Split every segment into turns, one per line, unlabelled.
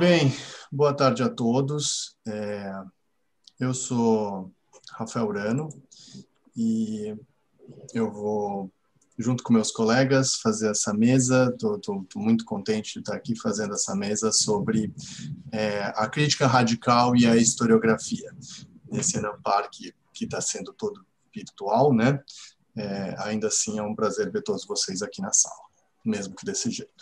Bem, boa tarde a todos. Eu sou Rafael Urano e eu vou, junto com meus colegas, fazer essa mesa. Estou muito contente de estar aqui fazendo essa mesa sobre a crítica radical e a historiografia. Nesse Enampar que está sendo todo virtual, né? Ainda assim é um prazer ver todos vocês aqui na sala, mesmo que desse jeito.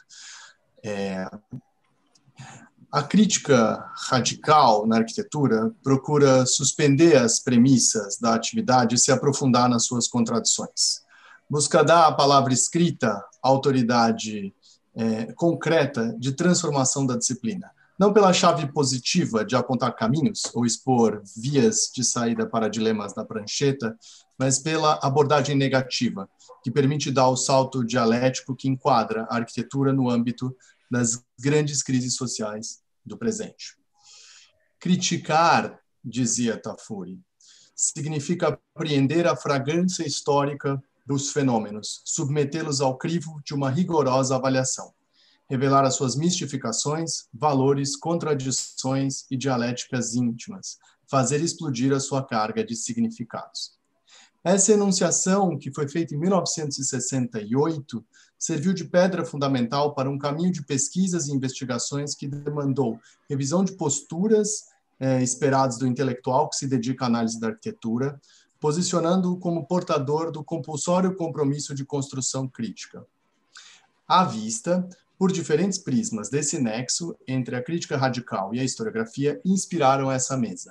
A crítica radical na arquitetura procura suspender as premissas da atividade e se aprofundar nas suas contradições. Busca dar à palavra escrita autoridade concreta de transformação da disciplina, não pela chave positiva de apontar caminhos ou expor vias de saída para dilemas da prancheta, mas pela abordagem negativa, que permite dar o salto dialético que enquadra a arquitetura no âmbito das grandes crises sociais do presente. Criticar, dizia Tafuri, significa apreender a fragrância histórica dos fenômenos, submetê-los ao crivo de uma rigorosa avaliação, revelar as suas mistificações, valores, contradições e dialéticas íntimas, fazer explodir a sua carga de significados. Essa enunciação, que foi feita em 1968, serviu de pedra fundamental para um caminho de pesquisas e investigações que demandou revisão de posturas esperadas do intelectual que se dedica à análise da arquitetura, posicionando-o como portador do compulsório compromisso de construção crítica. À vista, por diferentes prismas desse nexo entre a crítica radical e a historiografia, inspiraram essa mesa.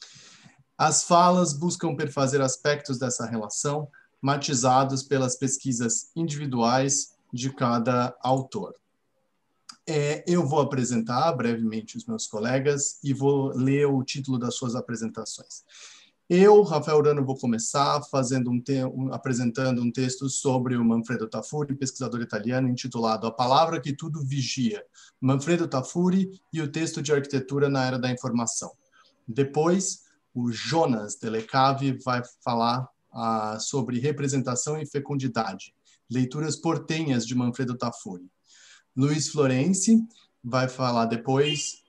As falas buscam perfazer aspectos dessa relação, matizados pelas pesquisas individuais de cada autor. Eu vou apresentar brevemente os meus colegas e vou ler o título das suas apresentações. Eu, Rafael Urano, vou começar apresentando um texto sobre o Manfredo Tafuri, pesquisador italiano, intitulado A Palavra que Tudo Vigia, Manfredo Tafuri e o Texto de Arquitetura na Era da Informação. Depois, o Jonas Delecave vai falar sobre representação e fecundidade, leituras portenhas de Manfredo Tafuri. Luiz Florenzi vai falar depois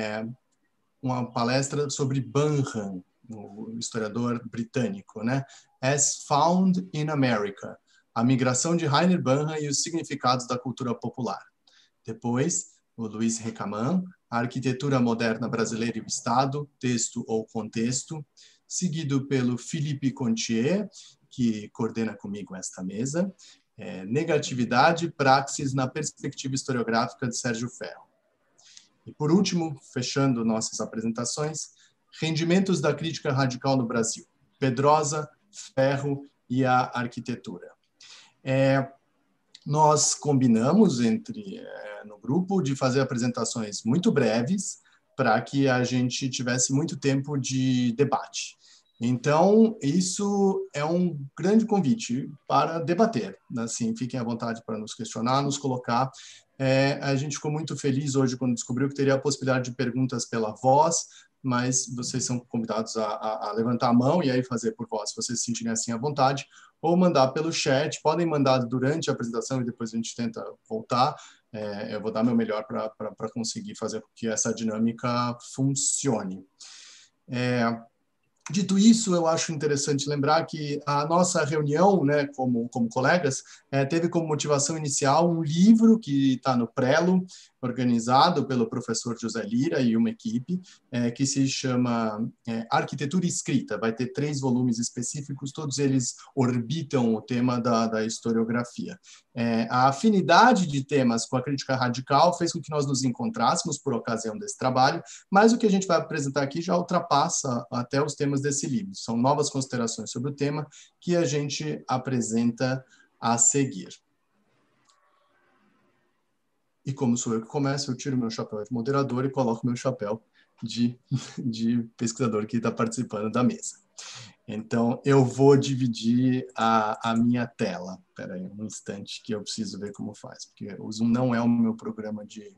uma palestra sobre Bunham, o historiador britânico, né? As Found in America, a migração de Rainer Bunham e os significados da cultura popular. Depois, o Luiz Recaman, a arquitetura moderna brasileira e o Estado, texto ou contexto, seguido pelo Philippe Contier, que coordena comigo esta mesa, negatividade e praxis na perspectiva historiográfica de Sérgio Ferro. E por último, fechando nossas apresentações, rendimentos da crítica radical no Brasil, Pedrosa, Ferro e a arquitetura. Nós combinamos no grupo de fazer apresentações muito breves para que a gente tivesse muito tempo de debate. Então, isso é um grande convite para debater. Assim, fiquem à vontade para nos questionar, nos colocar. A gente ficou muito feliz hoje quando descobriu que teria a possibilidade de perguntas pela voz, mas vocês são convidados a levantar a mão e aí fazer por voz, se vocês se sentirem assim à vontade, ou mandar pelo chat. Podem mandar durante a apresentação e depois a gente tenta voltar. Eu vou dar meu melhor para conseguir fazer com que essa dinâmica funcione. Dito isso, eu acho interessante lembrar que a nossa reunião, né, como colegas, teve como motivação inicial um livro que está no Prelo, organizado pelo professor José Lira e uma equipe, que se chama Arquitetura Escrita. Vai ter 3 volumes específicos, todos eles orbitam o tema da historiografia. A afinidade de temas com a crítica radical fez com que nós nos encontrássemos por ocasião desse trabalho, mas o que a gente vai apresentar aqui já ultrapassa até os temas desse livro. São novas considerações sobre o tema que a gente apresenta a seguir. E como sou eu que começo, eu tiro meu chapéu de moderador e coloco meu chapéu de pesquisador que está participando da mesa. Então, eu vou dividir a minha tela. Espera aí um instante que eu preciso ver como faz, porque o Zoom não é o meu programa que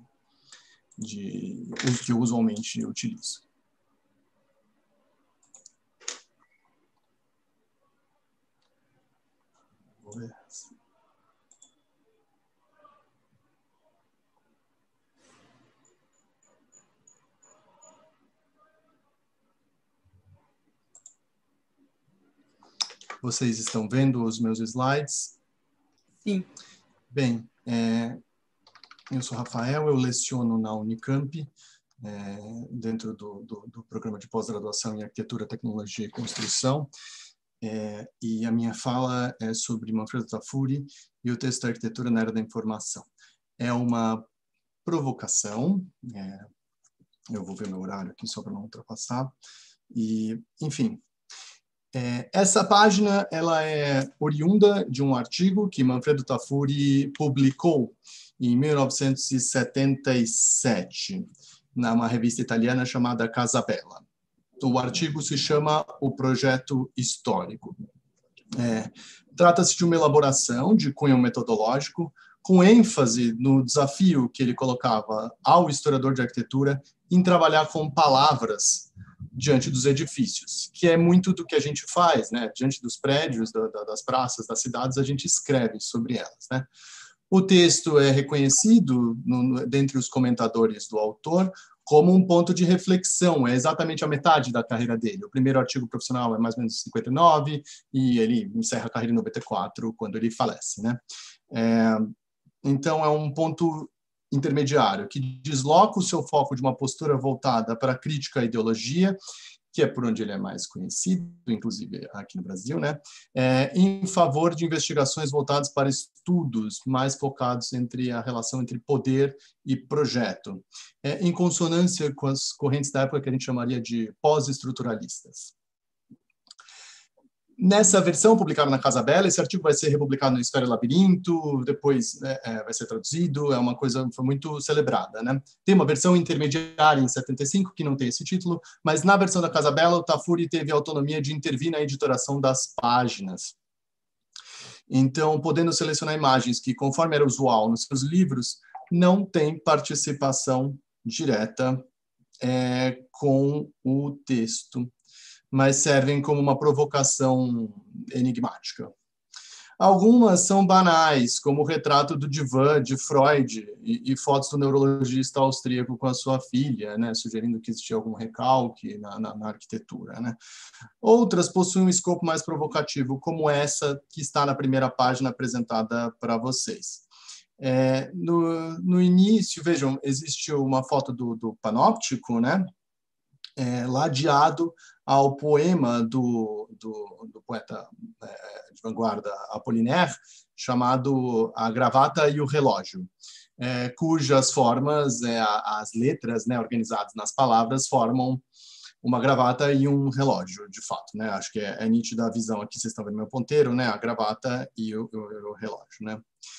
eu usualmente utilizo. Vou ver. Vocês estão vendo os meus slides?
Sim.
Bem, eu sou Rafael, eu leciono na Unicamp, dentro do programa de pós-graduação em Arquitetura, Tecnologia e Construção. E a minha fala é sobre Manfredo Tafuri e o texto da arquitetura na era da informação. É uma provocação, eu vou ver meu horário aqui só para não ultrapassar, e, enfim, essa página ela é oriunda de um artigo que Manfredo Tafuri publicou em 1977, numa revista italiana chamada Casabella. O artigo se chama O Projeto Histórico. Trata-se de uma elaboração de cunho metodológico, com ênfase no desafio que ele colocava ao historiador de arquitetura em trabalhar com palavras diante dos edifícios, que é muito do que a gente faz, né? Diante dos prédios, das praças, das cidades, a gente escreve sobre elas, né? O texto é reconhecido dentre os comentadores do autor como um ponto de reflexão, é exatamente a metade da carreira dele. O primeiro artigo profissional é mais ou menos 59 e ele encerra a carreira em 94, quando ele falece, né? Então, é um ponto intermediário, que desloca o seu foco de uma postura voltada para a crítica à ideologia, que é por onde ele é mais conhecido, inclusive aqui no Brasil, né? Em favor de investigações voltadas para estudos mais focados entre a relação entre poder e projeto, em consonância com as correntes da época que a gente chamaria de pós-estruturalistas. Nessa versão publicada na Casabella, esse artigo vai ser republicado no História Labirinto, depois vai ser traduzido, é uma coisa foi muito celebrada, né? Tem uma versão intermediária em 75, que não tem esse título, mas na versão da Casabella, o Tafuri teve a autonomia de intervir na editoração das páginas. Então, podendo selecionar imagens que, conforme era usual nos seus livros, não tem participação direta com o texto, mas servem como uma provocação enigmática. Algumas são banais, como o retrato do divã de Freud e fotos do neurologista austríaco com a sua filha, né, sugerindo que existia algum recalque na arquitetura, né. Outras possuem um escopo mais provocativo, como essa que está na primeira página apresentada para vocês. No início, vejam, existe uma foto do panóptico, né, ladeado ao poema do poeta de vanguarda Apollinaire, chamado A Gravata e o Relógio, cujas formas, as letras, né, organizadas nas palavras, formam uma gravata e um relógio, de fato, né? Acho que é nítida a visão aqui, vocês estão vendo meu ponteiro, né? A gravata e o relógio, né?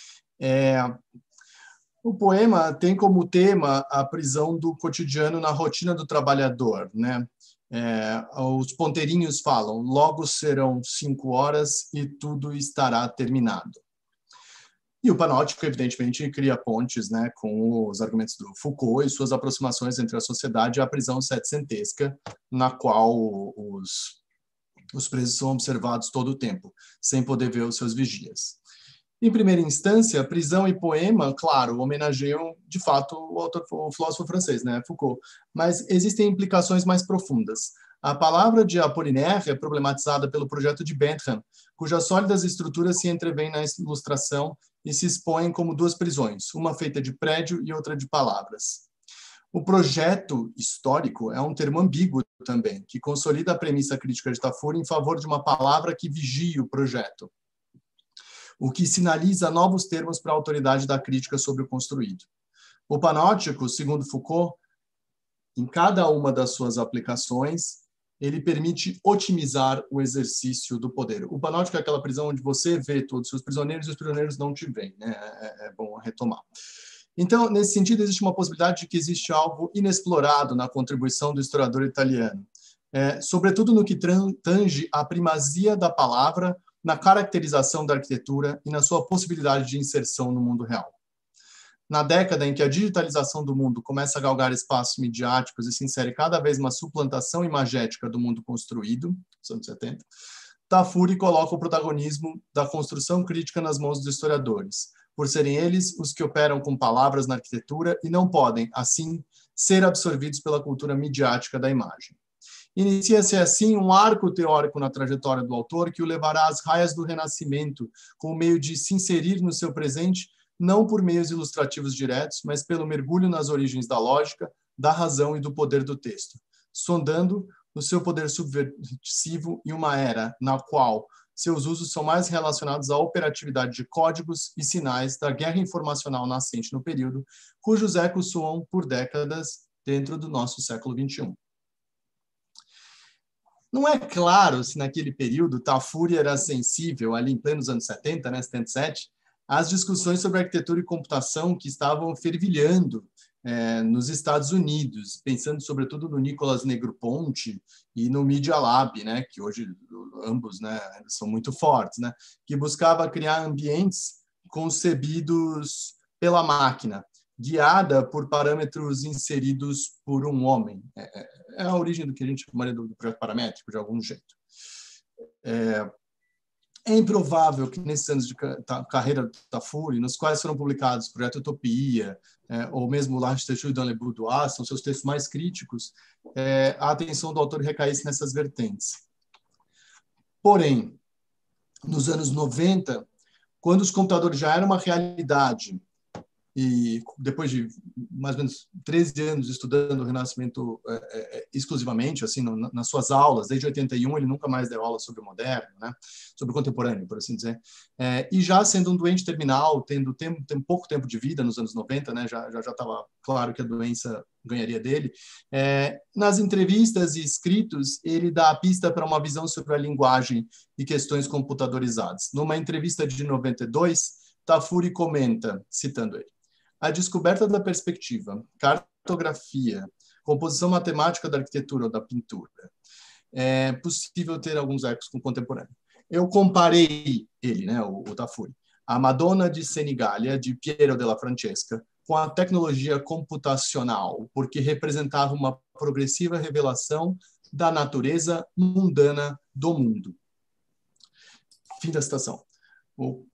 O poema tem como tema a prisão do cotidiano na rotina do trabalhador, né? Os ponteirinhos falam, logo serão 5 horas e tudo estará terminado. E o panóptico, evidentemente, cria pontes, né, com os argumentos do Foucault e suas aproximações entre a sociedade e a prisão setecentesca, na qual os presos são observados todo o tempo, sem poder ver os seus vigias. Em primeira instância, prisão e poema, claro, homenageiam, de fato, o filósofo francês, né, Foucault, mas existem implicações mais profundas. A palavra de Apollinaire é problematizada pelo projeto de Bentham, cujas sólidas estruturas se entrevêem na ilustração e se expõem como duas prisões, uma feita de prédio e outra de palavras. O projeto histórico é um termo ambíguo também, que consolida a premissa crítica de Tafuri em favor de uma palavra que vigie o projeto, o que sinaliza novos termos para a autoridade da crítica sobre o construído. O panóptico, segundo Foucault, em cada uma das suas aplicações, ele permite otimizar o exercício do poder. O panóptico é aquela prisão onde você vê todos os seus prisioneiros e os prisioneiros não te veem, né? É bom retomar. Então, nesse sentido, existe uma possibilidade de que existe algo inexplorado na contribuição do historiador italiano, sobretudo no que tange a primazia da palavra na caracterização da arquitetura e na sua possibilidade de inserção no mundo real. Na década em que a digitalização do mundo começa a galgar espaços midiáticos e se insere cada vez uma suplantação imagética do mundo construído, nos anos 70, Tafuri coloca o protagonismo da construção crítica nas mãos dos historiadores, por serem eles os que operam com palavras na arquitetura e não podem, assim, ser absorvidos pela cultura midiática da imagem. Inicia-se assim um arco teórico na trajetória do autor que o levará às raias do Renascimento, como meio de se inserir no seu presente, não por meios ilustrativos diretos, mas pelo mergulho nas origens da lógica, da razão e do poder do texto, sondando o seu poder subversivo em uma era na qual seus usos são mais relacionados à operatividade de códigos e sinais da guerra informacional nascente no período, cujos ecos soam por décadas dentro do nosso século XXI. Não é claro se naquele período Tafuri era sensível, ali em plenos anos 70, né, 77, às discussões sobre arquitetura e computação que estavam fervilhando nos Estados Unidos, pensando sobretudo no Nicolas Negroponte e no Media Lab, né, que hoje ambos, né, são muito fortes, né, que buscava criar ambientes concebidos pela máquina, guiada por parâmetros inseridos por um homem. É a origem do que a gente chamaria do projeto paramétrico, de algum jeito. É improvável que nesses anos de carreira do Tafuri, nos quais foram publicados o Projeto Utopia, ou mesmo L'Architecture dans le Boudoir, são seus textos mais críticos, a atenção do autor recaísse nessas vertentes. Porém, nos anos 90, quando os computadores já eram uma realidade, e depois de mais ou menos 13 anos estudando o Renascimento exclusivamente, assim, nas suas aulas, desde 81 ele nunca mais deu aula sobre o moderno, né? Sobre o contemporâneo, por assim dizer, e já sendo um doente terminal, tendo pouco tempo de vida nos anos 90, né? Já estava claro que a doença ganharia dele. Nas entrevistas e escritos, ele dá a pista para uma visão sobre a linguagem e questões computadorizadas. Numa entrevista de 92, Tafuri comenta, citando ele: a descoberta da perspectiva, cartografia, composição matemática da arquitetura ou da pintura. É possível ter alguns ecos com o contemporâneo. Eu comparei ele, né, o Tafuri, a Madonna de Senigallia, de Piero della Francesca, com a tecnologia computacional, porque representava uma progressiva revelação da natureza mundana do mundo. Fim da citação. O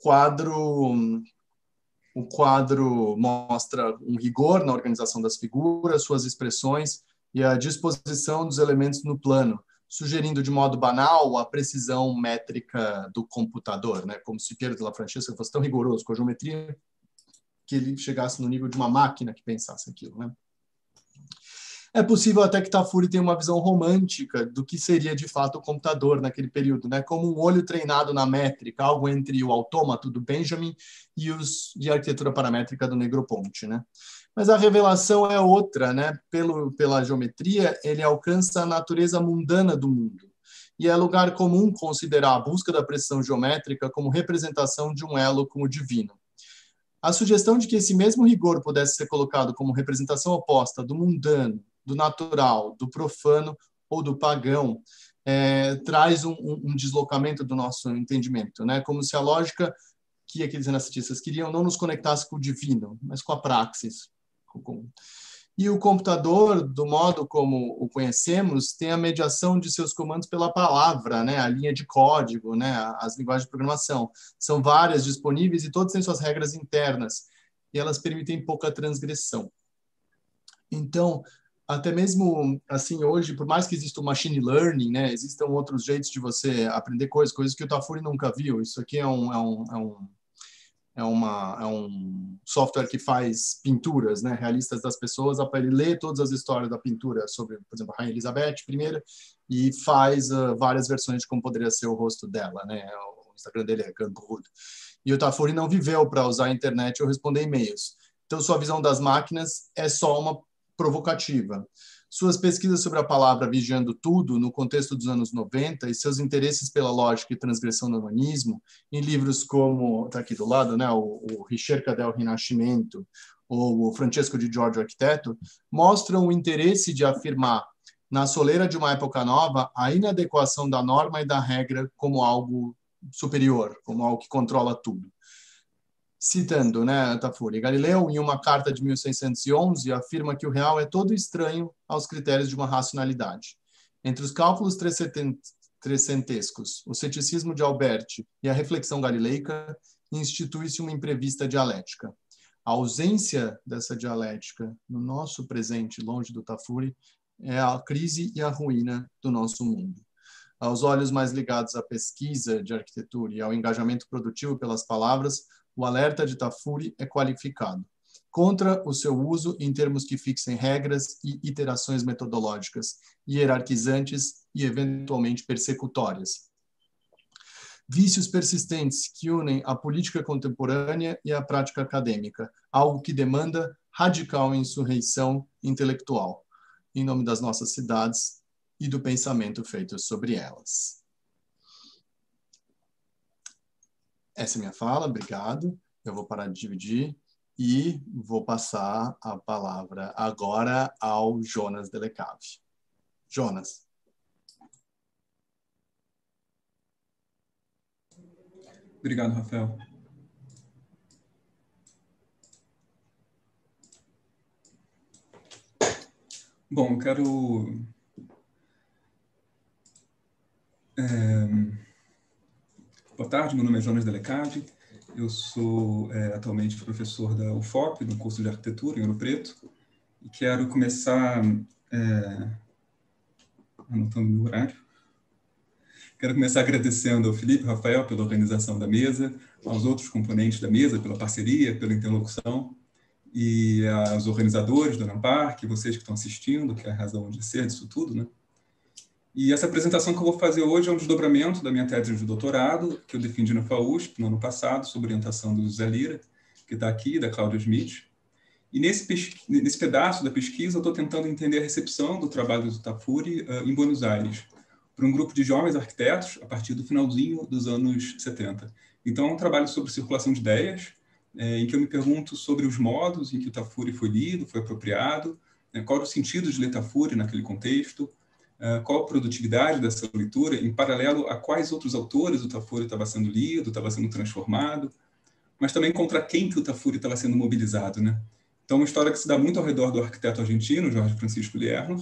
quadro mostra um rigor na organização das figuras, suas expressões e a disposição dos elementos no plano, sugerindo de modo banal a precisão métrica do computador, né? Como se Piero della Francesca fosse tão rigoroso com a geometria que ele chegasse no nível de uma máquina que pensasse aquilo, né? É possível até que Tafuri tenha uma visão romântica do que seria de fato o computador naquele período, né? Como um olho treinado na métrica, algo entre o autômato do Benjamin e a arquitetura paramétrica do Negroponte, né? Mas a revelação é outra, né? Pela geometria, ele alcança a natureza mundana do mundo. E é lugar comum considerar a busca da precisão geométrica como representação de um elo com o divino. A sugestão de que esse mesmo rigor pudesse ser colocado como representação oposta do mundano, do natural, do profano ou do pagão, traz um deslocamento do nosso entendimento, né? Como se a lógica que aqueles renascentistas queriam não nos conectasse com o divino, mas com a praxis. E o computador, do modo como o conhecemos, tem a mediação de seus comandos pela palavra, né? A linha de código, né? As linguagens de programação. São várias disponíveis e todas têm suas regras internas, e elas permitem pouca transgressão. Então, até mesmo assim hoje, por mais que exista o machine learning, né, existam outros jeitos de você aprender coisas que o Tafuri nunca viu. Isso aqui é um software que faz pinturas, né, realistas das pessoas, para ele ler todas as histórias da pintura sobre, por exemplo, a Rainha Elizabeth I, e faz várias versões de como poderia ser o rosto dela, né? O Instagram dele é Gunpowwood. E o Tafuri não viveu para usar a internet ou responder e-mails. Então, sua visão das máquinas é só uma provocativa. Suas pesquisas sobre a palavra vigiando tudo no contexto dos anos 90 e seus interesses pela lógica e transgressão do humanismo, em livros como, está aqui do lado, né, o Ricerca del Rinascimento ou o Francesco di Giorgio Arquiteto, mostram o interesse de afirmar, na soleira de uma época nova, a inadequação da norma e da regra como algo superior, como algo que controla tudo. Citando, né, Tafuri, Galileu, em uma carta de 1611, afirma que o real é todo estranho aos critérios de uma racionalidade. Entre os cálculos trecentescos, o ceticismo de Alberti e a reflexão galileica, institui-se uma imprevista dialética. A ausência dessa dialética no nosso presente, longe do Tafuri, é a crise e a ruína do nosso mundo. Aos olhos mais ligados à pesquisa de arquitetura e ao engajamento produtivo pelas palavras, o alerta de Tafuri é qualificado contra o seu uso em termos que fixem regras e iterações metodológicas, hierarquizantes e eventualmente persecutórias. Vícios persistentes que unem a política contemporânea e a prática acadêmica, algo que demanda radical insurreição intelectual, em nome das nossas cidades e do pensamento feito sobre elas. Essa é minha fala, obrigado. Eu vou parar de dividir e vou passar a palavra agora ao Jonas Delecave. Jonas.
Obrigado, Rafael. Bom, eu quero boa tarde, meu nome é Jonas Delecave, eu sou atualmente professor da UFOP, no curso de arquitetura em Ouro Preto, e quero começar, anotando meu horário, quero começar agradecendo ao Felipe e ao Rafael pela organização da mesa, aos outros componentes da mesa pela parceria, pela interlocução, e aos organizadores do Unampark, vocês que estão assistindo, que é a razão de ser disso tudo, né? E essa apresentação que eu vou fazer hoje é um desdobramento da minha tese de doutorado, que eu defendi na FAUSP no ano passado, sob orientação do José Lira, que está aqui, da Cláudia Smith. E nesse pedaço da pesquisa, eu estou tentando entender a recepção do trabalho do Tafuri em Buenos Aires, para um grupo de jovens arquitetos, a partir do finalzinho dos anos 70. Então, é um trabalho sobre circulação de ideias, em que eu me pergunto sobre os modos em que o Tafuri foi lido, foi apropriado, qual era o sentido de ler Tafuri naquele contexto, qual a produtividade dessa leitura, em paralelo a quais outros autores o Tafuri estava sendo lido, estava sendo transformado, mas também contra quem que o Tafuri estava sendo mobilizado, né? Então, uma história que se dá muito ao redor do arquiteto argentino, Jorge Francisco Lerner.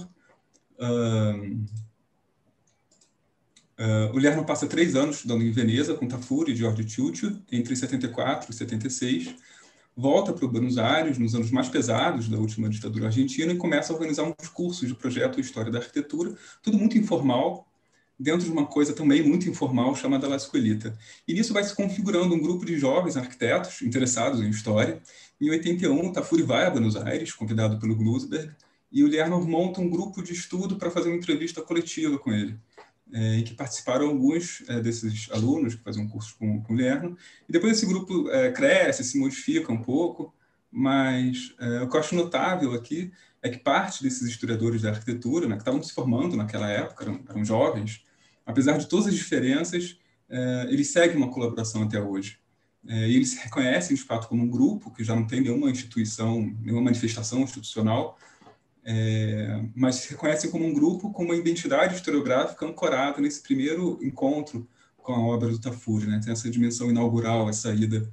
O Lerner passa 3 anos estudando em Veneza com Tafuri e Giorgio Ciuccio, entre 74 e 76, volta para o Buenos Aires nos anos mais pesados da última ditadura argentina e começa a organizar uns cursos de projeto História da Arquitetura, tudo muito informal, dentro de uma coisa também muito informal chamada La Escuelita. E nisso vai se configurando um grupo de jovens arquitetos interessados em história. Em 81, Tafuri vai a Buenos Aires, convidado pelo Glusberg, e o Lerner monta um grupo de estudo para fazer uma entrevista coletiva com ele, em que participaram alguns desses alunos que faziam um curso com o Lerner. E depois esse grupo cresce, se modifica um pouco, mas o que eu acho notável aqui é que parte desses historiadores da arquitetura, né, que estavam se formando naquela época, eram jovens, apesar de todas as diferenças, eles seguem uma colaboração até hoje. E eles se reconhecem, de fato, como um grupo que já não tem nenhuma instituição, nenhuma manifestação institucional, mas se reconhecem como um grupo com uma identidade historiográfica ancorada nesse primeiro encontro com a obra do Tafuri, né? Tem essa dimensão inaugural, essa ida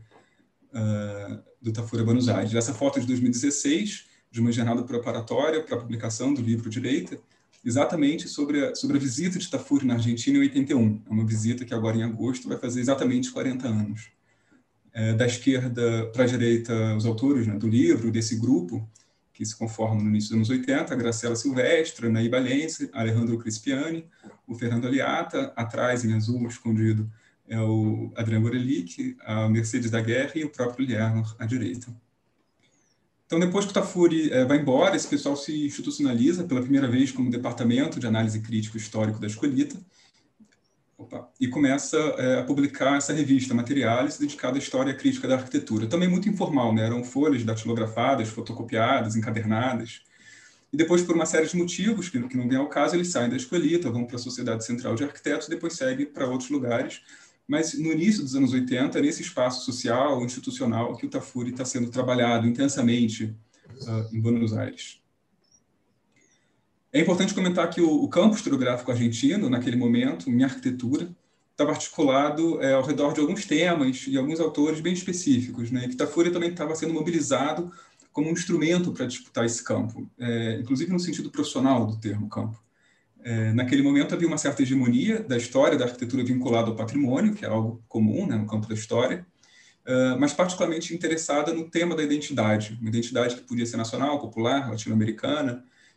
do Tafuri a Buenos Aires. Essa foto é de 2016, de uma jornada preparatória para a publicação do livro Direita, exatamente sobre a visita de Tafuri na Argentina em 81. É uma visita que agora, em agosto, vai fazer exatamente 40 anos. Da esquerda para a direita, os autores, né, do livro, desse grupo, que se conformam no início dos anos 80, a Graciela Silvestre, a Naí Balenci, Alejandro Crispiani, o Fernando Aliata, atrás, em azul, escondido, é o Adriano Borelic, a Mercedes da Guerra e o próprio Lerner à direita. Então, depois que o Tafuri vai embora, esse pessoal se institucionaliza pela primeira vez como Departamento de Análise Crítico Histórico da Escuelita e começa a publicar essa revista, Materiales, dedicada à história crítica da arquitetura. Também muito informal, né? Eram folhas datilografadas, fotocopiadas, encadernadas. E depois, por uma série de motivos, que não vem ao caso, eles saem da Escuelita, vão para a Sociedade Central de Arquitetos e depois seguem para outros lugares. Mas no início dos anos 80, nesse espaço social, institucional, que o Tafuri está sendo trabalhado intensamente em Buenos Aires. É importante comentar que o campo historiográfico argentino, naquele momento, em arquitetura, estava articulado ao redor de alguns temas e alguns autores bem específicos, né? E que Tafuri também estava sendo mobilizado como um instrumento para disputar esse campo, inclusive no sentido profissional do termo campo. Naquele momento havia uma certa hegemonia da história da arquitetura vinculada ao patrimônio, que é algo comum, né, no campo da história, mas particularmente interessada no tema da identidade, uma identidade que podia ser nacional, popular, latino-americana,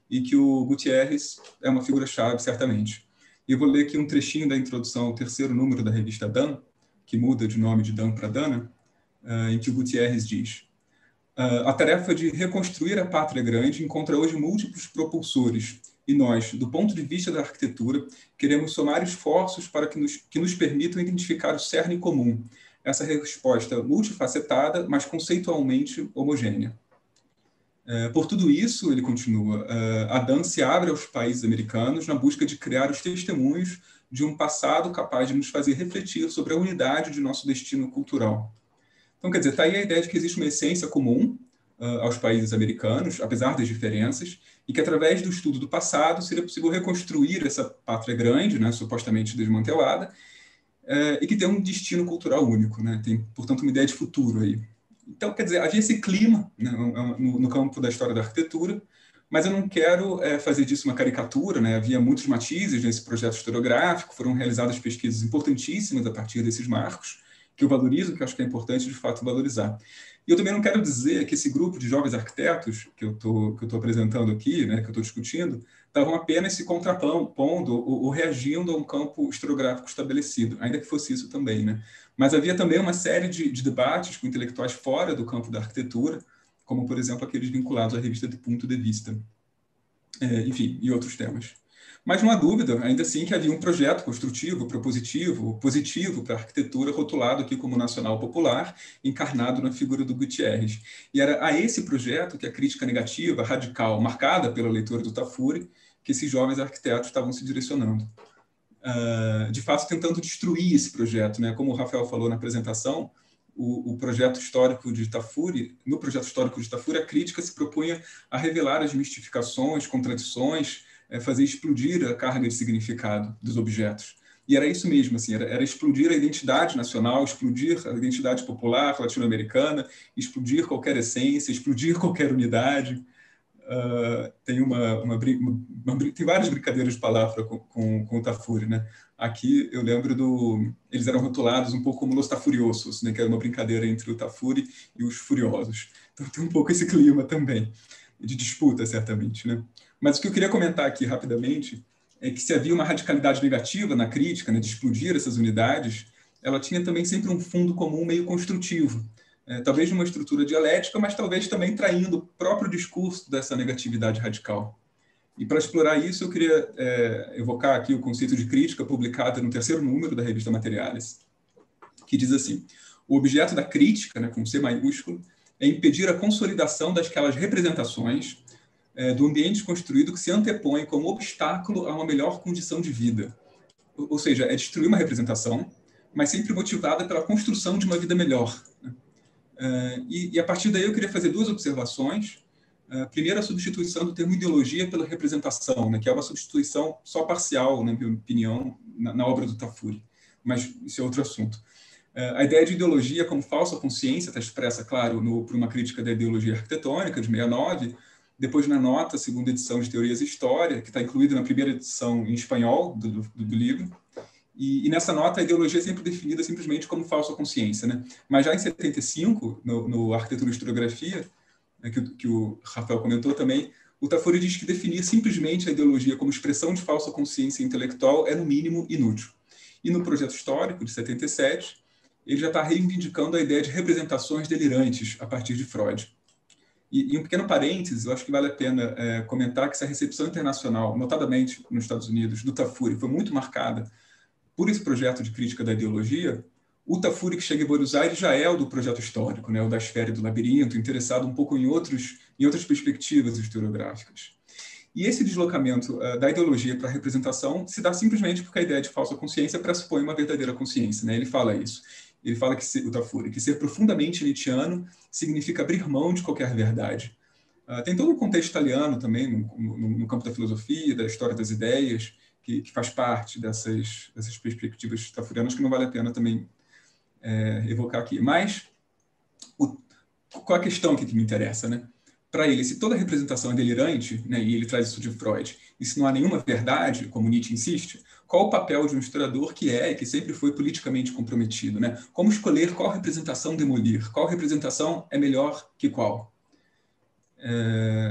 e que o Gutierrez é uma figura-chave, certamente. E eu vou ler aqui um trechinho da introdução ao terceiro número da revista Dan, que muda de nome de Dan para Dana, em que o Gutierrez diz: a tarefa de reconstruir a pátria grande encontra hoje múltiplos propulsores, e nós, do ponto de vista da arquitetura, queremos somar esforços para que nos permitam identificar o cerne comum, essa resposta multifacetada, mas conceitualmente homogênea. Por tudo isso, ele continua, a Dan se abre aos países americanos na busca de criar os testemunhos de um passado capaz de nos fazer refletir sobre a unidade de nosso destino cultural. Então, quer dizer, está aí a ideia de que existe uma essência comum aos países americanos, apesar das diferenças, e que através do estudo do passado seria possível reconstruir essa pátria grande, né, supostamente desmantelada, e que tem um destino cultural único, né? Tem, portanto, uma ideia de futuro aí. Então, quer dizer, havia esse clima, né, no campo da história da arquitetura, mas eu não quero fazer disso uma caricatura, né? Havia muitos matizes nesse projeto historiográfico, foram realizadas pesquisas importantíssimas a partir desses marcos, que eu valorizo, que eu acho que é importante, de fato, valorizar. E eu também não quero dizer que esse grupo de jovens arquitetos que eu tô apresentando aqui, né, que eu estou discutindo, estavam apenas se contrapondo ou reagindo a um campo historiográfico estabelecido, ainda que fosse isso também, né? Mas havia também uma série de debates com intelectuais fora do campo da arquitetura, como, por exemplo, aqueles vinculados à revista de Ponto de Vista, enfim, e outros temas. Mas não há dúvida, ainda assim, que havia um projeto construtivo, propositivo, positivo para a arquitetura, rotulado aqui como nacional popular, encarnado na figura do Gutierrez. E era a esse projeto que a crítica negativa, radical, marcada pela leitura do Tafuri, que esses jovens arquitetos estavam se direcionando. De fato, tentando destruir esse projeto, né? Como o Rafael falou na apresentação, o projeto histórico de Tafuri, no projeto histórico de Tafuri, a crítica se propunha a revelar as mistificações, contradições, fazer explodir a carga de significado dos objetos. E era isso mesmo, assim, era explodir a identidade nacional, explodir a identidade popular latino-americana, explodir qualquer essência, explodir qualquer unidade. Tem tem várias brincadeiras de palavra com o Tafuri, né? Aqui eu lembro eles eram rotulados um pouco como Los Tafuriosos, né? Que era uma brincadeira entre o Tafuri e os Furiosos. Então tem um pouco esse clima também, de disputa, certamente, né? Mas o que eu queria comentar aqui rapidamente é que se havia uma radicalidade negativa na crítica, né, de explodir essas unidades, ela tinha também sempre um fundo comum meio construtivo, talvez numa estrutura dialética, mas talvez também traindo o próprio discurso dessa negatividade radical. E para explorar isso, eu queria evocar aqui o conceito de crítica publicado no terceiro número da revista Materiales, que diz assim: o objeto da crítica, né, com C maiúsculo, é impedir a consolidação daquelas representações do ambiente construído que se antepõe como obstáculo a uma melhor condição de vida. Ou seja, é destruir uma representação, mas sempre motivada pela construção de uma vida melhor. E a partir daí eu queria fazer duas observações. Primeiro, a substituição do termo ideologia pela representação, né, que é uma substituição só parcial, na minha opinião, na obra do Tafuri. Mas isso é outro assunto. A ideia de ideologia como falsa consciência está expressa, claro, por uma crítica da ideologia arquitetônica, de 69, depois na nota, segunda edição de Teorias e História, que está incluída na primeira edição em espanhol do livro. E nessa nota, a ideologia é sempre definida simplesmente como falsa consciência, né? Mas já em 75, no Arquitetura e Historiografia, que o Rafael comentou também, o Tafuri diz que definir simplesmente a ideologia como expressão de falsa consciência intelectual é, no mínimo, inútil. E no projeto histórico, de 77, ele já está reivindicando a ideia de representações delirantes a partir de Freud. E um pequeno parênteses, eu acho que vale a pena comentar que essa recepção internacional, notadamente nos Estados Unidos, do Tafuri, foi muito marcada por esse projeto de crítica da ideologia. O Tafuri que chega em Buenos Aires já é o do projeto histórico, né, o da esfera e do labirinto, interessado um pouco em outras perspectivas historiográficas. E esse deslocamento da ideologia para a representação se dá simplesmente porque a ideia de falsa consciência pressupõe uma verdadeira consciência, né? Ele fala isso. Ele fala o Tafuri, que ser profundamente nietzschiano significa abrir mão de qualquer verdade. Tem todo um contexto italiano também, no campo da filosofia, da história das ideias, que faz parte dessas perspectivas tafurianas, que não vale a pena também evocar aqui. Mas qual a questão que me interessa, né? Para ele, se toda representação é delirante, né, e ele traz isso de Freud, e se não há nenhuma verdade, como Nietzsche insiste, qual o papel de um historiador que e que sempre foi politicamente comprometido, né? Como escolher qual representação demolir? Qual representação é melhor que qual?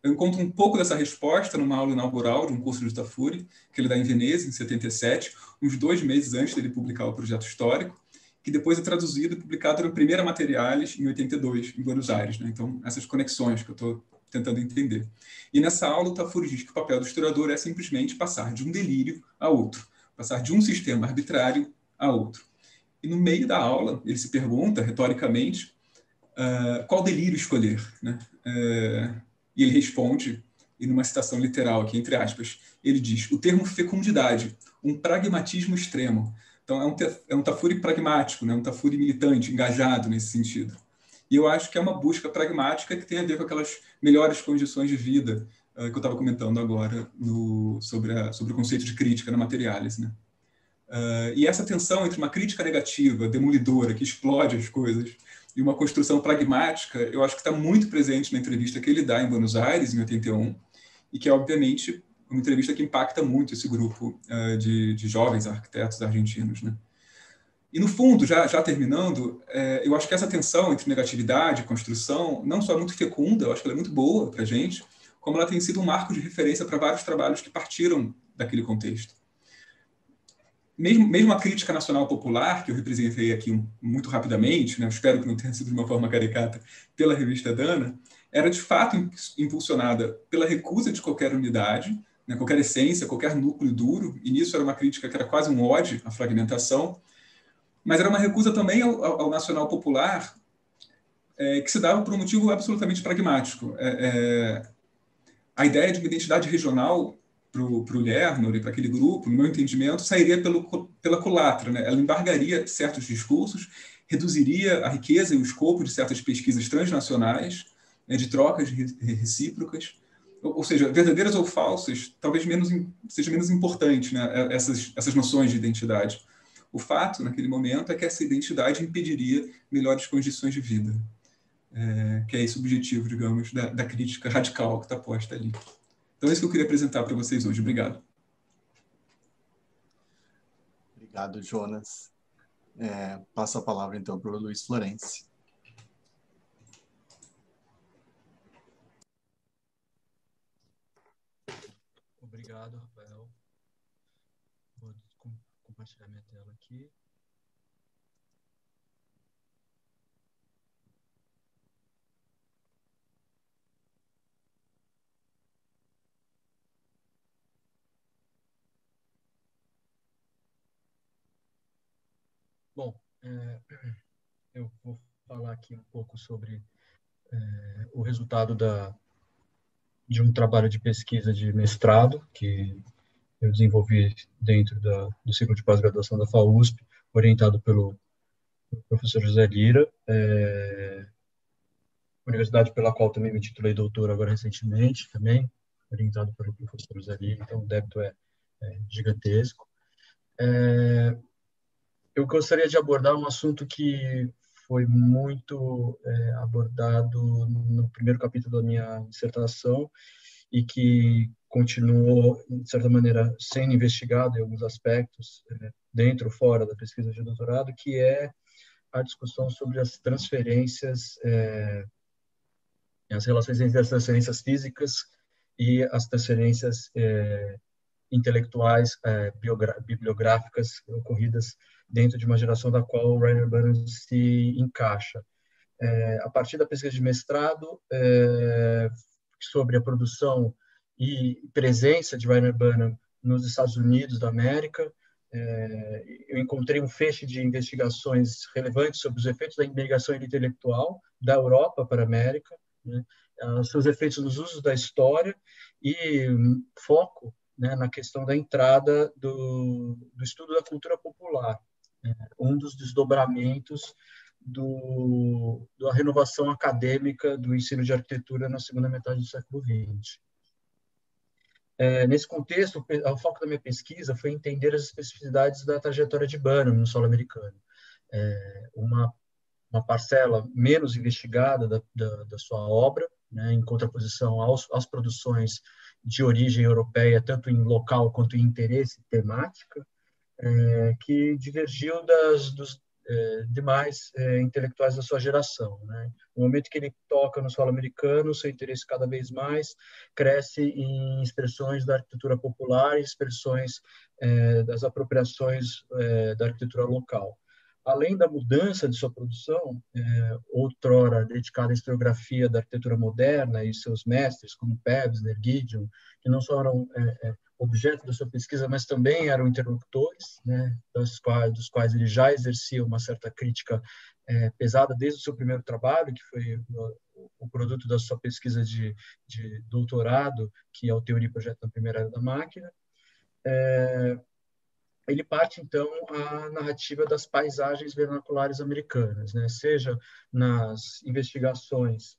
Eu encontro um pouco dessa resposta numa aula inaugural de um curso de Tafuri, que ele dá em Veneza, em 77, uns 2 meses antes dele publicar o projeto histórico, que depois é traduzido e publicado no Primeira Materiales, em 82, em Buenos Aires. Né? Então, essas conexões que eu estou tentando entender. E nessa aula, o Tafuri diz que o papel do historiador é simplesmente passar de um delírio a outro, passar de um sistema arbitrário a outro. E no meio da aula, ele se pergunta, retoricamente, qual delírio escolher, né? E ele responde, e numa citação literal aqui, entre aspas, ele diz: o termo fecundidade, um pragmatismo extremo. Então, é um Tafuri pragmático, né? Um Tafuri militante, engajado nesse sentido. E eu acho que é uma busca pragmática que tem a ver com aquelas melhores condições de vida que eu estava comentando agora sobre o conceito de crítica na Materiales, né? E essa tensão entre uma crítica negativa, demolidora, que explode as coisas, e uma construção pragmática, eu acho que está muito presente na entrevista que ele dá em Buenos Aires, em 81, e que é, obviamente, uma entrevista que impacta muito esse grupo de jovens arquitetos argentinos. Né? E, no fundo, já terminando, eu acho que essa tensão entre negatividade e construção não só é muito fecunda, eu acho que ela é muito boa para a gente, como ela tem sido um marco de referência para vários trabalhos que partiram daquele contexto. Mesmo a crítica nacional popular, que eu representei aqui muito rapidamente, né, eu espero que não tenha sido de uma forma caricata, pela revista Dana, era de fato impulsionada pela recusa de qualquer unidade, né, qualquer essência, qualquer núcleo duro, e nisso era uma crítica que era quase um ódio à fragmentação, mas era uma recusa também ao nacional popular, que se dava por um motivo absolutamente pragmático. A ideia de uma identidade regional para o Lerner e para aquele grupo, no meu entendimento, sairia pela culatra. Né? Ela embargaria certos discursos, reduziria a riqueza e o escopo de certas pesquisas transnacionais, né, de trocas recíprocas, ou seja, verdadeiras ou falsas, talvez seja menos importante, né, essas noções de identidade. O fato, naquele momento, é que essa identidade impediria melhores condições de vida, que é esse o objetivo, digamos, da crítica radical que está posta ali. Então, é isso que eu queria apresentar para vocês hoje. Obrigado.
Obrigado, Jonas. Passo a palavra, então, para o Luiz Florence.
Obrigado, Rafael. Vou compartilhar minha tela aqui. Bom, eu vou falar aqui um pouco sobre o resultado de um trabalho de pesquisa de mestrado que eu desenvolvi dentro do ciclo de pós-graduação da FAUSP, orientado pelo professor José Lira, universidade pela qual também me titulei doutor agora recentemente, também orientado pelo professor José Lira, então o débito é gigantesco. Eu gostaria de abordar um assunto que foi muito abordado no primeiro capítulo da minha dissertação e que continuou, de certa maneira, sendo investigado em alguns aspectos, dentro ou fora da pesquisa de doutorado, que é a discussão sobre as transferências, as relações entre as transferências físicas e as transferências intelectuais, bibliográficas ocorridas dentro de uma geração da qual o Rainer Banham se encaixa. A partir da pesquisa de mestrado sobre a produção e presença de Rainer Banham nos Estados Unidos da América, eu encontrei um feixe de investigações relevantes sobre os efeitos da imigração intelectual da Europa para a América, né, seus efeitos nos usos da história e foco, né, na questão da entrada do estudo da cultura popular, um dos desdobramentos da renovação acadêmica do ensino de arquitetura na segunda metade do século XX. Nesse contexto, o foco da minha pesquisa foi entender as especificidades da trajetória de Banham no solo americano. Uma parcela menos investigada da sua obra, né, em contraposição às produções de origem europeia, tanto em local quanto em interesse temática, que divergiu demais intelectuais da sua geração, né? No momento que ele toca no solo americano, seu interesse cada vez mais cresce em expressões da arquitetura popular, expressões das apropriações da arquitetura local. Além da mudança de sua produção, outrora dedicada à historiografia da arquitetura moderna e seus mestres, como Pevsner, Gideon, que não só eram objeto da sua pesquisa, mas também eram interlocutores, né, dos quais ele já exercia uma certa crítica pesada desde o seu primeiro trabalho, que foi o produto da sua pesquisa de doutorado, que é o Teoria e Projeto na Primeira Era da Máquina. Ele parte, então, à narrativa das paisagens vernaculares americanas, né? Seja nas investigações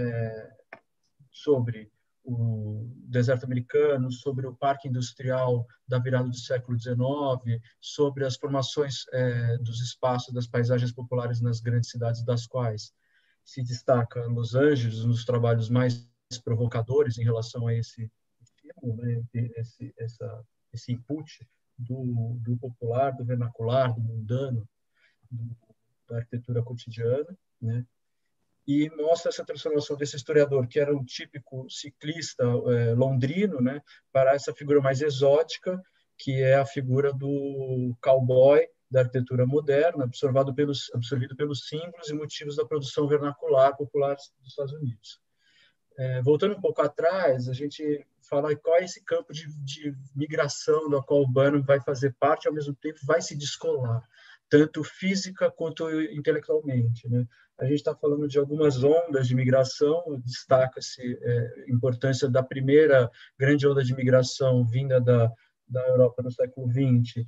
sobre o deserto americano, sobre o parque industrial da virada do século XIX, sobre as formações dos espaços das paisagens populares nas grandes cidades, das quais se destaca Los Angeles, um dos trabalhos mais provocadores em relação a esse estímulo, né? esse input do popular, do vernacular, do mundano, da arquitetura cotidiana, né? E mostra essa transformação desse historiador, que era um típico ciclista londrino, né, para essa figura mais exótica, que é a figura do cowboy da arquitetura moderna, absorvido pelos símbolos e motivos da produção vernacular popular dos Estados Unidos. Voltando um pouco atrás, a gente fala qual é esse campo de migração da qual o Bannon vai fazer parte e, ao mesmo tempo, vai se descolar, tanto física quanto intelectualmente, né? A gente está falando de algumas ondas de migração, destaca-se a importância da primeira grande onda de migração vinda da Europa no século XX,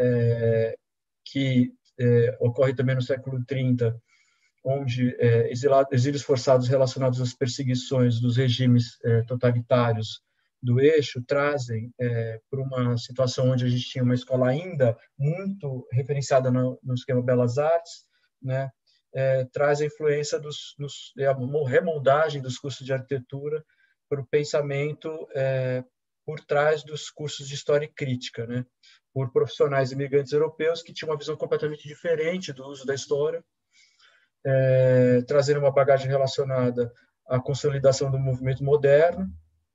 que ocorre também no século 30, onde exílios forçados relacionados às perseguições dos regimes totalitários do eixo trazem para uma situação onde a gente tinha uma escola ainda muito referenciada no esquema Belas Artes, né? Traz a influência a remoldagem dos cursos de arquitetura para o pensamento por trás dos cursos de história e crítica, né? Por profissionais imigrantes europeus que tinham uma visão completamente diferente do uso da história, trazendo uma bagagem relacionada à consolidação do movimento moderno,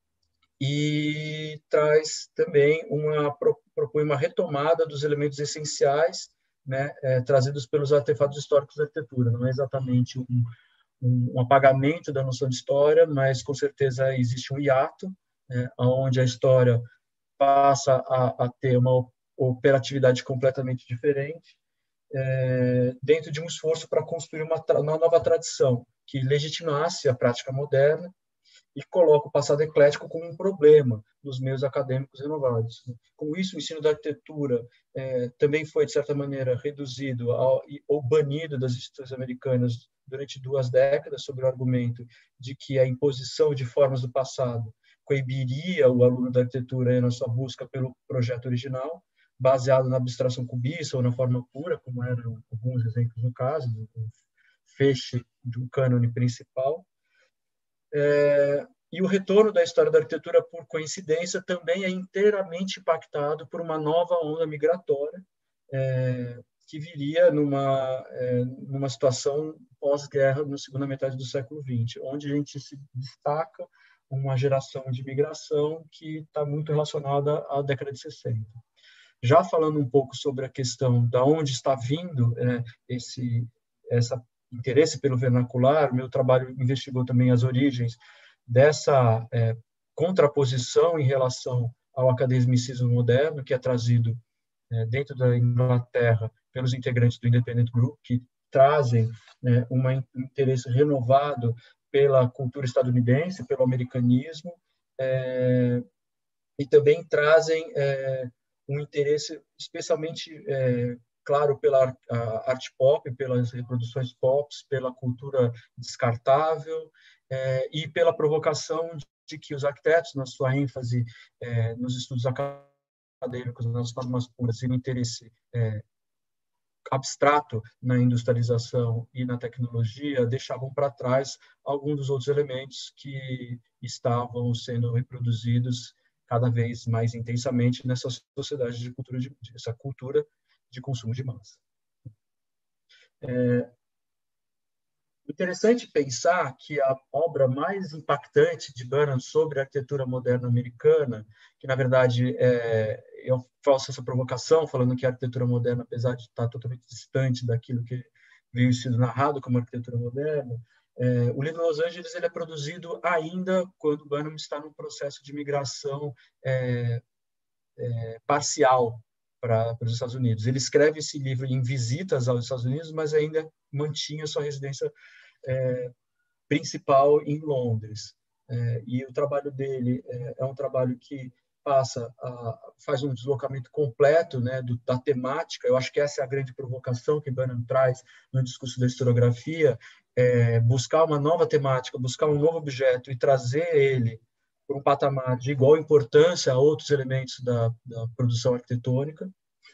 e traz também propõe uma retomada dos elementos essenciais, né, trazidos pelos artefatos históricos da arquitetura. Não é exatamente um apagamento da noção de história, mas com certeza existe um hiato, né, onde a história passa a ter uma operatividade completamente diferente, dentro de um esforço para construir uma nova tradição que legitimasse a prática moderna e coloca o passado eclético como um problema nos meios acadêmicos renovados. Com isso, o ensino da arquitetura também foi, de certa maneira, reduzido ou banido das instituições americanas durante 2 décadas, sob o argumento de que a imposição de formas do passado coibiria o aluno da arquitetura na sua busca pelo projeto original, baseado na abstração cubista ou na forma pura, como eram alguns exemplos no caso, do feixe de um cânone principal. E o retorno da história da arquitetura, por coincidência, também é inteiramente impactado por uma nova onda migratória que viria numa situação pós-guerra, na segunda metade do século XX, onde a gente se destaca uma geração de migração que está muito relacionada à década de 60. Já falando um pouco sobre a questão de onde está vindo esse interesse pelo vernacular, meu trabalho investigou também as origens dessa contraposição em relação ao academicismo moderno, que é trazido dentro da Inglaterra pelos integrantes do Independent Group, que trazem um interesse renovado pela cultura estadunidense, pelo americanismo, e também trazem um interesse especialmente claro pela arte pop, pelas reproduções pop, pela cultura descartável e pela provocação de que os arquitetos, na sua ênfase nos estudos acadêmicos, nas formas puras e no interesse abstrato na industrialização e na tecnologia, deixavam para trás alguns dos outros elementos que estavam sendo reproduzidos cada vez mais intensamente nessa sociedade essa cultura de consumo de massa. Interessante pensar que a obra mais impactante de Burnham sobre a arquitetura moderna americana, que na verdade eu faço essa provocação falando que a arquitetura moderna, apesar de estar totalmente distante daquilo que veio sido narrado como arquitetura moderna, o livro Los Angeles ele é produzido ainda quando Burnham está num processo de migração parcial para os Estados Unidos. Ele escreve esse livro em visitas aos Estados Unidos, mas ainda mantinha sua residência principal em Londres. E o trabalho dele é um trabalho que faz um deslocamento completo, né, da temática. Eu acho que essa é a grande provocação que Burnham traz no discurso da historiografia, buscar uma nova temática, buscar um novo objeto e trazer ele para um patamar de igual importância a outros elementos da produção arquitetônica.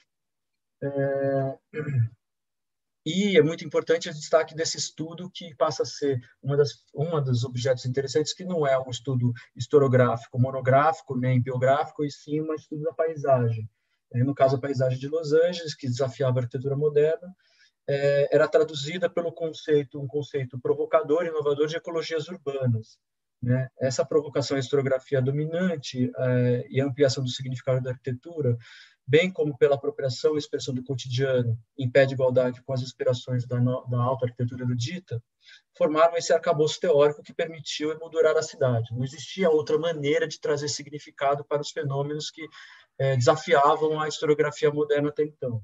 E é muito importante o destaque desse estudo, que passa a ser uma dos objetos interessantes, que não é um estudo historiográfico, monográfico, nem biográfico, e sim um estudo da paisagem. No caso, a paisagem de Los Angeles, que desafiava a arquitetura moderna, era traduzida pelo um conceito provocador e inovador de ecologias urbanas. Né? Essa provocação à historiografia dominante e a ampliação do significado da arquitetura, bem como pela apropriação e expressão do cotidiano, em pé de igualdade com as inspirações da alta arquitetura erudita, formaram esse arcabouço teórico que permitiu emoldurar a cidade. Não existia outra maneira de trazer significado para os fenômenos que desafiavam a historiografia moderna até então.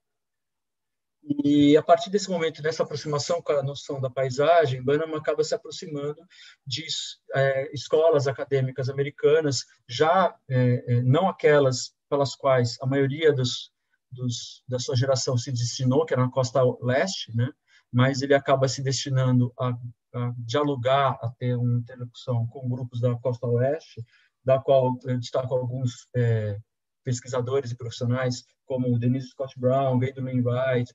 E, a partir desse momento, dessa aproximação com a noção da paisagem, Burnham acaba se aproximando de escolas acadêmicas americanas, já não aquelas pelas quais a maioria da sua geração se destinou, que era na costa leste, né? Mas ele acaba se destinando a dialogar, a ter uma interlocução com grupos da costa oeste, da qual eu destaco alguns pesquisadores e profissionais, como Denise Scott Brown, Gaydoline Wright,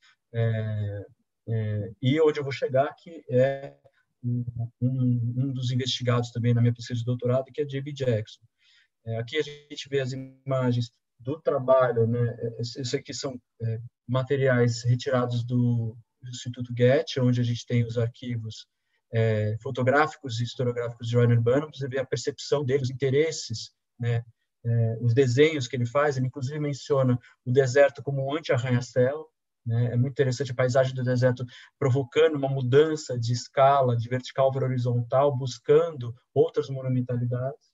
e onde eu vou chegar, que é um dos investigados também na minha pesquisa de doutorado, que é J.B. Jackson. Aqui a gente vê as imagens do trabalho, né? Isso aqui são materiais retirados do Instituto Goethe, onde a gente tem os arquivos fotográficos e historiográficos de Rainer Burnham. Você vê a percepção dele, os interesses, né? Os desenhos que ele faz. Ele inclusive menciona o deserto como um anti-arranha-céu, né? É muito interessante a paisagem do deserto provocando uma mudança de escala, de vertical para horizontal, buscando outras monumentalidades.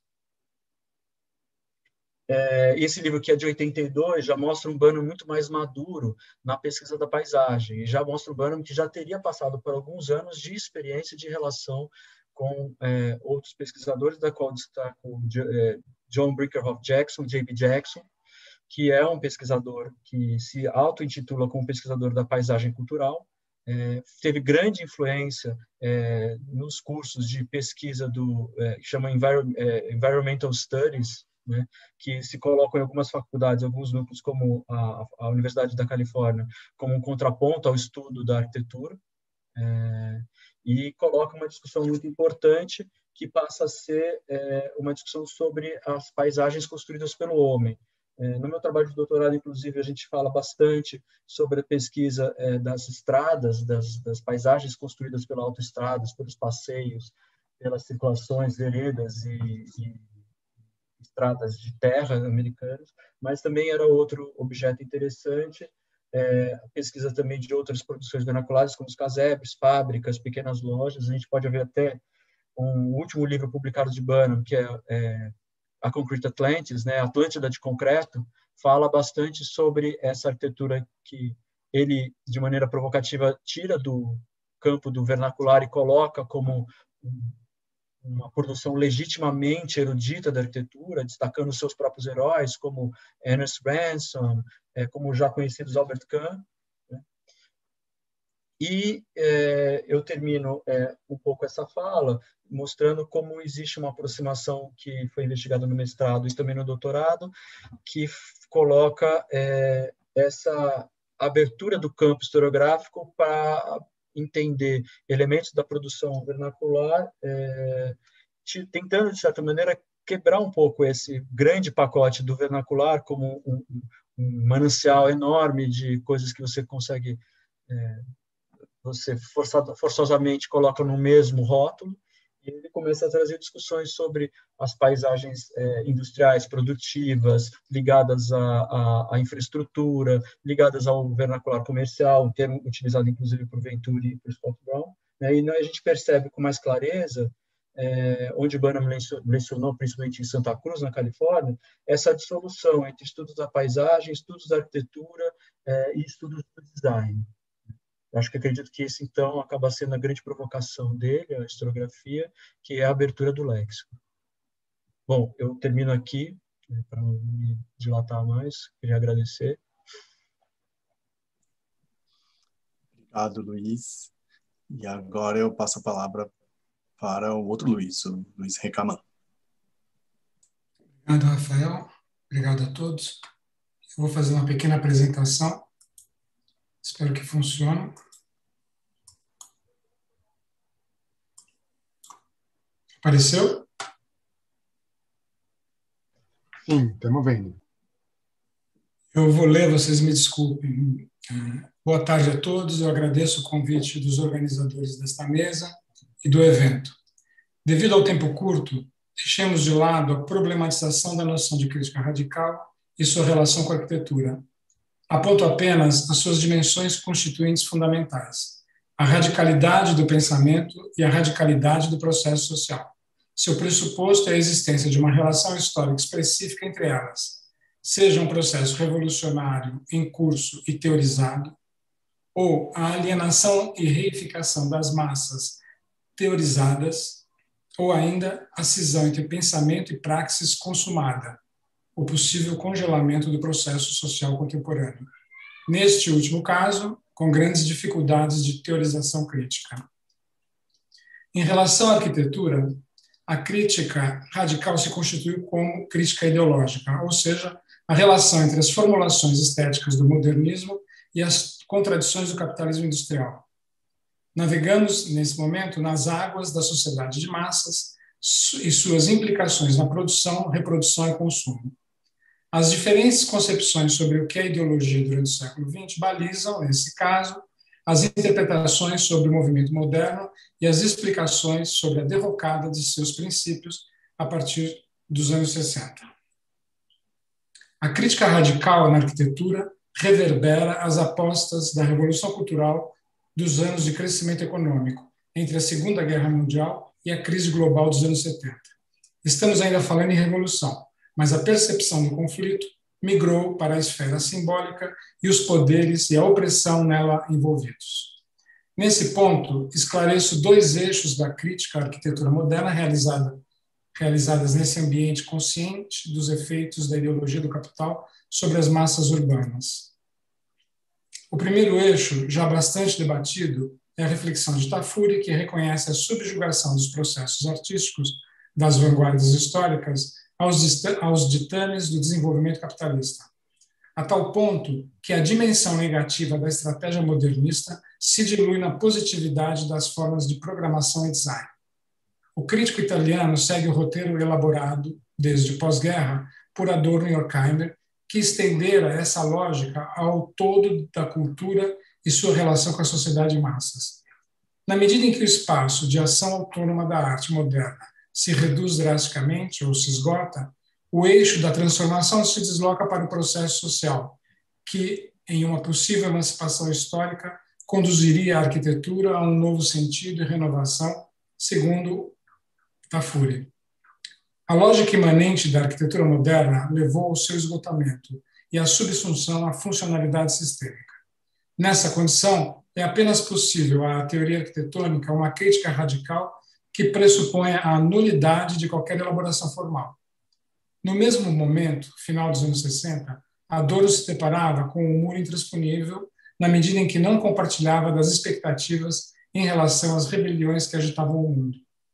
Esse livro, que é de 82, já mostra um Burnham muito mais maduro na pesquisa da paisagem, e já mostra um Burnham que já teria passado por alguns anos de experiência de relação com outros pesquisadores, da qual destaco John Brinkerhoff Jackson, J.B. Jackson, que é um pesquisador que se auto-intitula como pesquisador da paisagem cultural, teve grande influência nos cursos de pesquisa que chama Environmental Studies, né, que se colocam em algumas faculdades, alguns núcleos, como a Universidade da Califórnia, como um contraponto ao estudo da arquitetura, e coloca uma discussão muito importante, que passa a ser uma discussão sobre as paisagens construídas pelo homem. No meu trabalho de doutorado, inclusive, a gente fala bastante sobre a pesquisa das estradas, das paisagens construídas pelas autoestradas, pelos passeios, pelas circulações, veredas e estradas de terra americanas, mas também era outro objeto interessante, a pesquisa também de outras produções vernaculares, como os casebres, fábricas, pequenas lojas. A gente pode ver até um último livro publicado de Burnham, que é A Concrete Atlantis, né, Atlântida de Concreto, fala bastante sobre essa arquitetura que ele, de maneira provocativa, tira do campo do vernacular e coloca como uma produção legitimamente erudita da arquitetura, destacando seus próprios heróis, como Ernest Ransome, como já conhecidos Albert Kahn. Né? E eu termino um pouco essa fala mostrando como existe uma aproximação que foi investigada no mestrado e também no doutorado, que coloca essa abertura do campo historiográfico para entender elementos da produção vernacular, tentando, de certa maneira, quebrar um pouco esse grande pacote do vernacular como um manancial enorme de coisas que você consegue você forçosamente coloca no mesmo rótulo, e ele começa a trazer discussões sobre as paisagens industriais produtivas, ligadas à infraestrutura, ligadas ao vernacular comercial, um termo utilizado inclusive por Venturi e por Scott Brown, né? E a gente percebe com mais clareza, onde Banham mencionou, principalmente em Santa Cruz, na Califórnia, essa dissolução entre estudos da paisagem, estudos da arquitetura e estudos do design. Acho que acredito que esse, então, acaba sendo a grande provocação dele, a historiografia, que é a abertura do léxico. Bom, eu termino aqui, para não me dilatar mais, queria agradecer.
Obrigado, Luiz. E agora eu passo a palavra para o outro Luiz, o Luiz Recaman.
Obrigado, Rafael. Obrigado a todos. Eu vou fazer uma pequena apresentação. Espero que funcione. Apareceu?
Sim, estamos vendo.
Eu vou ler, vocês me desculpem. Boa tarde a todos. Eu agradeço o convite dos organizadores desta mesa e do evento. Devido ao tempo curto, deixemos de lado a problematização da noção de crítica radical e sua relação com a arquitetura. Aponto apenas as suas dimensões constituintes fundamentais, a radicalidade do pensamento e a radicalidade do processo social. Seu pressuposto é a existência de uma relação histórica específica entre elas, seja um processo revolucionário em curso e teorizado, ou a alienação e reificação das massas teorizadas, ou ainda a cisão entre pensamento e praxis consumada, o possível congelamento do processo social contemporâneo. Neste último caso, com grandes dificuldades de teorização crítica. Em relação à arquitetura, a crítica radical se constituiu como crítica ideológica, ou seja, a relação entre as formulações estéticas do modernismo e as contradições do capitalismo industrial. Navegamos, nesse momento, nas águas da sociedade de massas e suas implicações na produção, reprodução e consumo. As diferentes concepções sobre o que é ideologia durante o século XX balizam, nesse caso, as interpretações sobre o movimento moderno e as explicações sobre a derrocada de seus princípios a partir dos anos 60. A crítica radical na arquitetura reverbera as apostas da Revolução Cultural dos anos de crescimento econômico, entre a Segunda Guerra Mundial e a crise global dos anos 70. Estamos ainda falando em revolução, mas a percepção do conflito migrou para a esfera simbólica e os poderes e a opressão nela envolvidos. Nesse ponto, esclareço dois eixos da crítica à arquitetura moderna realizadas nesse ambiente consciente dos efeitos da ideologia do capital sobre as massas urbanas. O primeiro eixo, já bastante debatido, é a reflexão de Tafuri, que reconhece a subjugação dos processos artísticos das vanguardas históricas aos ditames do desenvolvimento capitalista, a tal ponto que a dimensão negativa da estratégia modernista se dilui na positividade das formas de programação e design. O crítico italiano segue o roteiro elaborado, desde o pós-guerra, por Adorno e Horkheimer, que estendera essa lógica ao todo da cultura e sua relação com a sociedade de massas. Na medida em que o espaço de ação autônoma da arte moderna se reduz drasticamente ou se esgota, o eixo da transformação se desloca para o processo social, que, em uma possível emancipação histórica, conduziria a arquitetura a um novo sentido e renovação, segundo Tafuri. A lógica imanente da arquitetura moderna levou ao seu esgotamento e à subsunção à funcionalidade sistêmica. Nessa condição, é apenas possível à teoria arquitetônica uma crítica radical que pressupõe a nulidade de qualquer elaboração formal. No mesmo momento, final dos anos 60, Adorno se deparava com um muro intransponível na medida em que não compartilhava das expectativas em relação às rebeliões que agitavam o mundo.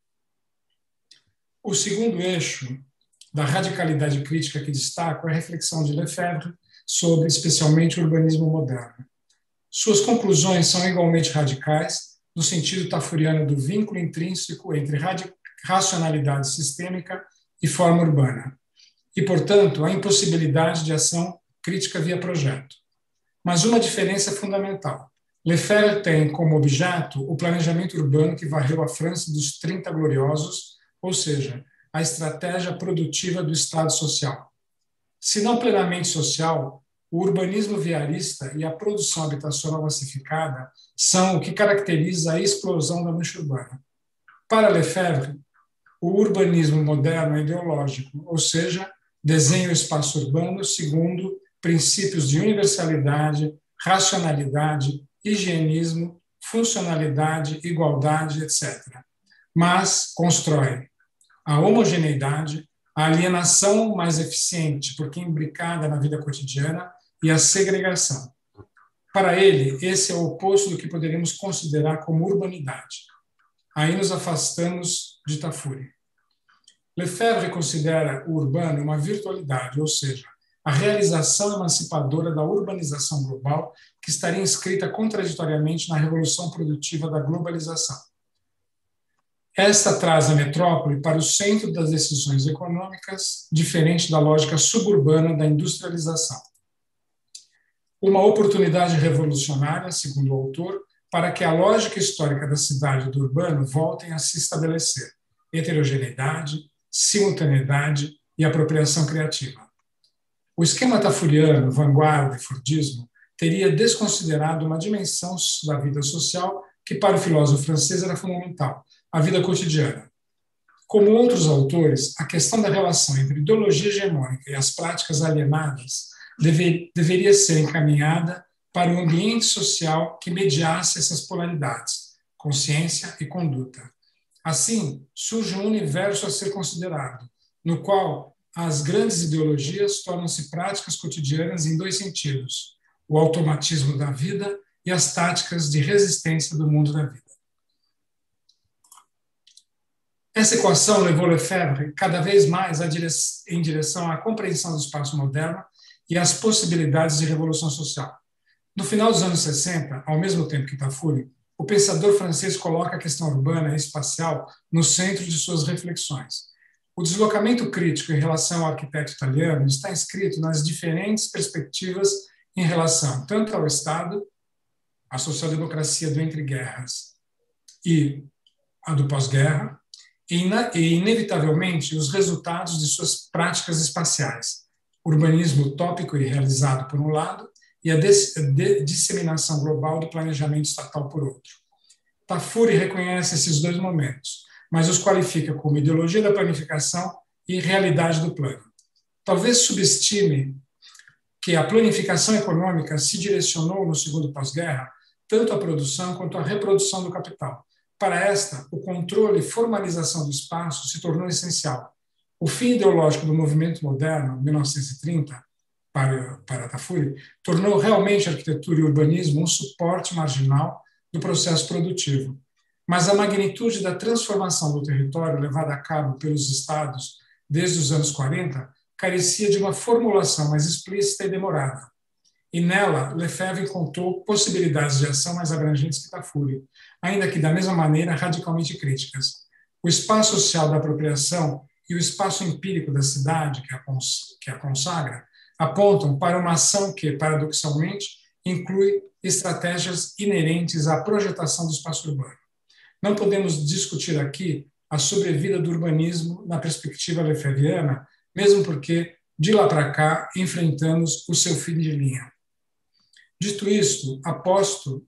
O segundo eixo da radicalidade crítica que destaco é a reflexão de Lefebvre sobre, especialmente, o urbanismo moderno. Suas conclusões são igualmente radicais, no sentido tafuriano do vínculo intrínseco entre racionalidade sistêmica e forma urbana, e, portanto, a impossibilidade de ação crítica via projeto. Mas uma diferença fundamental. Lefebvre tem como objeto o planejamento urbano que varreu a França dos 30 Gloriosos, ou seja, a estratégia produtiva do Estado social. Se não plenamente social, o urbanismo viarista e a produção habitacional massificada são o que caracteriza a explosão da mancha urbana. Para Lefebvre, o urbanismo moderno é ideológico, ou seja, desenha o espaço urbano segundo princípios de universalidade, racionalidade, higienismo, funcionalidade, igualdade, etc. Mas constrói a homogeneidade, a alienação mais eficiente, porque imbricada na vida cotidiana, e a segregação. Para ele, esse é o oposto do que poderíamos considerar como urbanidade. Aí nos afastamos de Tafuri. Lefebvre considera o urbano uma virtualidade, ou seja, a realização emancipadora da urbanização global que estaria inscrita contraditoriamente na revolução produtiva da globalização. Esta traz a metrópole para o centro das decisões econômicas, diferente da lógica suburbana da industrialização. Uma oportunidade revolucionária, segundo o autor, para que a lógica histórica da cidade e do urbano voltem a se estabelecer. Heterogeneidade, simultaneidade e apropriação criativa. O esquema tafuriano, vanguarda e fordismo teria desconsiderado uma dimensão da vida social que para o filósofo francês era fundamental, a vida cotidiana. Como outros autores, a questão da relação entre ideologia hegemônica e as práticas alienadas deveria ser encaminhada para um ambiente social que mediasse essas polaridades, consciência e conduta. Assim, surge um universo a ser considerado, no qual as grandes ideologias tornam-se práticas cotidianas em dois sentidos, o automatismo da vida e as táticas de resistência do mundo da vida. Essa equação levou Lefebvre cada vez mais em direção à compreensão do espaço moderno e às possibilidades de revolução social. No final dos anos 60, ao mesmo tempo que Tafuri, o pensador francês coloca a questão urbana e espacial no centro de suas reflexões. O deslocamento crítico em relação ao arquiteto italiano está inscrito nas diferentes perspectivas em relação tanto ao Estado, a social-democracia do entre-guerras e a do pós-guerra, e inevitavelmente os resultados de suas práticas espaciais, urbanismo utópico e realizado por um lado, e a disseminação global do planejamento estatal por outro. Tafuri reconhece esses dois momentos, mas os qualifica como ideologia da planificação e realidade do plano. Talvez subestime que a planificação econômica se direcionou no segundo pós-guerra tanto à produção quanto à reprodução do capital. Para esta, o controle e formalização do espaço se tornou essencial. O fim ideológico do movimento moderno, 1930, para Tafuri, tornou realmente a arquitetura e o urbanismo um suporte marginal do processo produtivo. Mas a magnitude da transformação do território levada a cabo pelos estados desde os anos 40 carecia de uma formulação mais explícita e demorada. E nela, Lefebvre encontrou possibilidades de ação mais abrangentes que Tafuri, ainda que da mesma maneira radicalmente críticas. O espaço social da apropriação e o espaço empírico da cidade, que a consagra, apontam para uma ação que, paradoxalmente, inclui estratégias inerentes à projetação do espaço urbano. Não podemos discutir aqui a sobrevida do urbanismo na perspectiva lefebvriana, mesmo porque, de lá para cá, enfrentamos o seu fim de linha. Dito isto, aponto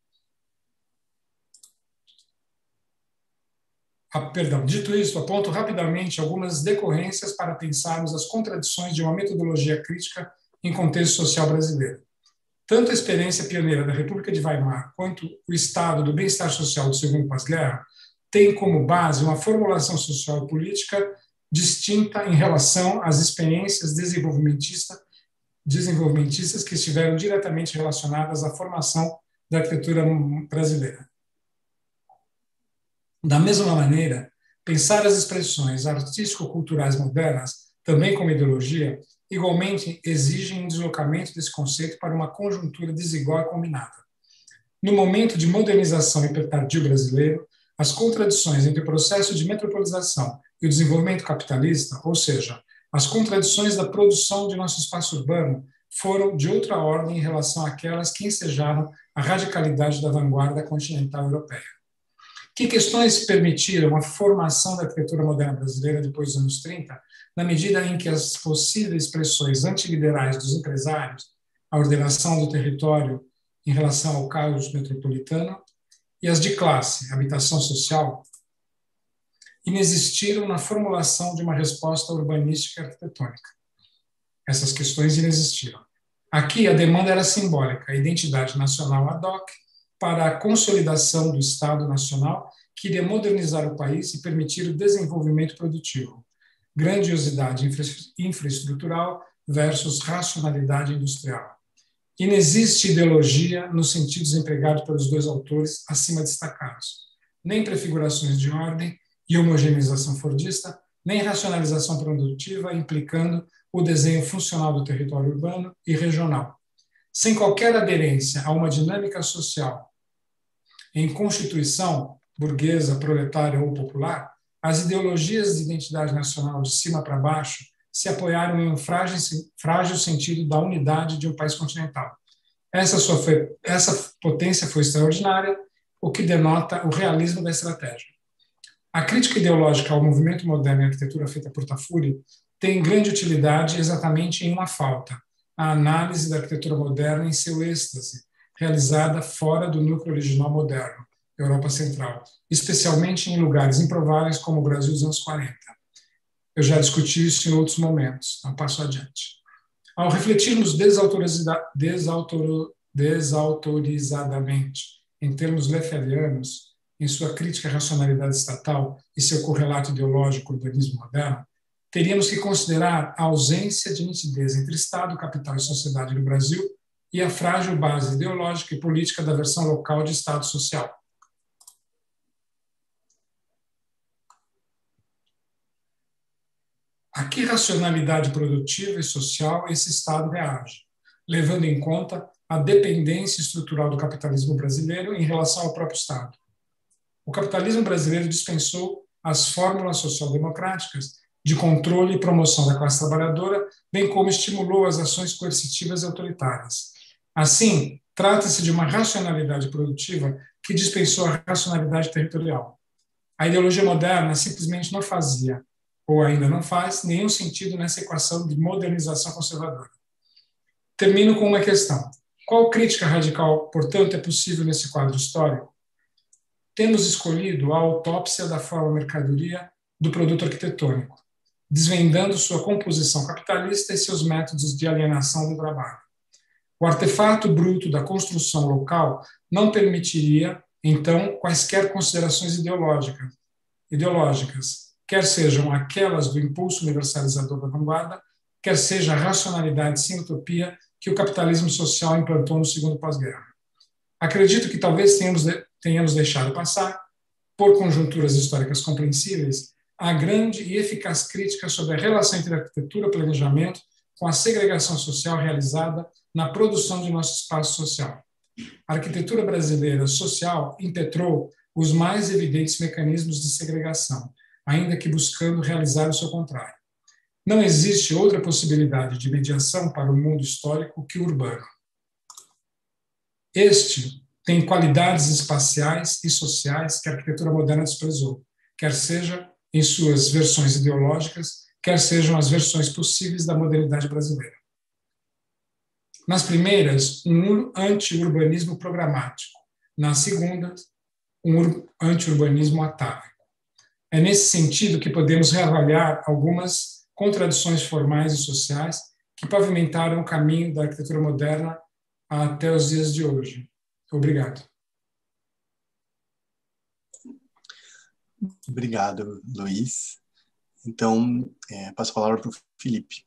rapidamente algumas decorrências para pensarmos as contradições de uma metodologia crítica em contexto social brasileiro. Tanto a experiência pioneira da República de Weimar quanto o estado do bem-estar social do segundo pós-guerra têm como base uma formulação social e política distinta em relação às experiências desenvolvimentistas que estiveram diretamente relacionadas à formação da arquitetura brasileira. Da mesma maneira, pensar as expressões artístico-culturais modernas, também como ideologia, igualmente exigem um deslocamento desse conceito para uma conjuntura desigual e combinada. No momento de modernização hipertardio brasileiro, as contradições entre o processo de metropolização e o desenvolvimento capitalista, ou seja, as contradições da produção de nosso espaço urbano, foram de outra ordem em relação àquelas que ensejaram a radicalidade da vanguarda continental europeia. Que questões permitiram a formação da arquitetura moderna brasileira depois dos anos 30, na medida em que as possíveis pressões antiliberais dos empresários, a ordenação do território em relação ao caos metropolitano, e as de classe, habitação social, inexistiram na formulação de uma resposta urbanística e arquitetônica. Essas questões inexistiram. Aqui, a demanda era simbólica, a identidade nacional ad hoc para a consolidação do Estado Nacional, que iria modernizar o país e permitir o desenvolvimento produtivo. Grandiosidade infraestrutural versus racionalidade industrial. Inexiste ideologia nos sentidos empregados pelos dois autores acima destacados, nem prefigurações de ordem e homogeneização fordista, nem racionalização produtiva implicando o desenho funcional do território urbano e regional. Sem qualquer aderência a uma dinâmica social em constituição burguesa, proletária ou popular, as ideologias de identidade nacional de cima para baixo se apoiaram em um frágil sentido da unidade de um país continental. Essa potência foi extraordinária, o que denota o realismo da estratégia. A crítica ideológica ao movimento moderno e à arquitetura feita por Tafuri tem grande utilidade exatamente em uma falta, a análise da arquitetura moderna em seu êxtase, realizada fora do núcleo original moderno, Europa Central, especialmente em lugares improváveis como o Brasil dos anos 40. Eu já discuti isso em outros momentos, então passo adiante. Ao refletirmos desautorizadamente em termos lefebvrianos, em sua crítica à racionalidade estatal e seu correlato ideológico ao urbanismo moderno, teríamos que considerar a ausência de nitidez entre Estado, capital e sociedade no Brasil e a frágil base ideológica e política da versão local de Estado social. A que racionalidade produtiva e social esse Estado reage, levando em conta a dependência estrutural do capitalismo brasileiro em relação ao próprio Estado? O capitalismo brasileiro dispensou as fórmulas social-democráticas de controle e promoção da classe trabalhadora, bem como estimulou as ações coercitivas e autoritárias. Assim, trata-se de uma racionalidade produtiva que dispensou a racionalidade territorial. A ideologia moderna simplesmente não fazia, ou ainda não faz, nenhum sentido nessa equação de modernização conservadora. Termino com uma questão. Qual crítica radical, portanto, é possível nesse quadro histórico? Temos escolhido a autópsia da forma mercadoria do produto arquitetônico, desvendando sua composição capitalista e seus métodos de alienação do trabalho. O artefato bruto da construção local não permitiria, então, quaisquer considerações ideológicas, quer sejam aquelas do impulso universalizador da vanguarda, quer seja a racionalidade sem utopia que o capitalismo social implantou no segundo pós-guerra. Acredito que talvez tenhamos deixado passar, por conjunturas históricas compreensíveis, a grande e eficaz crítica sobre a relação entre arquitetura e planejamento com a segregação social realizada na produção de nosso espaço social. A arquitetura brasileira social impetrou os mais evidentes mecanismos de segregação, ainda que buscando realizar o seu contrário. Não existe outra possibilidade de mediação para o mundo histórico que o urbano. Este tem qualidades espaciais e sociais que a arquitetura moderna desprezou, quer seja em suas versões ideológicas, quer sejam as versões possíveis da modernidade brasileira. Nas primeiras, um anti-urbanismo programático. Nas segundas, um anti-urbanismo atávico. É nesse sentido que podemos reavaliar algumas contradições formais e sociais que pavimentaram o caminho da arquitetura moderna até os dias de hoje. Obrigado.
Obrigado, Luiz. Então, passo a palavra para o Felipe.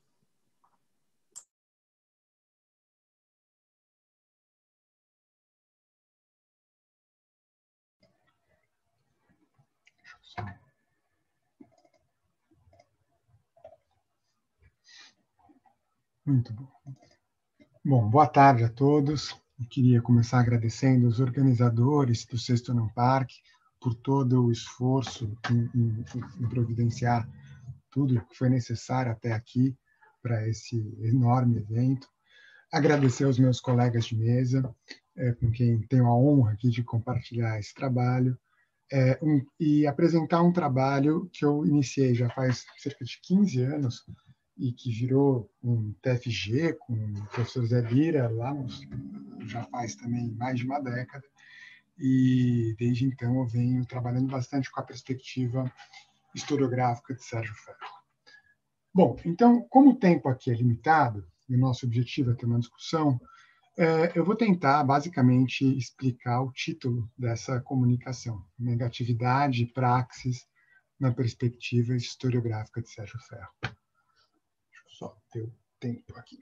Muito bom. Bom, boa tarde a todos. Eu queria começar agradecendo os organizadores do Sexto Não Parque por todo o esforço em providenciar tudo o que foi necessário até aqui para esse enorme evento. Agradecer aos meus colegas de mesa com quem tenho a honra aqui de compartilhar esse trabalho, e apresentar um trabalho que eu iniciei já faz cerca de 15 anos e que virou um TFG com o professor Zé Lira, já faz também mais de uma década, e desde então eu venho trabalhando bastante com a perspectiva historiográfica de Sérgio Ferro. Bom, então, como o tempo aqui é limitado, e o nosso objetivo é ter uma discussão, eu vou tentar, basicamente, explicar o título dessa comunicação, Negatividade e Praxis na Perspectiva Historiográfica de Sérgio Ferro. Deixa eu só ter o tempo aqui.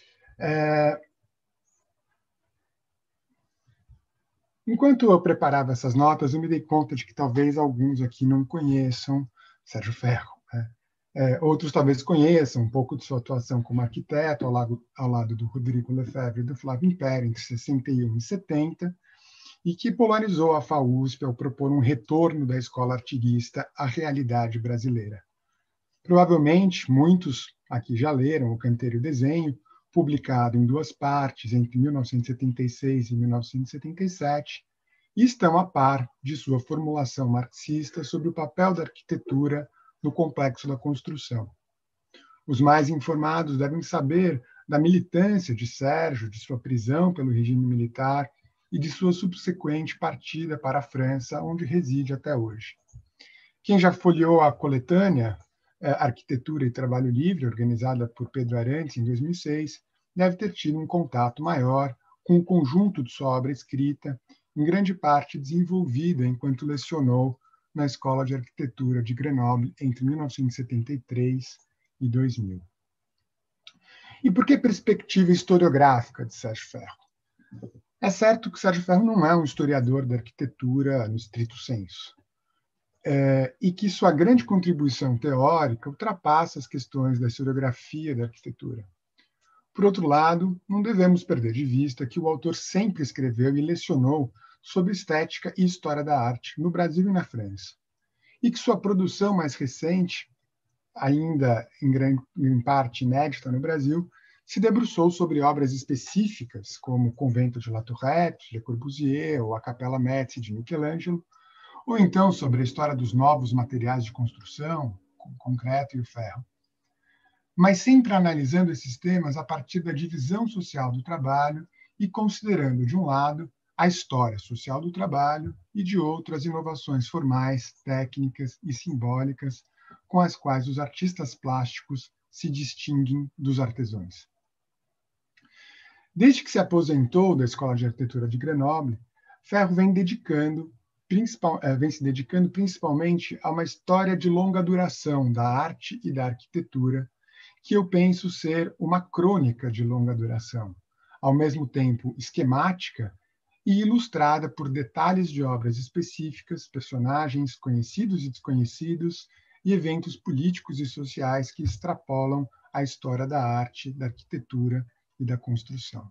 Enquanto eu preparava essas notas, eu me dei conta de que talvez alguns aqui não conheçam Sérgio Ferro, né? Outros talvez conheçam um pouco de sua atuação como arquiteto, ao lado do Rodrigo Lefebvre e do Flávio Império, entre 61 e 70, e que polarizou a FAUSP ao propor um retorno da escola artiguista à realidade brasileira. Provavelmente, muitos aqui já leram O Canteiro e o Desenho, publicado em 2 partes entre 1976 e 1977, e estão a par de sua formulação marxista sobre o papel da arquitetura no complexo da construção. Os mais informados devem saber da militância de Sérgio, de sua prisão pelo regime militar e de sua subsequente partida para a França, onde reside até hoje. Quem já folheou a coletânea Arquitetura e Trabalho Livre, organizada por Pedro Arantes em 2006, deve ter tido um contato maior com o conjunto de sua obra escrita, em grande parte desenvolvida enquanto lecionou na Escola de Arquitetura de Grenoble entre 1973 e 2000. E por que perspectiva historiográfica de Sérgio Ferro? É certo que Sérgio Ferro não é um historiador da arquitetura no estrito senso, e que sua grande contribuição teórica ultrapassa as questões da historiografia da arquitetura. Por outro lado, não devemos perder de vista que o autor sempre escreveu e lecionou sobre estética e história da arte no Brasil e na França, e que sua produção mais recente, ainda em parte inédita no Brasil, se debruçou sobre obras específicas, como o Convento de La Tourette, Le Corbusier, ou a Capela Médici de Michelangelo, ou então sobre a história dos novos materiais de construção, como o concreto e o ferro. Mas sempre analisando esses temas a partir da divisão social do trabalho e considerando, de um lado, a história social do trabalho e, de outro, as inovações formais, técnicas e simbólicas com as quais os artistas plásticos se distinguem dos artesãos. Desde que se aposentou da Escola de Arquitetura de Grenoble, Ferro vem se dedicando principalmente a uma história de longa duração da arte e da arquitetura, que eu penso ser uma crônica de longa duração, ao mesmo tempo esquemática e ilustrada por detalhes de obras específicas, personagens conhecidos e desconhecidos e eventos políticos e sociais que extrapolam a história da arte, da arquitetura e da construção.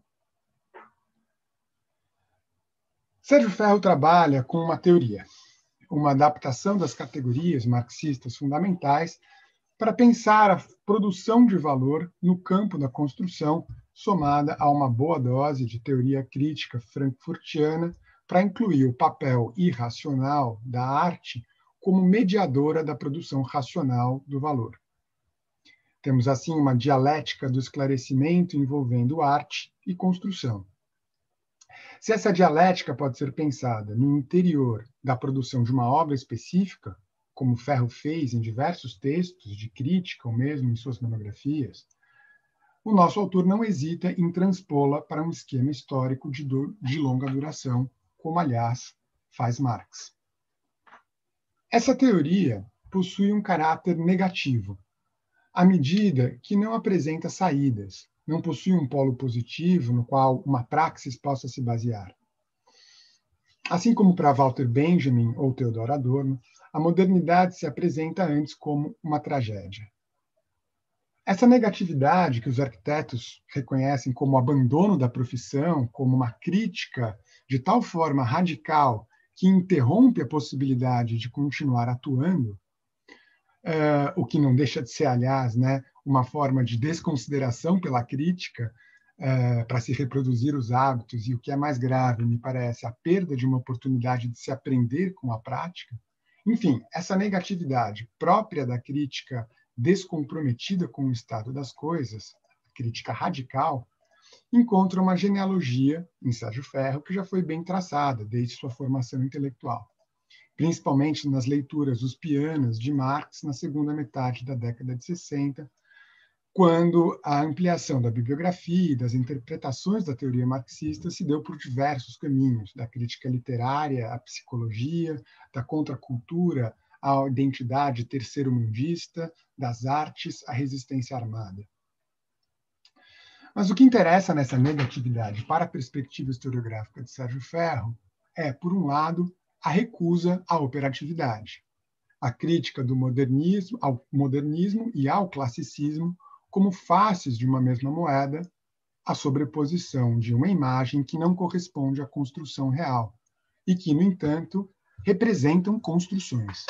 Sérgio Ferro trabalha com uma teoria, uma adaptação das categorias marxistas fundamentais para pensar a produção de valor no campo da construção, somada a uma boa dose de teoria crítica frankfurtiana para incluir o papel irracional da arte como mediadora da produção racional do valor. Temos, assim, uma dialética do esclarecimento envolvendo arte e construção. Se essa dialética pode ser pensada no interior da produção de uma obra específica, como Ferro fez em diversos textos de crítica ou mesmo em suas monografias, o nosso autor não hesita em transpô-la para um esquema histórico de longa duração, como, aliás, faz Marx. Essa teoria possui um caráter negativo, à medida que não apresenta saídas, não possui um polo positivo no qual uma praxis possa se basear. Assim como para Walter Benjamin ou Theodor Adorno, a modernidade se apresenta antes como uma tragédia. Essa negatividade que os arquitetos reconhecem como abandono da profissão, como uma crítica de tal forma radical que interrompe a possibilidade de continuar atuando, o que não deixa de ser, aliás, né, uma forma de desconsideração pela crítica, para se reproduzir os hábitos, e o que é mais grave, me parece, a perda de uma oportunidade de se aprender com a prática. Enfim, essa negatividade própria da crítica descomprometida com o estado das coisas, a crítica radical, encontra uma genealogia em Sérgio Ferro que já foi bem traçada desde sua formação intelectual, principalmente nas leituras uspianas de Marx na segunda metade da década de 60, quando a ampliação da bibliografia e das interpretações da teoria marxista se deu por diversos caminhos, da crítica literária à psicologia, da contracultura à identidade terceiro-mundista, das artes à resistência armada. Mas o que interessa nessa negatividade para a perspectiva historiográfica de Sérgio Ferro é, por um lado, a recusa à operatividade, a crítica do modernismo, ao modernismo e ao classicismo como faces de uma mesma moeda, a sobreposição de uma imagem que não corresponde à construção real e que, no entanto, representam construções.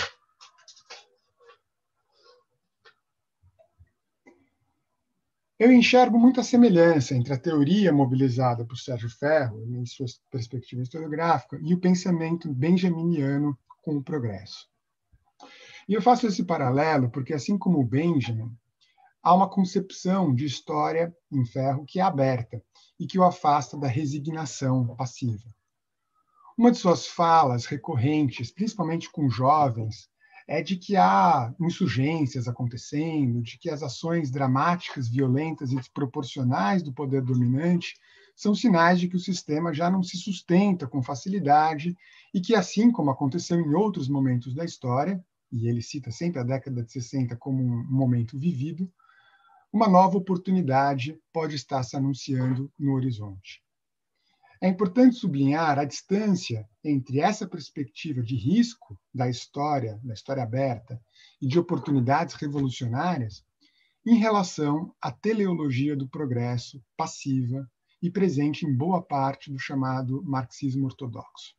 Eu enxergo muita semelhança entre a teoria mobilizada por Sérgio Ferro, em sua perspectiva historiográfica, e o pensamento benjaminiano com o progresso. E eu faço esse paralelo porque, assim como o Benjamin, há uma concepção de história em Ferro que é aberta e que o afasta da resignação passiva. Uma de suas falas recorrentes, principalmente com jovens, é de que há insurgências acontecendo, de que as ações dramáticas, violentas e desproporcionais do poder dominante são sinais de que o sistema já não se sustenta com facilidade e que, assim como aconteceu em outros momentos da história, e ele cita sempre a década de 60 como um momento vivido, uma nova oportunidade pode estar se anunciando no horizonte. É importante sublinhar a distância entre essa perspectiva de risco da história aberta, e de oportunidades revolucionárias, em relação à teleologia do progresso passiva e presente em boa parte do chamado marxismo ortodoxo.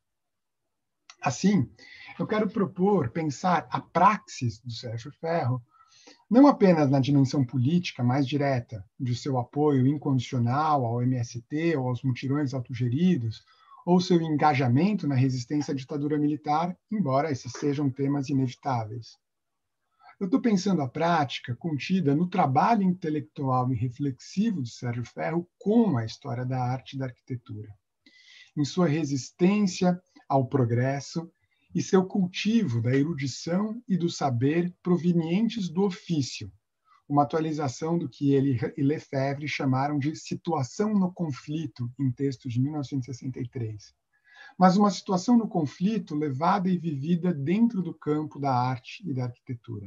Assim, eu quero propor pensar a praxis do Sérgio Ferro não apenas na dimensão política mais direta, de seu apoio incondicional ao MST ou aos mutirões autogeridos, ou seu engajamento na resistência à ditadura militar, embora esses sejam temas inevitáveis. Eu estou pensando a prática contida no trabalho intelectual e reflexivo de Sérgio Ferro com a história da arte e da arquitetura, em sua resistência ao progresso e seu cultivo da erudição e do saber provenientes do ofício, uma atualização do que ele e Lefebvre chamaram de situação no conflito, em textos de 1963. Mas uma situação no conflito levada e vivida dentro do campo da arte e da arquitetura.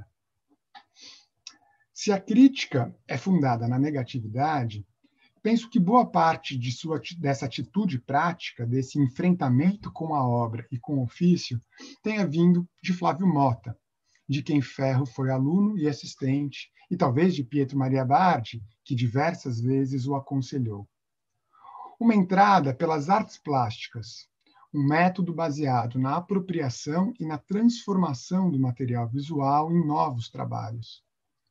Se a crítica é fundada na negatividade, penso que boa parte dessa atitude prática, desse enfrentamento com a obra e com o ofício, tenha vindo de Flávio Motta, de quem Ferro foi aluno e assistente, e talvez de Pietro Maria Bardi, que diversas vezes o aconselhou. Uma entrada pelas artes plásticas, um método baseado na apropriação e na transformação do material visual em novos trabalhos.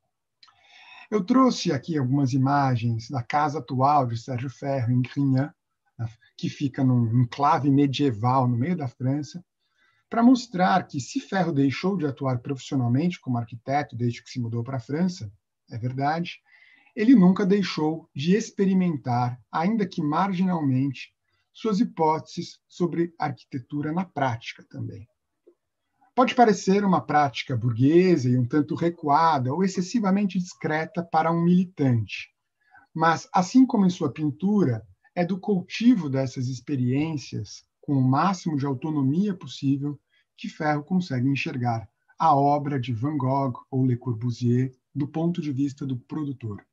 Eu trouxe aqui algumas imagens da casa atual de Sérgio Ferro, em Grignan, que fica num enclave medieval no meio da França, para mostrar que, se Ferro deixou de atuar profissionalmente como arquiteto desde que se mudou para a França, é verdade, ele nunca deixou de experimentar, ainda que marginalmente, suas hipóteses sobre arquitetura na prática também. Pode parecer uma prática burguesa e um tanto recuada ou excessivamente discreta para um militante, mas, assim como em sua pintura, é do cultivo dessas experiências, com o máximo de autonomia possível, que Ferro consegue enxergar a obra de Van Gogh ou Le Corbusier do ponto de vista do produtor.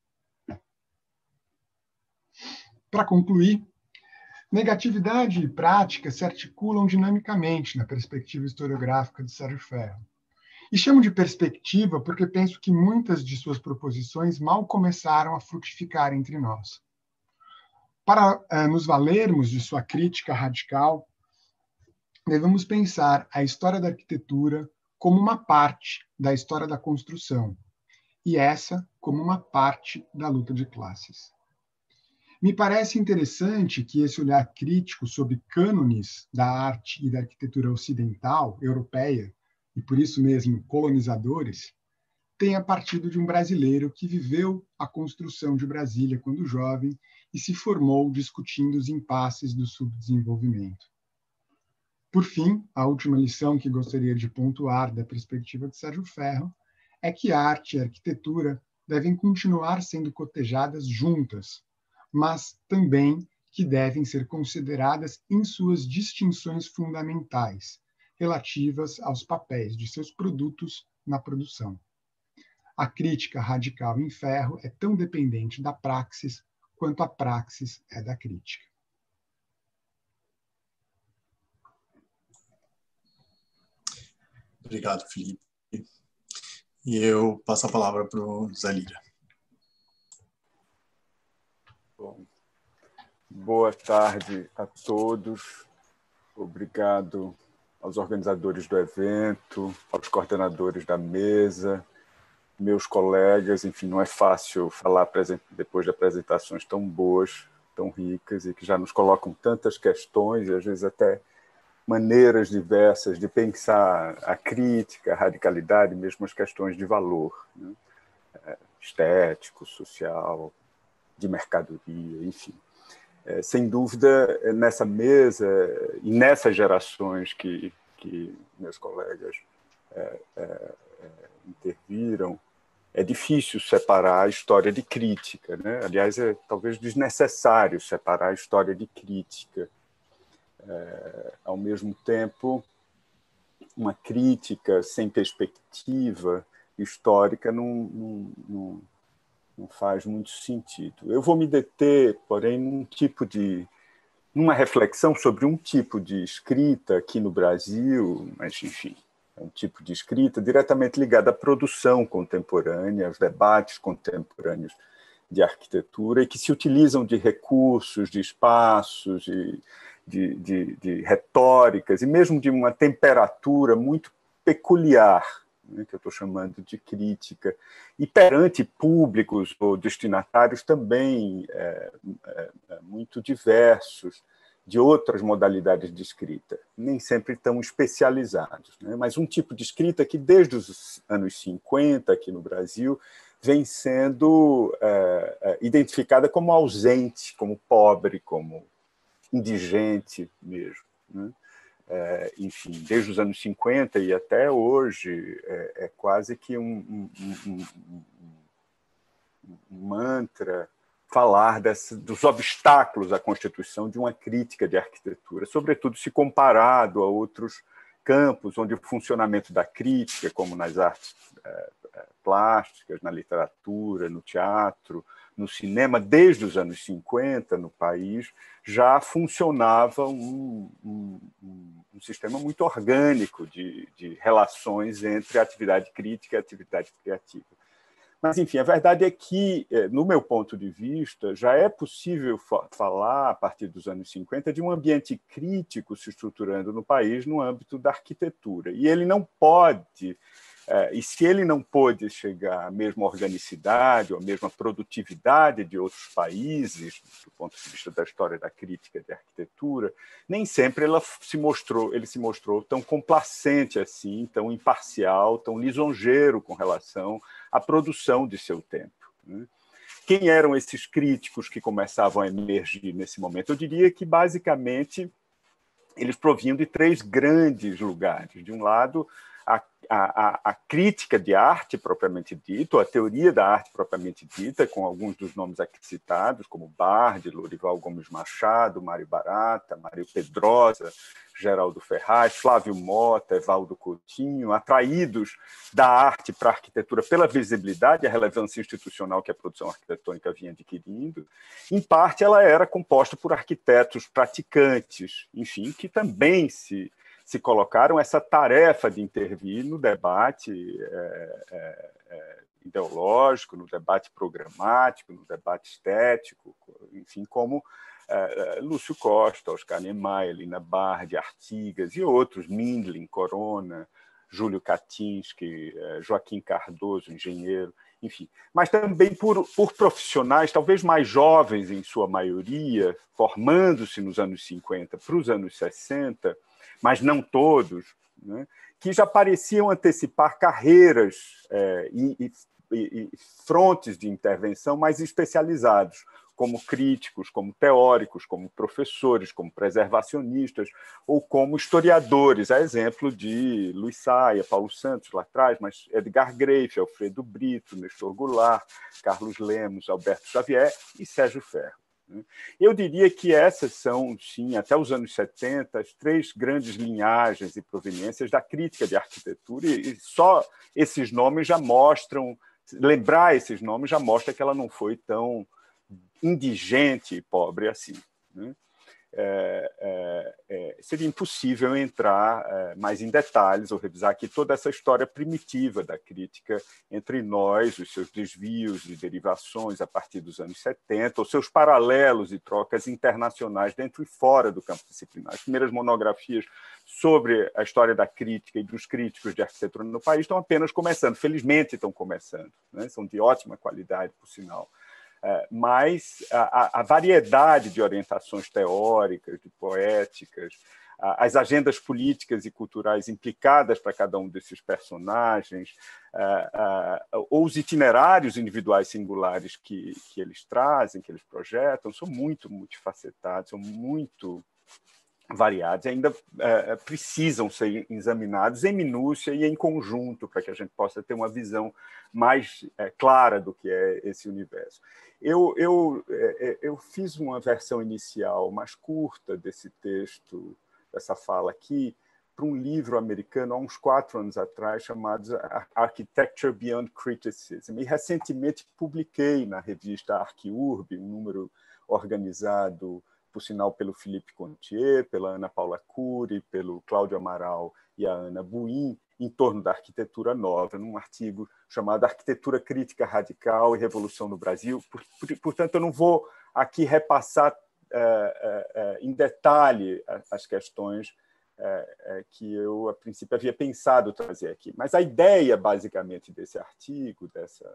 Para concluir, negatividade e prática se articulam dinamicamente na perspectiva historiográfica de Sérgio Ferro. E chamo de perspectiva porque penso que muitas de suas proposições mal começaram a frutificar entre nós. Para nos valermos de sua crítica radical, devemos pensar a história da arquitetura como uma parte da história da construção, e essa como uma parte da luta de classes. Me parece interessante que esse olhar crítico sobre cânones da arte e da arquitetura ocidental, europeia, e por isso mesmo colonizadores, tenha partido de um brasileiro que viveu a construção de Brasília quando jovem e se formou discutindo os impasses do subdesenvolvimento. Por fim, a última lição que gostaria de pontuar da perspectiva de Sérgio Ferro é que arte e arquitetura devem continuar sendo cotejadas juntas, mas também que devem ser consideradas em suas distinções fundamentais, relativas aos papéis de seus produtos na produção. A crítica radical em Ferro é tão dependente da praxis quanto a praxis é da crítica.
Obrigado, Felipe. E eu passo a palavra para o Zé Lira.
Bom, boa tarde a todos. Obrigado aos organizadores do evento, aos coordenadores da mesa, meus colegas. Enfim, não é fácil falar depois de apresentações tão boas, tão ricas, e que já nos colocam tantas questões, e às vezes até maneiras diversas de pensar a crítica, a radicalidade, mesmo as questões de valor, né? Estético, social, de mercadoria, enfim. Sem dúvida, nessa mesa e nessas gerações que meus colegas interviram, é difícil separar a história de crítica, né? Aliás, é talvez desnecessário separar a história de crítica. Ao mesmo tempo, uma crítica sem perspectiva histórica não faz muito sentido. Eu vou me deter, porém, numa reflexão sobre um tipo de escrita aqui no Brasil, mas, enfim, é um tipo de escrita diretamente ligado à produção contemporânea, aos debates contemporâneos de arquitetura, e que se utilizam de recursos, de espaços, de retóricas, e mesmo de uma temperatura muito peculiar, né, que eu estou chamando de crítica, e perante públicos ou destinatários também muito diversos, de outras modalidades de escrita, nem sempre tão especializados, né? Mas um tipo de escrita que, desde os anos 50, aqui no Brasil, vem sendo identificada como ausente, como pobre, como indigente mesmo, né? Enfim, desde os anos 50 e até hoje, é quase que um mantra falar dos obstáculos à constituição de uma crítica de arquitetura, sobretudo se comparado a outros campos onde o funcionamento da crítica, como nas artes plásticas, na literatura, no teatro, no cinema, desde os anos 50 no país, já funcionava um sistema muito orgânico de relações entre a atividade crítica e a atividade criativa. Mas, enfim, a verdade é que, no meu ponto de vista, já é possível falar, a partir dos anos 50, de um ambiente crítico se estruturando no país no âmbito da arquitetura. E ele não pode, e se ele não pôde chegar à mesma organicidade ou à mesma produtividade de outros países, do ponto de vista da história da crítica de arquitetura, nem sempre ele se mostrou tão complacente assim, tão imparcial, tão lisonjeiro com relação à produção de seu tempo, né? Quem eram esses críticos que começavam a emergir nesse momento? Eu diria que, basicamente, eles provinham de três grandes lugares. De um lado, a crítica de arte propriamente dita, ou a teoria da arte propriamente dita, com alguns dos nomes aqui citados, como Bardi, Lorival Gomes Machado, Mário Barata, Mário Pedrosa, Geraldo Ferraz, Flávio Mota, Evaldo Coutinho, atraídos da arte para a arquitetura pela visibilidade e a relevância institucional que a produção arquitetônica vinha adquirindo. Em parte, ela era composta por arquitetos praticantes, enfim, que também se colocaram essa tarefa de intervir no debate ideológico, no debate programático, no debate estético, enfim, como Lúcio Costa, Oscar Niemeyer, Elina Bardi, Artigas e outros, Mindlin, Corona, Júlio Katinski, Joaquim Cardoso, engenheiro, enfim, mas também por profissionais, talvez mais jovens em sua maioria, formando-se nos anos 50 para os anos 60, mas não todos, né, que já pareciam antecipar carreiras e frontes de intervenção mais especializados, como críticos, como teóricos, como professores, como preservacionistas ou como historiadores, a exemplo de Luiz Saia, Paulo Santos lá atrás, mas Edgar Graefe, Alfredo Brito, Nestor Goulart, Carlos Lemos, Alberto Xavier e Sérgio Ferro. Eu diria que essas são, sim, até os anos 70, as 3 grandes linhagens e proveniências da crítica de arquitetura, e só esses nomes já mostram, lembrar esses nomes já mostra que ela não foi tão indigente e pobre assim, né? Seria impossível entrar mais em detalhes ou revisar aqui toda essa história primitiva da crítica entre nós, os seus desvios e derivações a partir dos anos 70, os seus paralelos e trocas internacionais dentro e fora do campo disciplinar. As primeiras monografias sobre a história da crítica e dos críticos de arquitetura no país estão apenas começando, felizmente estão começando, né? São de ótima qualidade, por sinal. Mas a variedade de orientações teóricas, de poéticas, as agendas políticas e culturais implicadas para cada um desses personagens, ou os itinerários individuais singulares que eles trazem, que eles projetam, são muito multifacetados, são muito variados, ainda precisam ser examinados em minúcia e em conjunto para que a gente possa ter uma visão mais clara do que é esse universo. Eu fiz uma versão inicial mais curta desse texto, dessa fala aqui, para um livro americano há uns 4 anos atrás, chamado Architecture Beyond Criticism. E recentemente publiquei na revista Arquiurb, um número organizado, por sinal, pelo Philippe Contier, pela Ana Paula Cury, pelo Cláudio Amaral e a Ana Buin, em torno da arquitetura nova, num artigo chamado Arquitetura Crítica Radical e Revolução no Brasil. Portanto, eu não vou aqui repassar em detalhe as questões que eu, a princípio, havia pensado trazer aqui. Mas a ideia, basicamente, desse artigo, dessa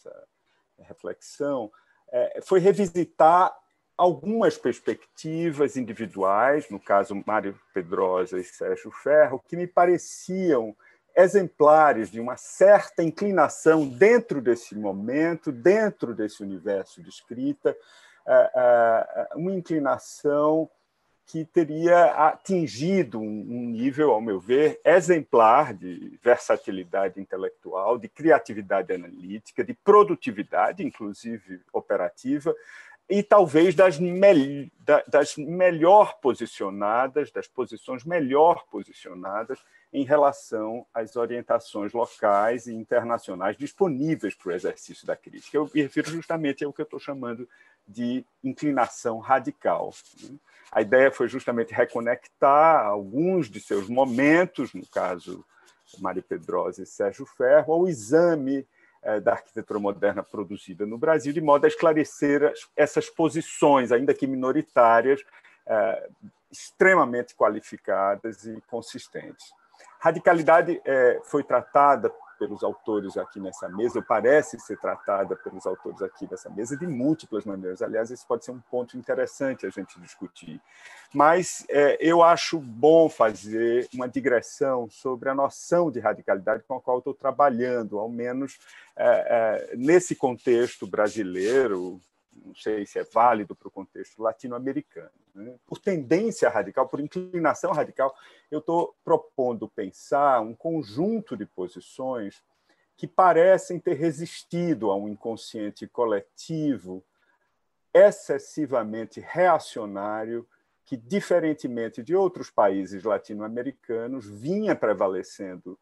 reflexão, foi revisitar algumas perspectivas individuais, no caso Mário Pedrosa e Sérgio Ferro, que me pareciam exemplares de uma certa inclinação dentro desse momento, dentro desse universo de escrita, uma inclinação que teria atingido um nível, ao meu ver, exemplar de versatilidade intelectual, de criatividade analítica, de produtividade, inclusive operativa, e talvez das melhor posicionadas, das posições melhor posicionadas em relação às orientações locais e internacionais disponíveis para o exercício da crítica. Eu me refiro justamente ao que eu estou chamando de inclinação radical. A ideia foi justamente reconectar alguns de seus momentos, no caso Mário Pedrosa e Sérgio Ferro, ao exame da arquitetura moderna produzida no Brasil, de modo a esclarecer essas posições, ainda que minoritárias, extremamente qualificadas e consistentes. Radicalidade foi tratada pelos autores aqui nessa mesa, ou parece ser tratada pelos autores aqui nessa mesa, de múltiplas maneiras. Aliás, esse pode ser um ponto interessante a gente discutir. Mas eu acho bom fazer uma digressão sobre a noção de radicalidade com a qual estou trabalhando, ao menos nesse contexto brasileiro, não sei se é válido para o contexto latino-americano, né? Por tendência radical, por inclinação radical, eu estou propondo pensar um conjunto de posições que parecem ter resistido a um inconsciente coletivo excessivamente reacionário que, diferentemente de outros países latino-americanos, vinha prevalecendo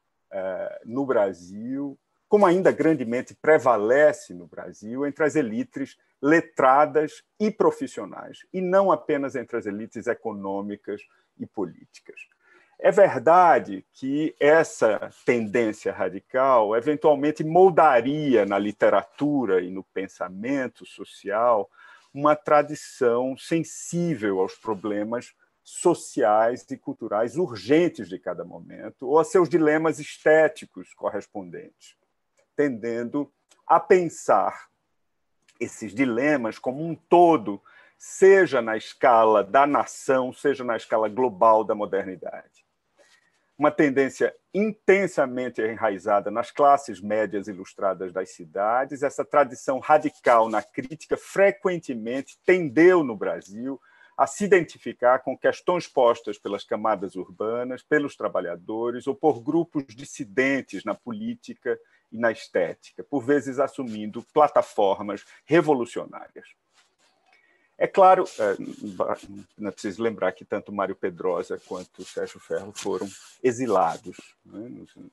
no Brasil, como ainda grandemente prevalece no Brasil, entre as elites letradas e profissionais, e não apenas entre as elites econômicas e políticas. É verdade que essa tendência radical eventualmente moldaria na literatura e no pensamento social uma tradição sensível aos problemas sociais e culturais urgentes de cada momento, ou a seus dilemas estéticos correspondentes, tendendo a pensar esses dilemas como um todo, seja na escala da nação, seja na escala global da modernidade. Uma tendência intensamente enraizada nas classes médias ilustradas das cidades, essa tradição radical na crítica frequentemente tendeu no Brasil a se identificar com questões postas pelas camadas urbanas, pelos trabalhadores ou por grupos dissidentes na política e na estética, por vezes assumindo plataformas revolucionárias. É claro, não é preciso lembrar que tanto Mário Pedrosa quanto Sérgio Ferro foram exilados, né,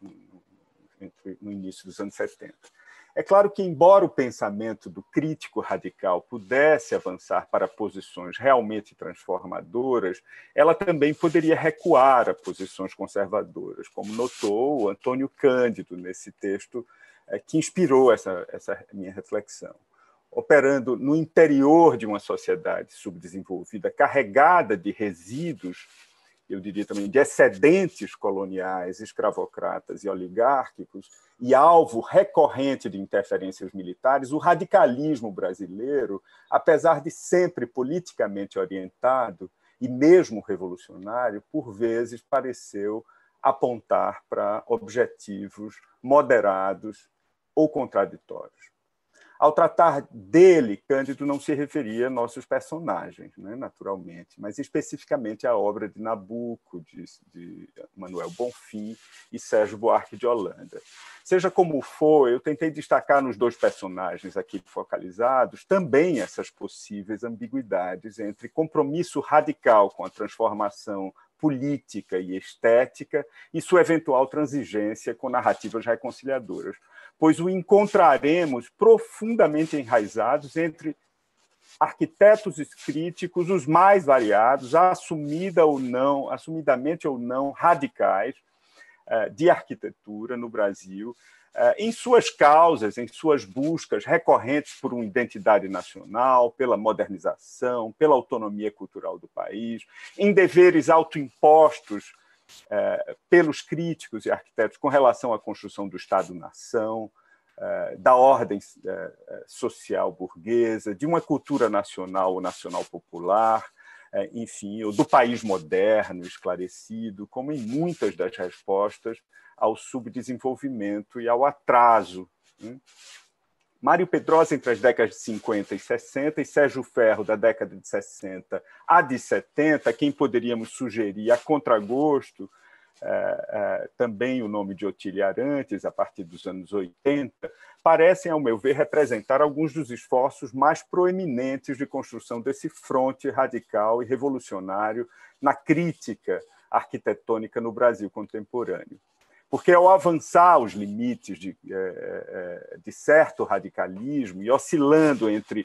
no início dos anos 70. É claro que, embora o pensamento do crítico radical pudesse avançar para posições realmente transformadoras, ela também poderia recuar a posições conservadoras, como notou Antônio Cândido nesse texto que inspirou essa minha reflexão. Operando no interior de uma sociedade subdesenvolvida, carregada de resíduos, eu diria também de excedentes coloniais, escravocratas e oligárquicos, e alvo recorrente de interferências militares, o radicalismo brasileiro, apesar de sempre politicamente orientado e mesmo revolucionário, por vezes pareceu apontar para objetivos moderados ou contraditórios. Ao tratar dele, Cândido não se referia a nossos personagens, né, naturalmente, mas especificamente à obra de Nabucco, de Manuel Bonfim e Sérgio Buarque de Holanda. Seja como for, eu tentei destacar nos dois personagens aqui focalizados também essas possíveis ambiguidades entre compromisso radical com a transformação política e estética e sua eventual transigência com narrativas reconciliadoras, pois o encontraremos profundamente enraizados entre arquitetos e críticos, os mais variados, assumidamente ou não radicais, de arquitetura no Brasil, em suas causas, em suas buscas recorrentes por uma identidade nacional, pela modernização, pela autonomia cultural do país, em deveres autoimpostos pelos críticos e arquitetos com relação à construção do Estado-nação, da ordem social burguesa, de uma cultura nacional ou nacional popular, enfim, ou do país moderno, esclarecido, como em muitas das respostas ao subdesenvolvimento e ao atraso. Mário Pedrosa, entre as décadas de 50 e 60, e Sérgio Ferro, da década de 60 a de 70, quem poderíamos sugerir a contragosto, também o nome de Otília Arantes, a partir dos anos 80, parecem, ao meu ver, representar alguns dos esforços mais proeminentes de construção desse fronte radical e revolucionário na crítica arquitetônica no Brasil contemporâneo. Porque, ao avançar os limites de certo radicalismo e oscilando entre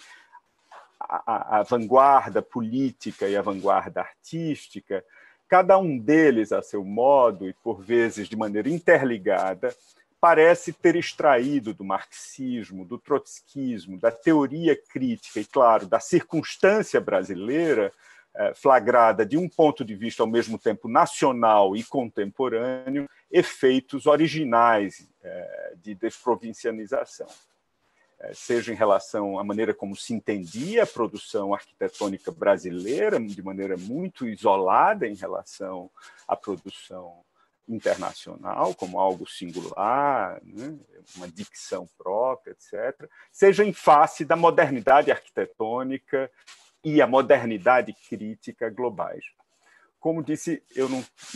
a vanguarda política e a vanguarda artística, cada um deles, a seu modo, e por vezes de maneira interligada, parece ter extraído do marxismo, do trotskismo, da teoria crítica e, claro, da circunstância brasileira, flagrada de um ponto de vista ao mesmo tempo nacional e contemporâneo, efeitos originais de desprovincianização. Seja em relação à maneira como se entendia a produção arquitetônica brasileira, de maneira muito isolada em relação à produção internacional, como algo singular, né? Uma dicção própria, etc., seja em face da modernidade arquitetônica e a modernidade crítica globais. Como disse, eu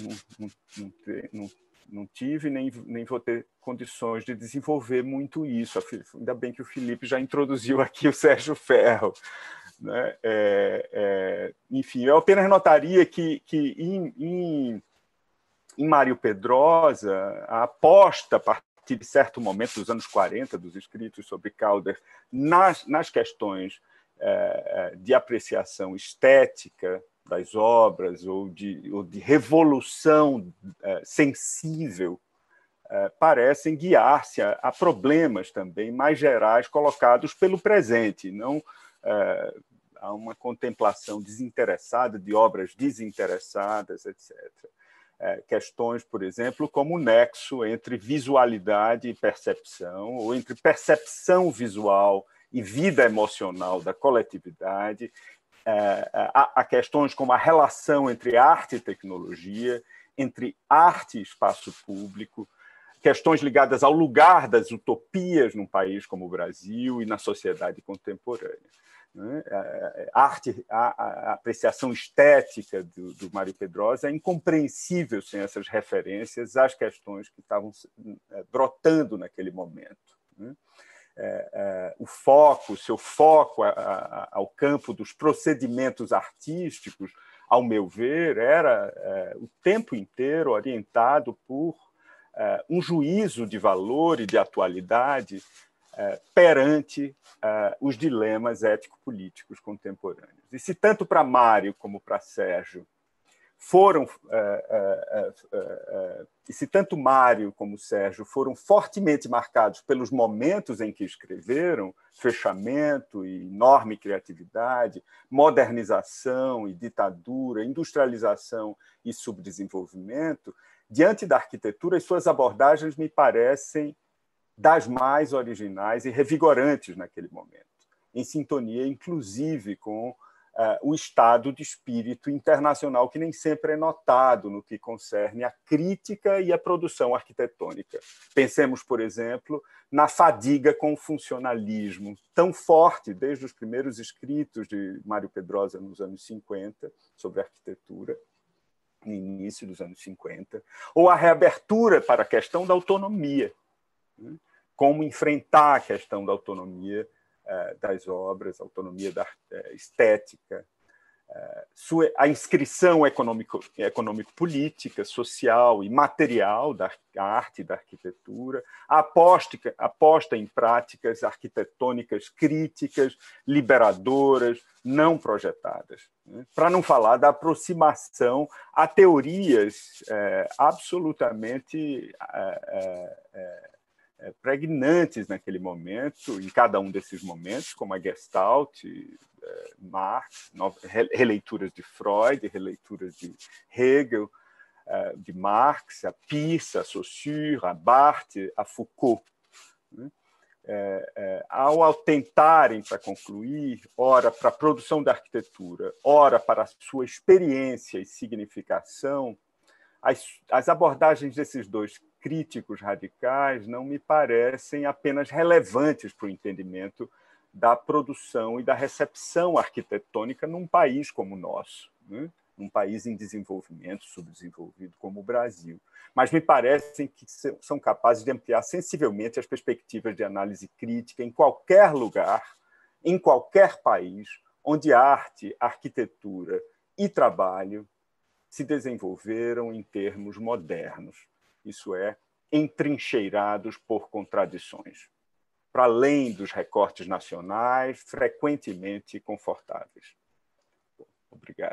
não tive nem vou ter condições de desenvolver muito isso. Ainda bem que o Felipe já introduziu aqui o Sérgio Ferro, né? Enfim, eu apenas notaria que em Mário Pedrosa, a aposta a partir de certo momento dos anos 40, dos escritos sobre Calder, nas questões de apreciação estética das obras ou de revolução sensível, parecem guiar-se a problemas também mais gerais colocados pelo presente, não a uma contemplação desinteressada de obras desinteressadas, etc. questões, por exemplo, como o nexo entre visualidade e percepção, ou entre percepção visual e vida emocional da coletividade, há questões como a relação entre arte e tecnologia, entre arte e espaço público, questões ligadas ao lugar das utopias num país como o Brasil e na sociedade contemporânea. A apreciação estética do Mário Pedrosa é incompreensível sem essas referências às questões que estavam brotando naquele momento. O seu foco ao campo dos procedimentos artísticos, ao meu ver, era o tempo inteiro orientado por um juízo de valor e de atualidade perante os dilemas ético-políticos contemporâneos. E se tanto para Mário como para Sérgio Mário como Sérgio foram fortemente marcados pelos momentos em que escreveram, fechamento e enorme criatividade, modernização e ditadura, industrialização e subdesenvolvimento, diante da arquitetura, as suas abordagens me parecem das mais originais e revigorantes naquele momento, em sintonia, inclusive, com o estado de espírito internacional que nem sempre é notado no que concerne a crítica e a produção arquitetônica. Pensemos, por exemplo, na fadiga com o funcionalismo, tão forte desde os primeiros escritos de Mário Pedrosa nos anos 50, sobre arquitetura, no início dos anos 50, ou a reabertura para a questão da autonomia, como enfrentar a questão da autonomia das obras, a autonomia da estética, a inscrição econômico-política, social e material da arte e da arquitetura, a aposta em práticas arquitetônicas críticas, liberadoras, não projetadas. Para não falar da aproximação a teorias absolutamente pregnantes naquele momento, em cada um desses momentos, como a Gestalt, Marx, releituras de Freud, releituras de Hegel, de Marx, a Peirce, a Saussure, a Barthes, a Foucault. Ao tentarem, para concluir, ora para a produção da arquitetura, ora para a sua experiência e significação, as abordagens desses dois críticos radicais não me parecem apenas relevantes para o entendimento da produção e da recepção arquitetônica num país como o nosso, num país em desenvolvimento, subdesenvolvido como o Brasil. Mas me parecem que são capazes de ampliar sensivelmente as perspectivas de análise crítica em qualquer lugar, em qualquer país, onde arte, arquitetura e trabalho se desenvolveram em termos modernos, isso é, entrincheirados por contradições, para além dos recortes nacionais, frequentemente confortáveis. Obrigado.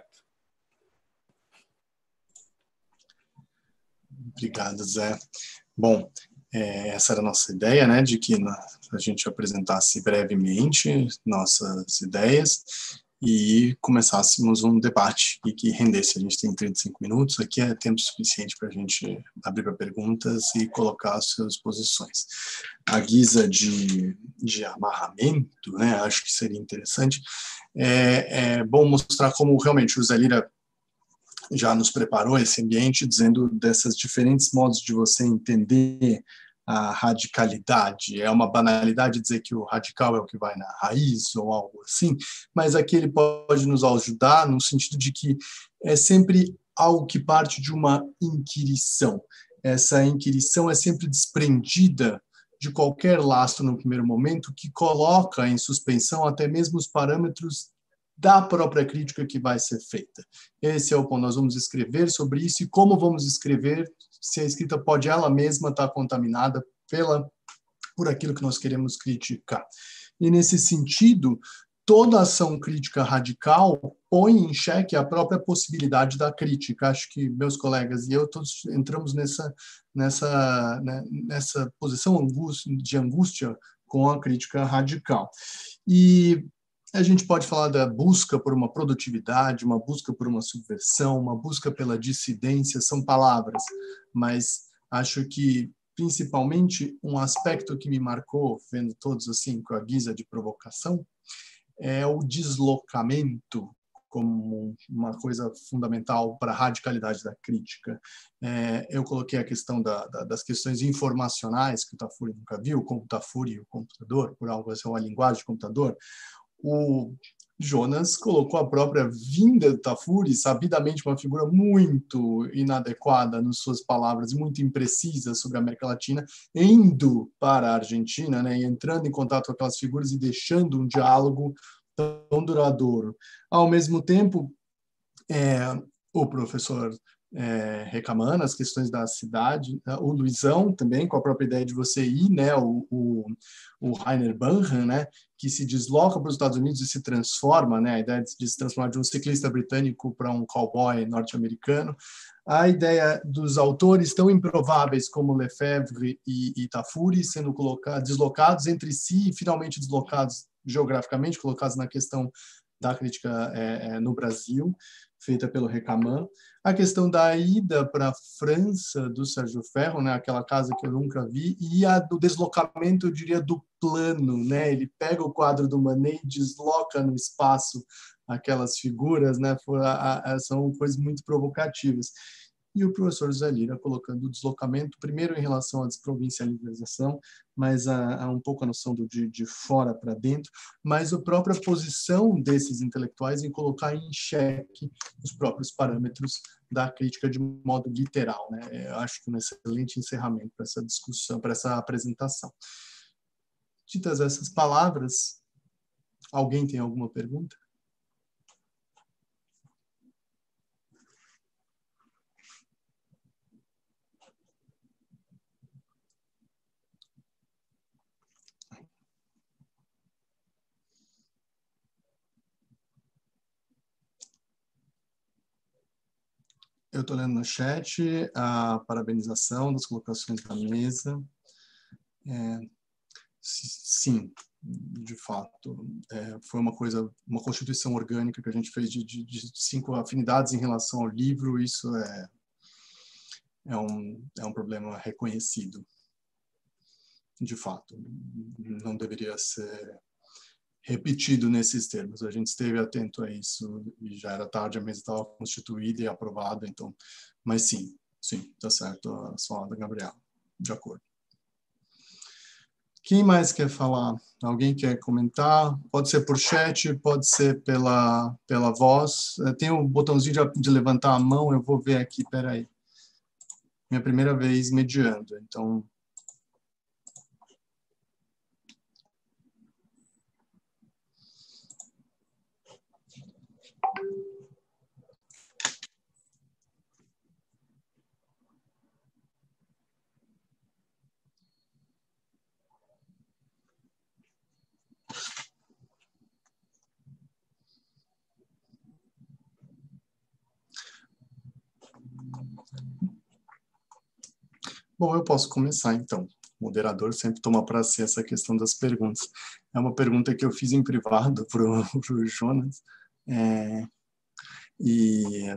Obrigado, Zé. Bom, essa era a nossa ideia, né, de que a gente apresentasse brevemente nossas ideias e começássemos um debate e que rendesse. A gente tem 35 minutos, aqui é tempo suficiente para a gente abrir para perguntas e colocar as suas posições. A guisa de amarramento, né, acho que seria interessante, é bom mostrar como realmente o Zé Lira já nos preparou esse ambiente, dizendo desses diferentes modos de você entender a radicalidade. É uma banalidade dizer que o radical é o que vai na raiz ou algo assim, mas aqui ele pode nos ajudar no sentido de que é sempre algo que parte de uma inquirição. Essa inquirição é sempre desprendida de qualquer lastro no primeiro momento, que coloca em suspensão até mesmo os parâmetros da própria crítica que vai ser feita. Esse é o ponto. Nós vamos escrever sobre isso e como vamos escrever, se a escrita pode ela mesma estar contaminada por aquilo que nós queremos criticar. E, nesse sentido, toda ação crítica radical põe em xeque a própria possibilidade da crítica. Acho que meus colegas e eu todos entramos nessa posição de angústia com a crítica radical. E A gente pode falar da busca por uma produtividade, uma busca por uma subversão, uma busca pela dissidência, são palavras, mas acho que, principalmente, um aspecto que me marcou, vendo todos assim, com a guisa de provocação, é o deslocamento como uma coisa fundamental para a radicalidade da crítica. Eu coloquei a questão das questões informacionais, que o Tafuri nunca viu, como o Tafuri e o computador, por algo assim, uma linguagem de computador. O Jonas colocou a própria vinda do Tafuri, sabidamente uma figura muito inadequada nas suas palavras, muito imprecisa sobre a América Latina, indo para a Argentina, né, e entrando em contato com aquelas figuras e deixando um diálogo tão duradouro. Ao mesmo tempo, o professor reclamando as questões da cidade, o Luizão também, com a própria ideia de você ir, né, o Rainer Banham, né, que se desloca para os Estados Unidos e se transforma, né, a ideia de se transformar de um ciclista britânico para um cowboy norte-americano, a ideia dos autores tão improváveis como Lefebvre e Tafuri sendo deslocados entre si e finalmente deslocados geograficamente, colocados na questão da crítica no Brasil, feita pelo Recaman. A questão da ida para a França do Sérgio Ferro, né, aquela casa que eu nunca vi, e a do deslocamento, eu diria, do plano, né? Ele pega o quadro do Manet e desloca no espaço aquelas figuras, né? São coisas muito provocativas. E o professor José Lira colocando o deslocamento, primeiro em relação à desprovincialização, mas a um pouco a noção de fora para dentro, mas a própria posição desses intelectuais em colocar em xeque os próprios parâmetros da crítica de modo literal, né? Eu acho que um excelente encerramento para essa discussão, para essa apresentação. Ditas essas palavras, alguém tem alguma pergunta? Eu estou lendo no chat a parabenização das colocações da mesa. Sim, de fato, foi uma constituição orgânica que a gente fez de 5 afinidades em relação ao livro. Isso é um problema reconhecido, de fato. Não deveria ser repetido nesses termos. A gente esteve atento a isso e já era tarde, a mesa estava constituída e aprovada, então, mas sim, está certo a fala da Gabriela, de acordo. Quem mais quer falar? Alguém quer comentar? Pode ser por chat, pode ser pela voz. Tem um botãozinho de levantar a mão, eu vou ver aqui, peraí. Minha primeira vez mediando, então... Bom, eu posso começar, então. O moderador sempre toma para si essa questão das perguntas. É uma pergunta que eu fiz em privado para o Jonas. E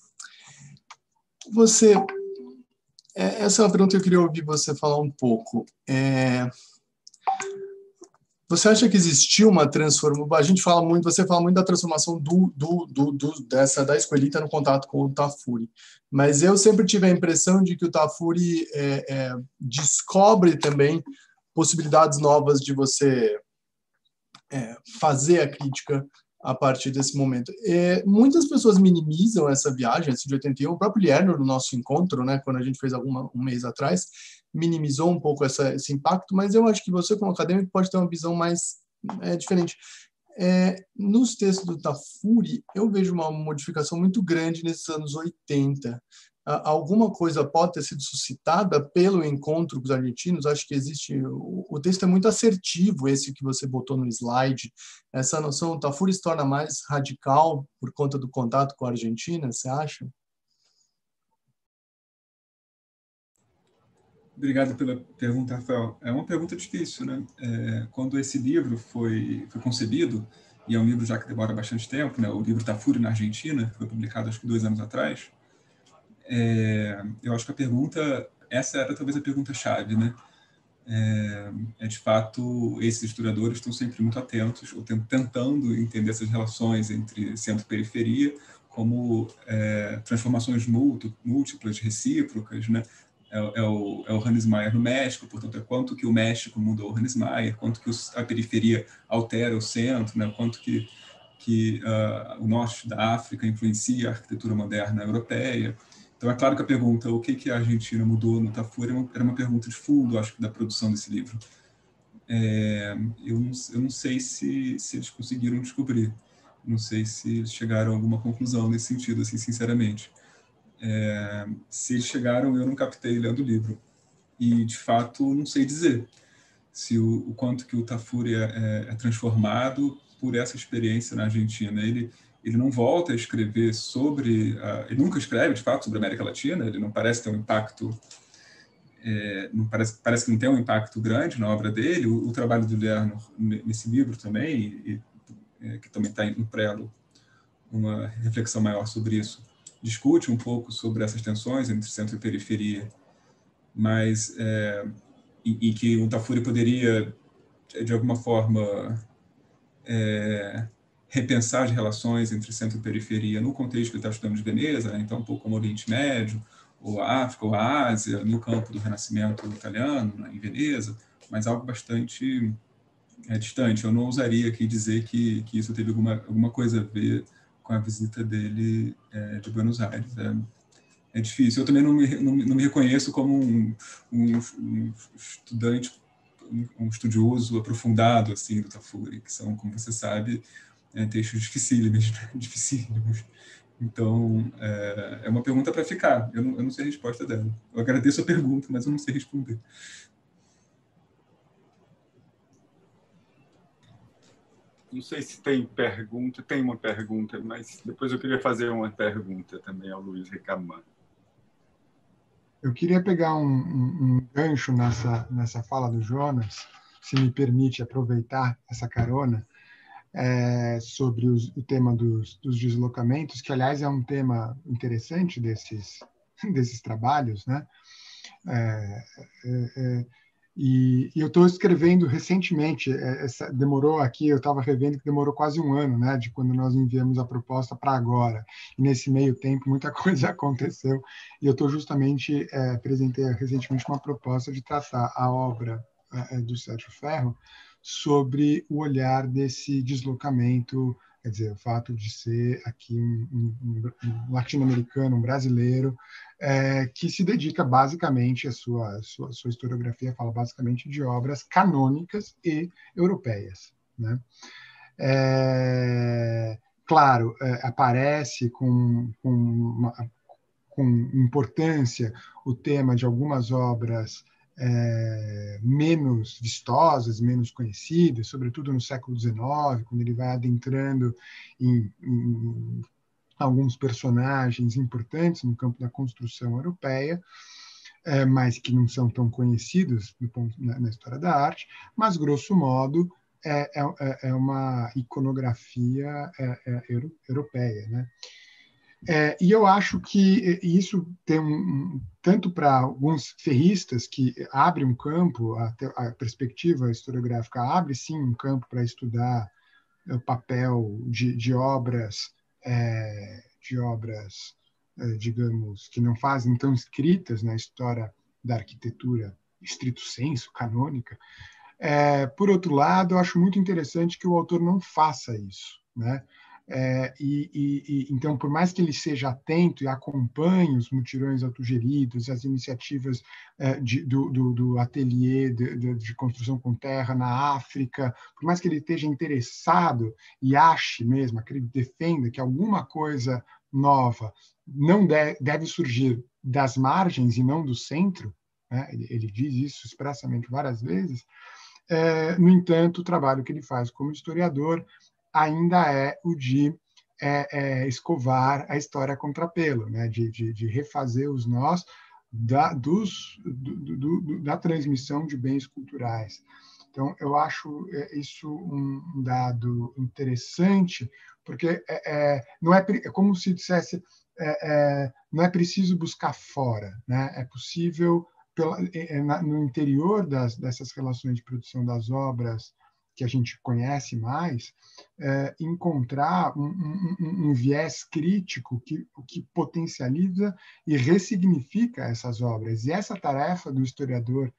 você... essa é uma pergunta que eu queria ouvir você falar um pouco. Você acha que existiu uma transformação? Você fala muito da transformação da Esquelita no contato com o Tafuri, mas eu sempre tive a impressão de que o Tafuri descobre também possibilidades novas de você fazer a crítica a partir desse momento. Muitas pessoas minimizam essa viagem, esse de 81, o próprio Lerner, no nosso encontro, né, quando a gente fez um mês atrás, minimizou um pouco esse impacto, mas eu acho que você, como acadêmico, pode ter uma visão mais diferente. Nos textos do Tafuri, eu vejo uma modificação muito grande nesses anos 80. Alguma coisa pode ter sido suscitada pelo encontro com os argentinos? Acho que existe... O texto é muito assertivo, esse que você botou no slide. Essa noção, o Tafuri se torna mais radical por conta do contato com a Argentina, você acha?
Obrigado pela pergunta, Rafael. É uma pergunta difícil, né? Quando esse livro foi concebido, e é um livro já que demora bastante tempo, né? O livro Tafuri na Argentina, que foi publicado acho que 2 anos atrás. Eu acho que essa era talvez a pergunta-chave, né? De fato, esses historiadores estão sempre muito atentos, ou tentando entender essas relações entre centro e periferia, como transformações múltiplas, recíprocas, né? O Hannes Mayer no México, portanto, quanto que o México mudou o Hannes Mayer, quanto que a periferia altera o centro, né? Quanto que o norte da África influencia a arquitetura moderna europeia. Então, é claro que a pergunta, o que a Argentina mudou no Tafuri, era uma pergunta de fundo, acho que, da produção desse livro. Eu não sei se eles conseguiram descobrir, não sei se eles chegaram a alguma conclusão nesse sentido, assim, sinceramente. Se eles chegaram, eu não captei lendo o livro. E, de fato, não sei dizer se o quanto que o Tafuri é transformado por essa experiência na Argentina. Ele não volta a escrever sobre... ele nunca escreve, de fato, sobre a América Latina, ele não parece ter um impacto... parece que não tem um impacto grande na obra dele. O trabalho do Lerner nesse livro também, que também está no prelo, uma reflexão maior sobre isso, discute um pouco sobre essas tensões entre centro e periferia, mas em que o Tafuri poderia, de alguma forma, repensar as relações entre centro e periferia no contexto que ele está estudando de Veneza, né? Então um pouco como o Oriente Médio, ou a África, ou a Ásia, no campo do Renascimento italiano, né, em Veneza, mas algo bastante distante. Eu não ousaria aqui dizer que isso teve alguma coisa a ver com a visita dele de Buenos Aires. É difícil. Eu também não me reconheço como um estudante, um estudioso aprofundado assim, do Tafuri, que são, como você sabe, textos dificílimos. Então, é uma pergunta para ficar. Eu não sei a resposta dela. Eu agradeço a pergunta, mas eu não sei responder.
Não sei se tem pergunta. Tem uma pergunta, mas depois eu queria fazer uma pergunta também ao Luiz Recaman.
Eu queria pegar um gancho nessa fala do Jonas, se me permite aproveitar essa carona, sobre o tema dos deslocamentos, que, aliás, é um tema interessante desses trabalhos, né? E eu estou escrevendo recentemente, demorou aqui, eu estava revendo que demorou quase um ano, né, de quando nós enviamos a proposta para agora. E nesse meio tempo, muita coisa aconteceu. E eu estou justamente, apresentei recentemente uma proposta de tratar a obra do Sérgio Ferro sobre o olhar desse deslocamento, quer dizer, o fato de ser aqui um latino-americano, um brasileiro, que se dedica basicamente, a sua historiografia fala basicamente de obras canônicas e europeias, né? Claro, aparece com importância o tema de algumas obras menos vistosas, menos conhecidas, sobretudo no século XIX, quando ele vai adentrando em alguns personagens importantes no campo da construção europeia, mas que não são tão conhecidos na história da arte, mas, grosso modo, é uma iconografia europeia, né? E eu acho que isso tem tanto para alguns ferristas, que abre um campo, a perspectiva historiográfica abre sim um campo para estudar o papel de obras, digamos, que não fazem tão escritas na história da arquitetura estrito sensu, canônica. Por outro lado, eu acho muito interessante que o autor não faça isso, né? Então, por mais que ele seja atento e acompanhe os mutirões autogeridos, as iniciativas do ateliê de construção com terra na África, por mais que ele esteja interessado e ache mesmo, que ele defenda que alguma coisa nova não deve surgir das margens e não do centro, né? Ele diz isso expressamente várias vezes. No entanto, o trabalho que ele faz como historiador ainda é o de escovar a história a contrapelo, né? de refazer os nós da transmissão de bens culturais. Então, eu acho isso um dado interessante, porque não é como se dissesse, não é preciso buscar fora, né? É possível, no interior dessas relações de produção das obras que a gente conhece mais, encontrar um viés crítico que potencializa e ressignifica essas obras. E essa tarefa do historiador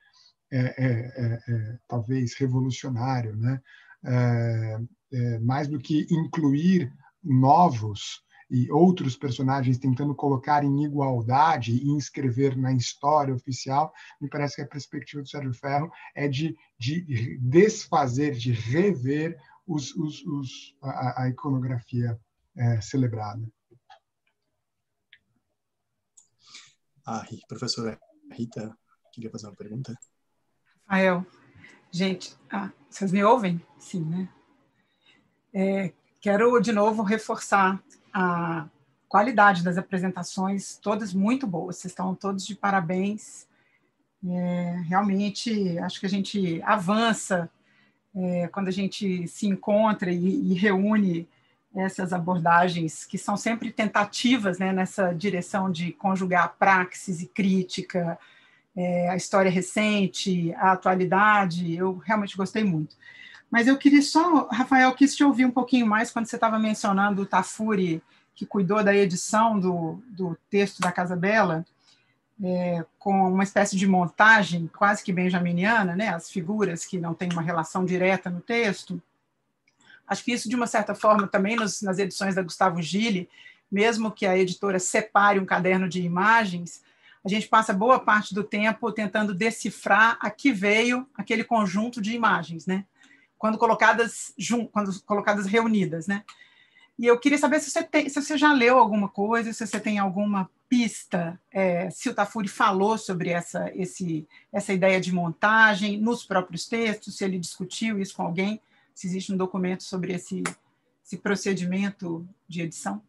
talvez revolucionário, né? Mais do que incluir novos e outros personagens tentando colocar em igualdade e inscrever na história oficial, me parece que a perspectiva do Sérgio Ferro é de desfazer, de rever a iconografia celebrada.
A professora Rita queria fazer uma pergunta.
Rafael, gente, vocês me ouvem? Sim, né? Quero, de novo, reforçar a qualidade das apresentações, todas muito boas, vocês estão todos de parabéns. Realmente, acho que a gente avança quando a gente se encontra e reúne essas abordagens que são sempre tentativas, né, nessa direção de conjugar praxis e crítica, a história recente, a atualidade. Eu realmente gostei muito. Mas eu queria só, Rafael, quis te ouvir um pouquinho mais quando você estava mencionando o Tafuri, que cuidou da edição do texto da Casa Bela, com uma espécie de montagem quase que benjaminiana, né, as figuras que não têm uma relação direta no texto. Acho que isso, de uma certa forma, também nas edições da Gustavo Gille, mesmo que a editora separe um caderno de imagens, a gente passa boa parte do tempo tentando decifrar a que veio aquele conjunto de imagens, né? Quando colocadas reunidas, né? E eu queria saber se você já leu alguma coisa, se você tem alguma pista, se o Tafuri falou sobre essa ideia de montagem nos próprios textos, se ele discutiu isso com alguém, se existe um documento sobre esse procedimento de edição.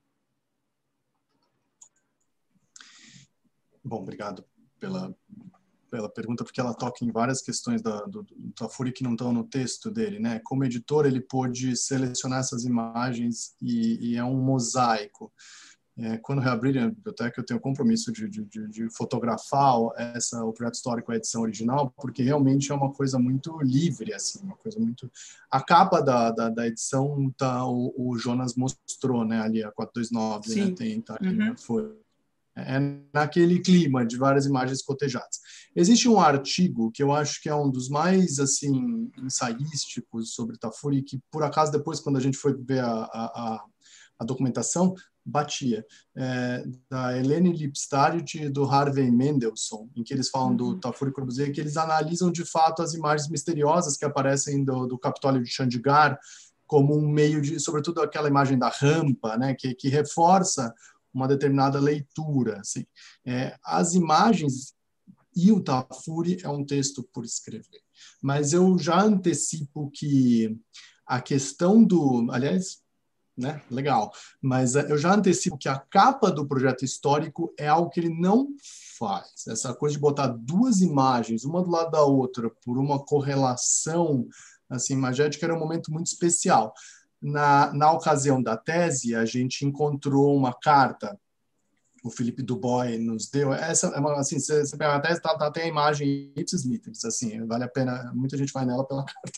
Bom, obrigado pela pergunta, porque ela toca em várias questões do Tafuri que não estão no texto dele, né? Como editor, ele pôde selecionar essas imagens e é um mosaico. Quando reabrir a biblioteca, eu tenho o compromisso de fotografar o projeto histórico, a edição original, porque realmente é uma coisa muito livre, assim, uma coisa muito... A capa da edição o Jonas mostrou, né? Ali a 429,
sim.
Né? Tá ali na folha. Naquele clima de várias imagens cotejadas. Existe um artigo que eu acho que é um dos mais assim ensaísticos sobre Tafuri, que por acaso depois, quando a gente foi ver a documentação, batia, da Helene Lipstadt e do Harvey Mendelssohn, em que eles falam do Tafuri Corbusier, que eles analisam de fato as imagens misteriosas que aparecem do Capitólio de Chandigarh como um meio de, sobretudo aquela imagem da rampa, né, que reforça uma determinada leitura. Assim. As imagens e o Tafuri é um texto por escrever. Mas eu já antecipo que a questão aliás, né, legal, mas eu já antecipo que a capa do projeto histórico é algo que ele não faz. Essa coisa de botar duas imagens, uma do lado da outra, por uma correlação assim, imagética, era um momento muito especial. Na ocasião da tese, a gente encontrou uma carta, o Philippe Dubois nos deu. Essa é uma, assim, você pega a tese, tem a imagem ipsis literis, assim, vale a pena, muita gente vai nela pela carta,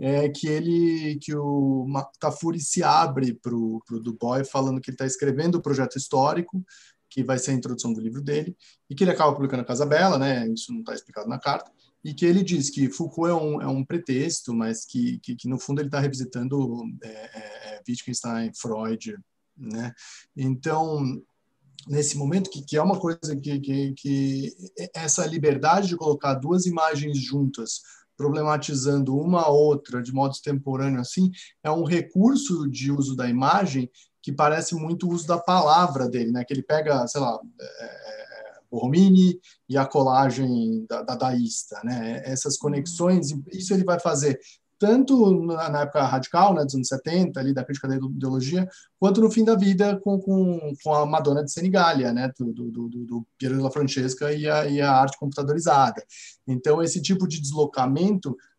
que o Tafuri se abre para o Dubois, falando que ele está escrevendo o projeto histórico, que vai ser a introdução do livro dele, e que ele acaba publicando a Casa Bela, né? Isso não está explicado na carta, e que ele diz que Foucault é um pretexto, mas que no fundo ele está revisitando Wittgenstein, Freud, né? Então, nesse momento, que é uma coisa que essa liberdade de colocar duas imagens juntas, problematizando uma a outra de modo extemporâneo assim, é um recurso de uso da imagem que parece muito o uso da palavra dele, né? Que ele pega, sei lá, Borromini e a colagem da dadaísta, né? Essas conexões, isso ele vai fazer tanto na época radical, né, dos anos 70, ali, da crítica da ideologia, quanto no fim da vida com a Madonna de Senigallia, né, do Piero della Francesca e a arte computadorizada. Então, esse tipo de deslocamento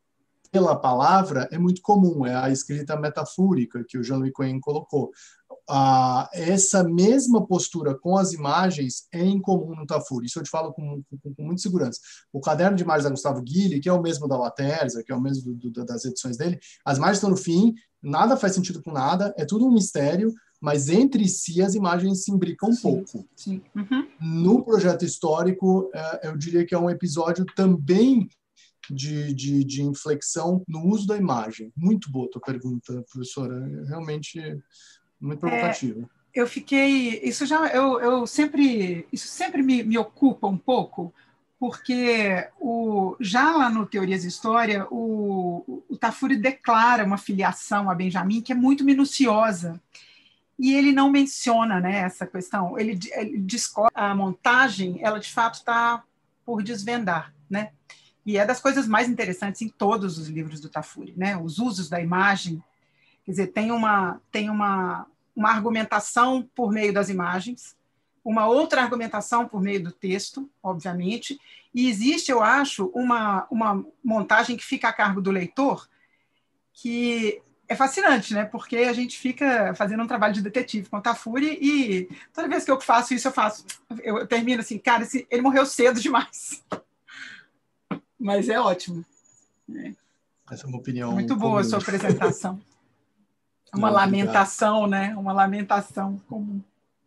pela palavra é muito comum, é a escrita metafórica que o Jean-Louis Cohen colocou. Essa mesma postura com as imagens é incomum no Tafuri. Isso eu te falo com muita segurança. O caderno de imagens da Gustavo Guilherme, que é o mesmo da Laterza, que é o mesmo das edições dele, as imagens estão no fim, nada faz sentido com nada, é tudo um mistério, mas entre si as imagens se imbricam um pouco.
Sim. Uhum.
No projeto histórico, eu diria que é um episódio também de inflexão no uso da imagem. Muito boa a tua pergunta, professora. Realmente muito provocativa.
Eu fiquei... Isso sempre me ocupa um pouco, porque já lá no Teorias de História, o Tafuri declara uma filiação a Benjamin que é muito minuciosa. E ele não menciona, né, essa questão. Ele discorre. A montagem, ela de fato está por desvendar, né? E é das coisas mais interessantes em todos os livros do Tafuri, né? Os usos da imagem. Quer dizer, tem uma argumentação por meio das imagens, uma outra argumentação por meio do texto, obviamente, e existe, eu acho, uma montagem que fica a cargo do leitor, que é fascinante, né? Porque a gente fica fazendo um trabalho de detetive com o Tafuri e toda vez que eu faço isso, eu termino assim, cara, ele morreu cedo demais. Mas é ótimo.
Essa é uma opinião
muito boa a sua apresentação. Uma lamentação, né? Uma lamentação comum.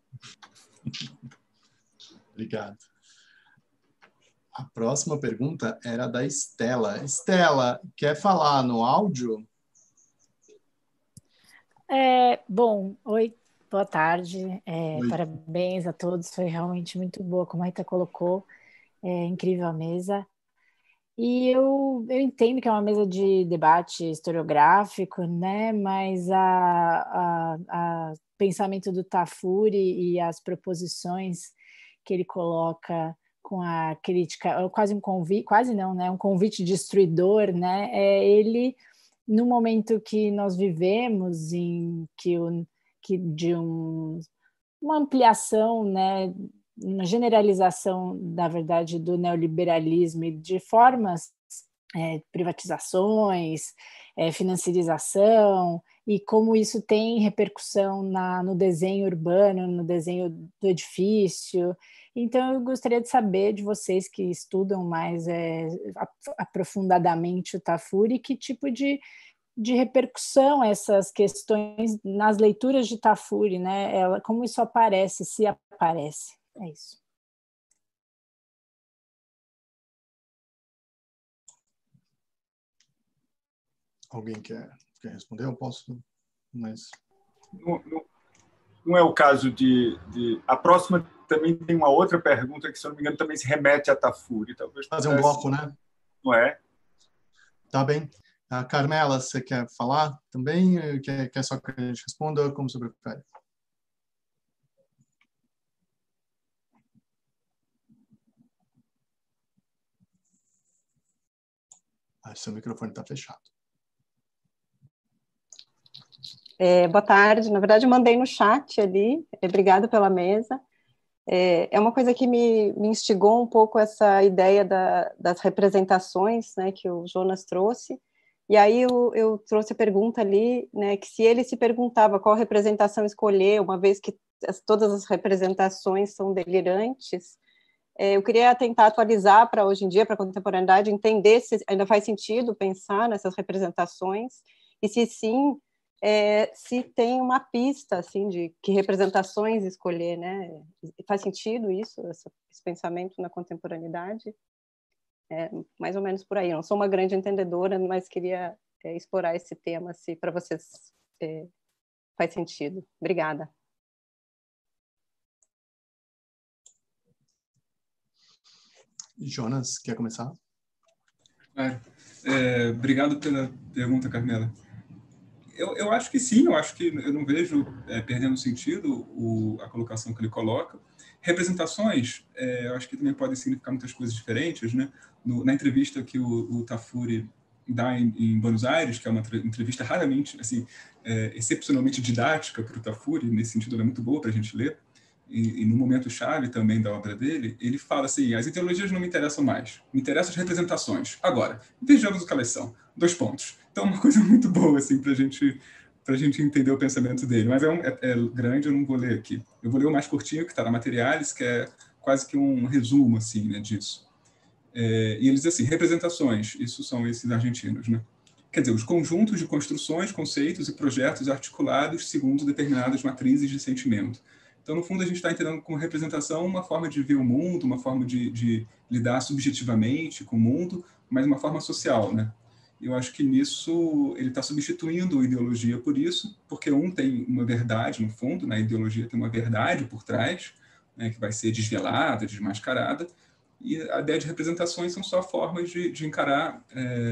Obrigado. A próxima pergunta era da Estela. Estela, quer falar no áudio?
Bom, oi, boa tarde. Parabéns a todos, foi realmente muito boa, como a Rita colocou, incrível a mesa. E eu entendo que é uma mesa de debate historiográfico, né? Mas o pensamento do Tafuri e as proposições que ele coloca com a crítica, quase um convite, quase não, né? Um convite destruidor, né? Ele, no momento que nós vivemos, em uma ampliação, né? Uma generalização, na verdade, do neoliberalismo e de formas, privatizações, financiarização, e como isso tem repercussão no desenho urbano, no desenho do edifício. Então, eu gostaria de saber de vocês que estudam mais aprofundadamente o Tafuri, que tipo de repercussão essas questões nas leituras de Tafuri, né? Como isso aparece, se aparece. É isso.
Alguém quer responder? Eu posso, mas...
Não é o caso de... A próxima também tem uma outra pergunta que, se eu não me engano, também se remete a Tafuri. Talvez
fazer um bloco, né?
Não é?
Tá bem. A Carmela, você quer falar também? Quer só que a gente responda? Como você prefere? Seu microfone está fechado.
Boa tarde. Na verdade, eu mandei no chat ali. Obrigada pela mesa. É uma coisa que me instigou um pouco essa ideia das representações, né, que o Jonas trouxe. E aí eu trouxe a pergunta ali, né, que se ele se perguntava qual representação escolher, uma vez que todas as representações são delirantes, eu queria tentar atualizar para hoje em dia, para a contemporaneidade, entender se ainda faz sentido pensar nessas representações, e se sim, se tem uma pista assim, de que representações escolher, né? Faz sentido isso, esse pensamento na contemporaneidade? Mais ou menos por aí. Eu não sou uma grande entendedora, mas queria explorar esse tema, se para vocês faz sentido. Obrigada.
Jonas, quer começar?
Obrigado pela pergunta, Carmela. Eu acho que sim, eu acho que eu não vejo perdendo sentido a colocação que ele coloca. Representações, eu acho que também podem significar muitas coisas diferentes, né? Na entrevista que o Tafuri dá em Buenos Aires, que é uma entrevista raramente, assim, excepcionalmente didática para o Tafuri, nesse sentido ela é muito boa para a gente ler, e no momento-chave também da obra dele, ele fala assim, as ideologias não me interessam mais, me interessam as representações. Agora, vejamos o que elas são. 2 pontos. Então, uma coisa muito boa assim, para a gente entender o pensamento dele. Mas é grande, eu não vou ler aqui. Eu vou ler o mais curtinho, que está na Materiales, que é quase que um resumo assim, né, disso. E ele diz assim, representações, isso são esses argentinos, né? Quer dizer, os conjuntos de construções, conceitos e projetos articulados segundo determinadas matrizes de sentimento. Então, no fundo, a gente está entendendo como representação uma forma de ver o mundo, uma forma de lidar subjetivamente com o mundo, mas uma forma social, né? Eu acho que nisso ele está substituindo a ideologia por isso, porque tem uma verdade no fundo, né? A ideologia tem uma verdade por trás, né? Que vai ser desvelada, desmascarada, e a ideia de representações são só formas de encarar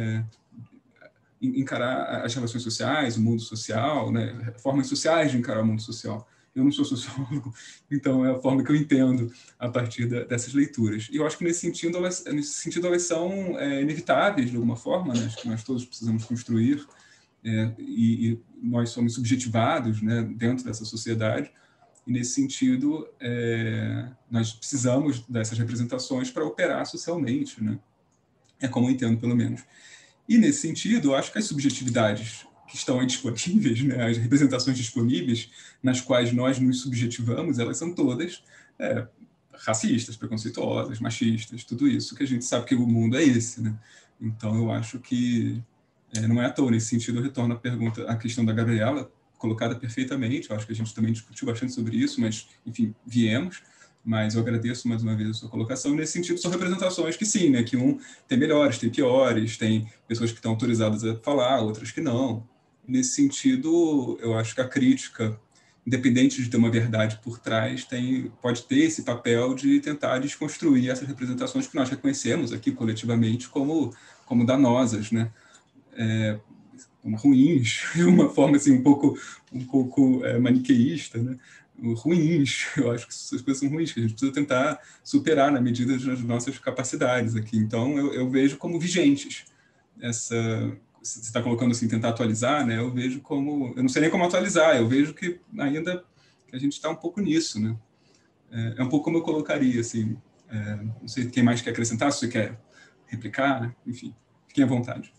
as relações sociais, o mundo social, né? Formas sociais de encarar o mundo social. Eu não sou sociólogo, então é a forma que eu entendo a partir dessas leituras. E eu acho que nesse sentido elas são inevitáveis de alguma forma, né? Acho que nós todos precisamos construir, e nós somos subjetivados, né, dentro dessa sociedade. E nesse sentido nós precisamos dessas representações para operar socialmente, né? É como eu entendo, pelo menos. E nesse sentido, eu acho que as subjetividades que estão aí disponíveis, né, as representações disponíveis nas quais nós nos subjetivamos, elas são todas racistas, preconceituosas, machistas, tudo isso, que a gente sabe que o mundo é esse, né? Então, eu acho que não é à toa. Nesse sentido, eu retorno à questão da Gabriela, colocada perfeitamente. Eu acho que a gente também discutiu bastante sobre isso, mas, enfim, viemos. Mas eu agradeço mais uma vez a sua colocação. Nesse sentido, são representações que sim, né? Que tem melhores, tem piores, tem pessoas que estão autorizadas a falar, outras que não. Nesse sentido, eu acho que a crítica, independente de ter uma verdade por trás, pode ter esse papel de tentar desconstruir essas representações que nós reconhecemos aqui coletivamente como danosas, né? Como ruins, de uma forma assim, um pouco maniqueísta, né? Ruins, eu acho que essas coisas são ruins, que a gente precisa tentar superar na medida das nossas capacidades aqui. Então, eu vejo como vigentes. Você está colocando assim, tentar atualizar, né? Eu vejo como... Eu não sei nem como atualizar, eu vejo que ainda a gente está um pouco nisso, né? É um pouco como eu colocaria, assim. Não sei quem mais quer acrescentar, se você quer replicar, né? Enfim, fiquem à vontade.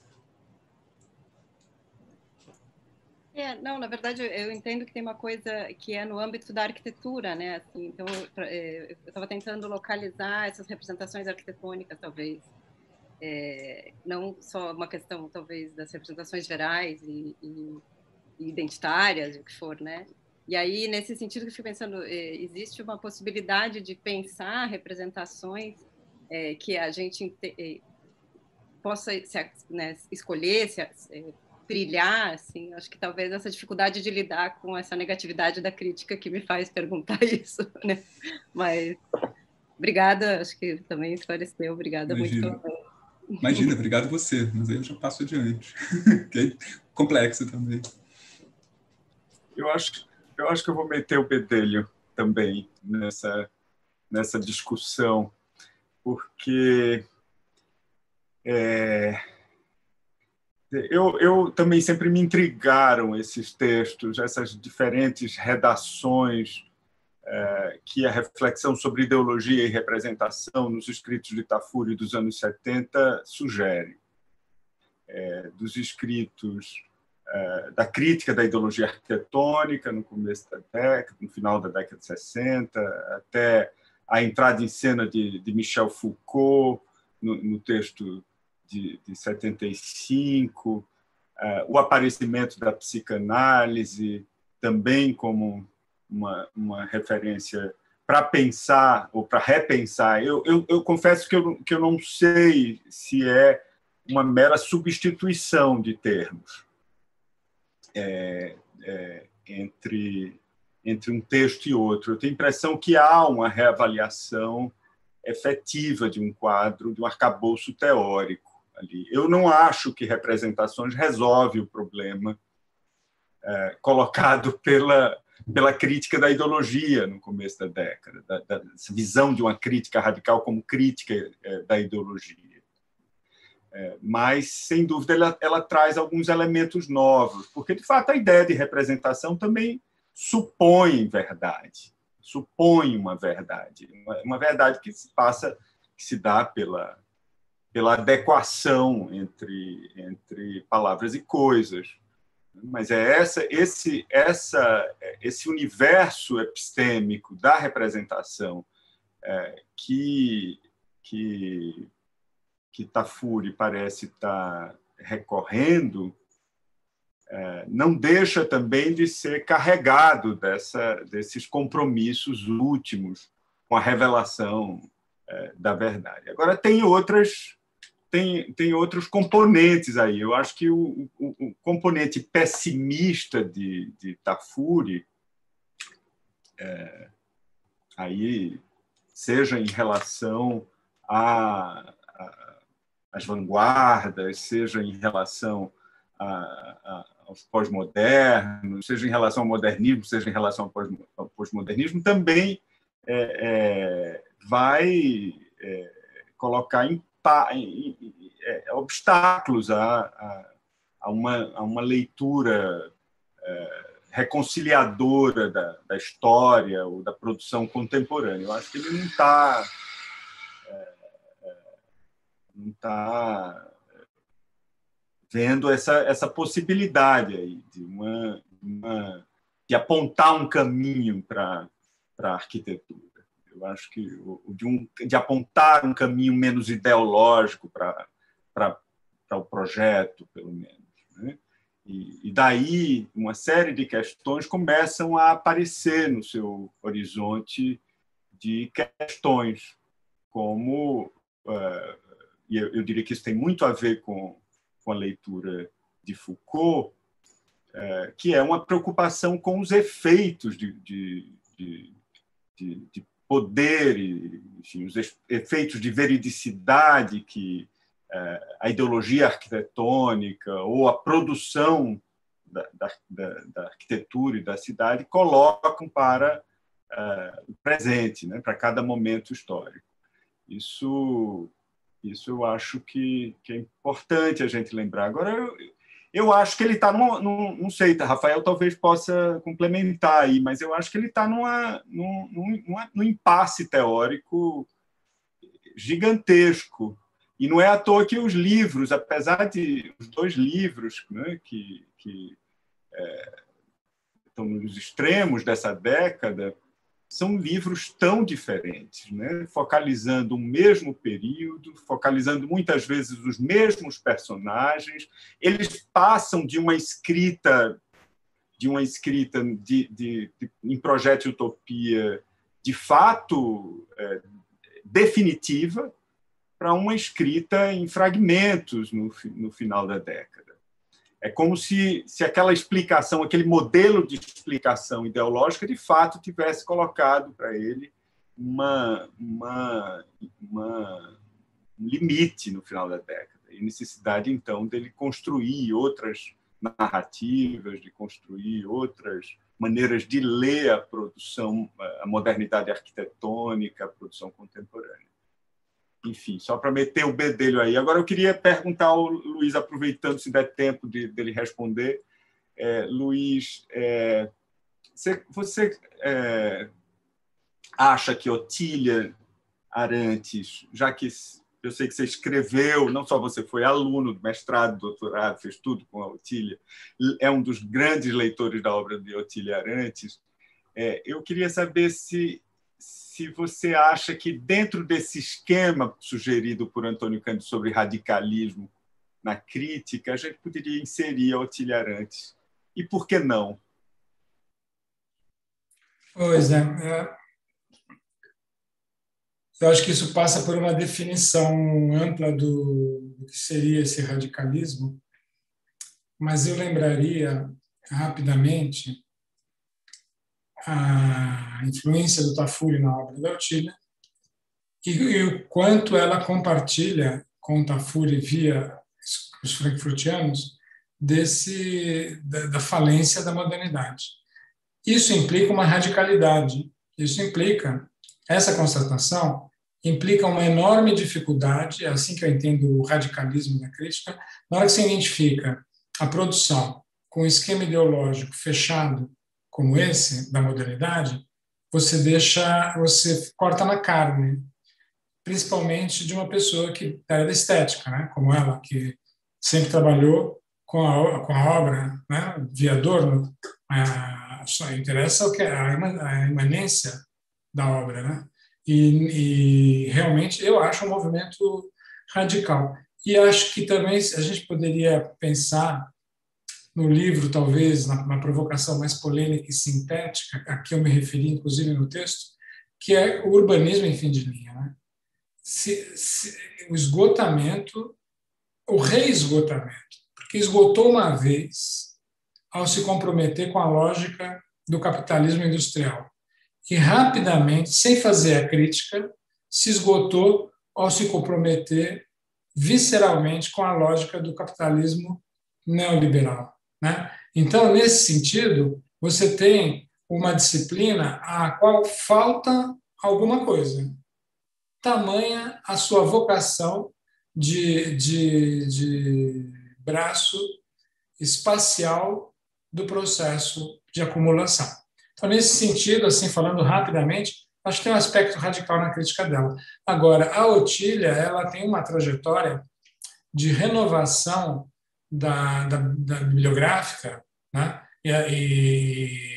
Não, na verdade, eu entendo que tem uma coisa que é no âmbito da arquitetura, né? Assim, então, eu estava tentando localizar essas representações arquitetônicas, talvez. Não só uma questão, talvez, das representações gerais e identitárias, o que for, né? E aí, nesse sentido, que eu fico pensando, existe uma possibilidade de pensar representações que a gente possa escolher, brilhar, assim, acho que talvez essa dificuldade de lidar com essa negatividade da crítica que me faz perguntar isso, né? Mas obrigada, acho que também esclareceu, obrigada.
Imagina.
Muito pela...
Imagina, obrigado você, mas aí eu já passo adiante, que é complexo também.
Eu acho que eu vou meter o bedelho também nessa discussão, porque eu também sempre me intrigaram esses textos, essas diferentes redações que a reflexão sobre ideologia e representação nos escritos de Tafuri dos anos 70 sugere. Dos escritos da crítica da ideologia arquitetônica no começo da década, no final da década de 60, até a entrada em cena de Michel Foucault no texto de 75, o aparecimento da psicanálise também como uma referência para pensar ou para repensar. Eu confesso que eu não sei se é uma mera substituição de termos entre um texto e outro. Eu tenho a impressão que há uma reavaliação efetiva de um quadro, de um arcabouço teórico ali. Eu não acho que representações resolve o problema colocado pela crítica da ideologia no começo da década, dessa visão de uma crítica radical como crítica da ideologia. Mas, sem dúvida, ela traz alguns elementos novos, porque, de fato, a ideia de representação também supõe verdade. supõe uma verdade que se dá pela adequação entre palavras e coisas. Mas é esse universo epistêmico da representação que Tafuri parece estar recorrendo, não deixa também de ser carregado desses compromissos últimos com a revelação da verdade. Agora, tem outros componentes aí. Eu acho que o componente pessimista de Tafuri, aí, seja em relação às vanguardas, seja em relação aos pós-modernos, seja em relação ao modernismo, seja em relação ao pós-modernismo, também vai colocar obstáculos a uma leitura reconciliadora da história ou da produção contemporânea. Eu acho que ele não está vendo essa possibilidade aí de apontar um caminho para a arquitetura. Eu acho que de apontar um caminho menos ideológico para o projeto, pelo menos, né? E daí uma série de questões começam a aparecer no seu horizonte de questões, como, e eu diria que isso tem muito a ver com a leitura de Foucault, que é uma preocupação com os efeitos de poder, enfim, os efeitos de veridicidade que a ideologia arquitetônica ou a produção da arquitetura e da cidade colocam para o presente, né, para cada momento histórico. Isso eu acho que é importante a gente lembrar. Agora, eu acho que ele está não sei, Rafael talvez possa complementar aí, mas eu acho que ele está num impasse teórico gigantesco. E não é à toa que os livros, apesar de os dois livros, né, que estão nos extremos dessa década, são livros tão diferentes, né, focalizando o mesmo período, focalizando muitas vezes os mesmos personagens. Eles passam de uma escrita em Projeto de Utopia de fato definitiva para uma escrita em fragmentos no final da década. É como se aquela explicação, aquele modelo de explicação ideológica, de fato, tivesse colocado para ele um limite no final da década. E necessidade, então, dele construir outras narrativas, de construir outras maneiras de ler a produção, a modernidade arquitetônica, a produção contemporânea. Enfim, só para meter o bedelho aí. Agora eu queria perguntar ao Luiz, aproveitando se der tempo dele responder. Luiz, você acha que Otília Arantes, já que eu sei que você escreveu, não só você foi aluno, mestrado, doutorado, fez tudo com a Otília, é um dos grandes leitores da obra de Otília Arantes, eu queria saber se você acha que, dentro desse esquema sugerido por Antônio Cândido sobre radicalismo na crítica, a gente poderia inserir a Otília Arantes. E por que não?
Pois é. Eu acho que isso passa por uma definição ampla do que seria esse radicalismo, mas eu lembraria rapidamente a influência do Tafuri na obra da Otília e o quanto ela compartilha com o Tafuri via os frankfurtianos da falência da modernidade. Isso implica uma radicalidade, essa constatação implica uma enorme dificuldade, é assim que eu entendo o radicalismo da crítica, na hora que se identifica a produção com um esquema ideológico fechado como esse, da modernidade, você corta na carne, principalmente de uma pessoa que era da estética, né? Como ela, que sempre trabalhou com a obra, né? De Adorno. Só interessa o que a imanência da obra, né? E realmente eu acho um movimento radical. E acho que também a gente poderia pensar no livro, talvez, na provocação mais polêmica e sintética, a que eu me referi, inclusive, no texto, que é o urbanismo em fim de linha, né? O esgotamento, o reesgotamento, porque esgotou uma vez ao se comprometer com a lógica do capitalismo industrial e rapidamente, sem fazer a crítica, se esgotou ao se comprometer visceralmente com a lógica do capitalismo neoliberal, né? Então, nesse sentido, você tem uma disciplina à qual falta alguma coisa. Tamanha a sua vocação de braço espacial do processo de acumulação. Então, nesse sentido, assim, falando rapidamente, acho que tem um aspecto radical na crítica dela. Agora, a Otília, ela tem uma trajetória de renovação da bibliográfica, né? E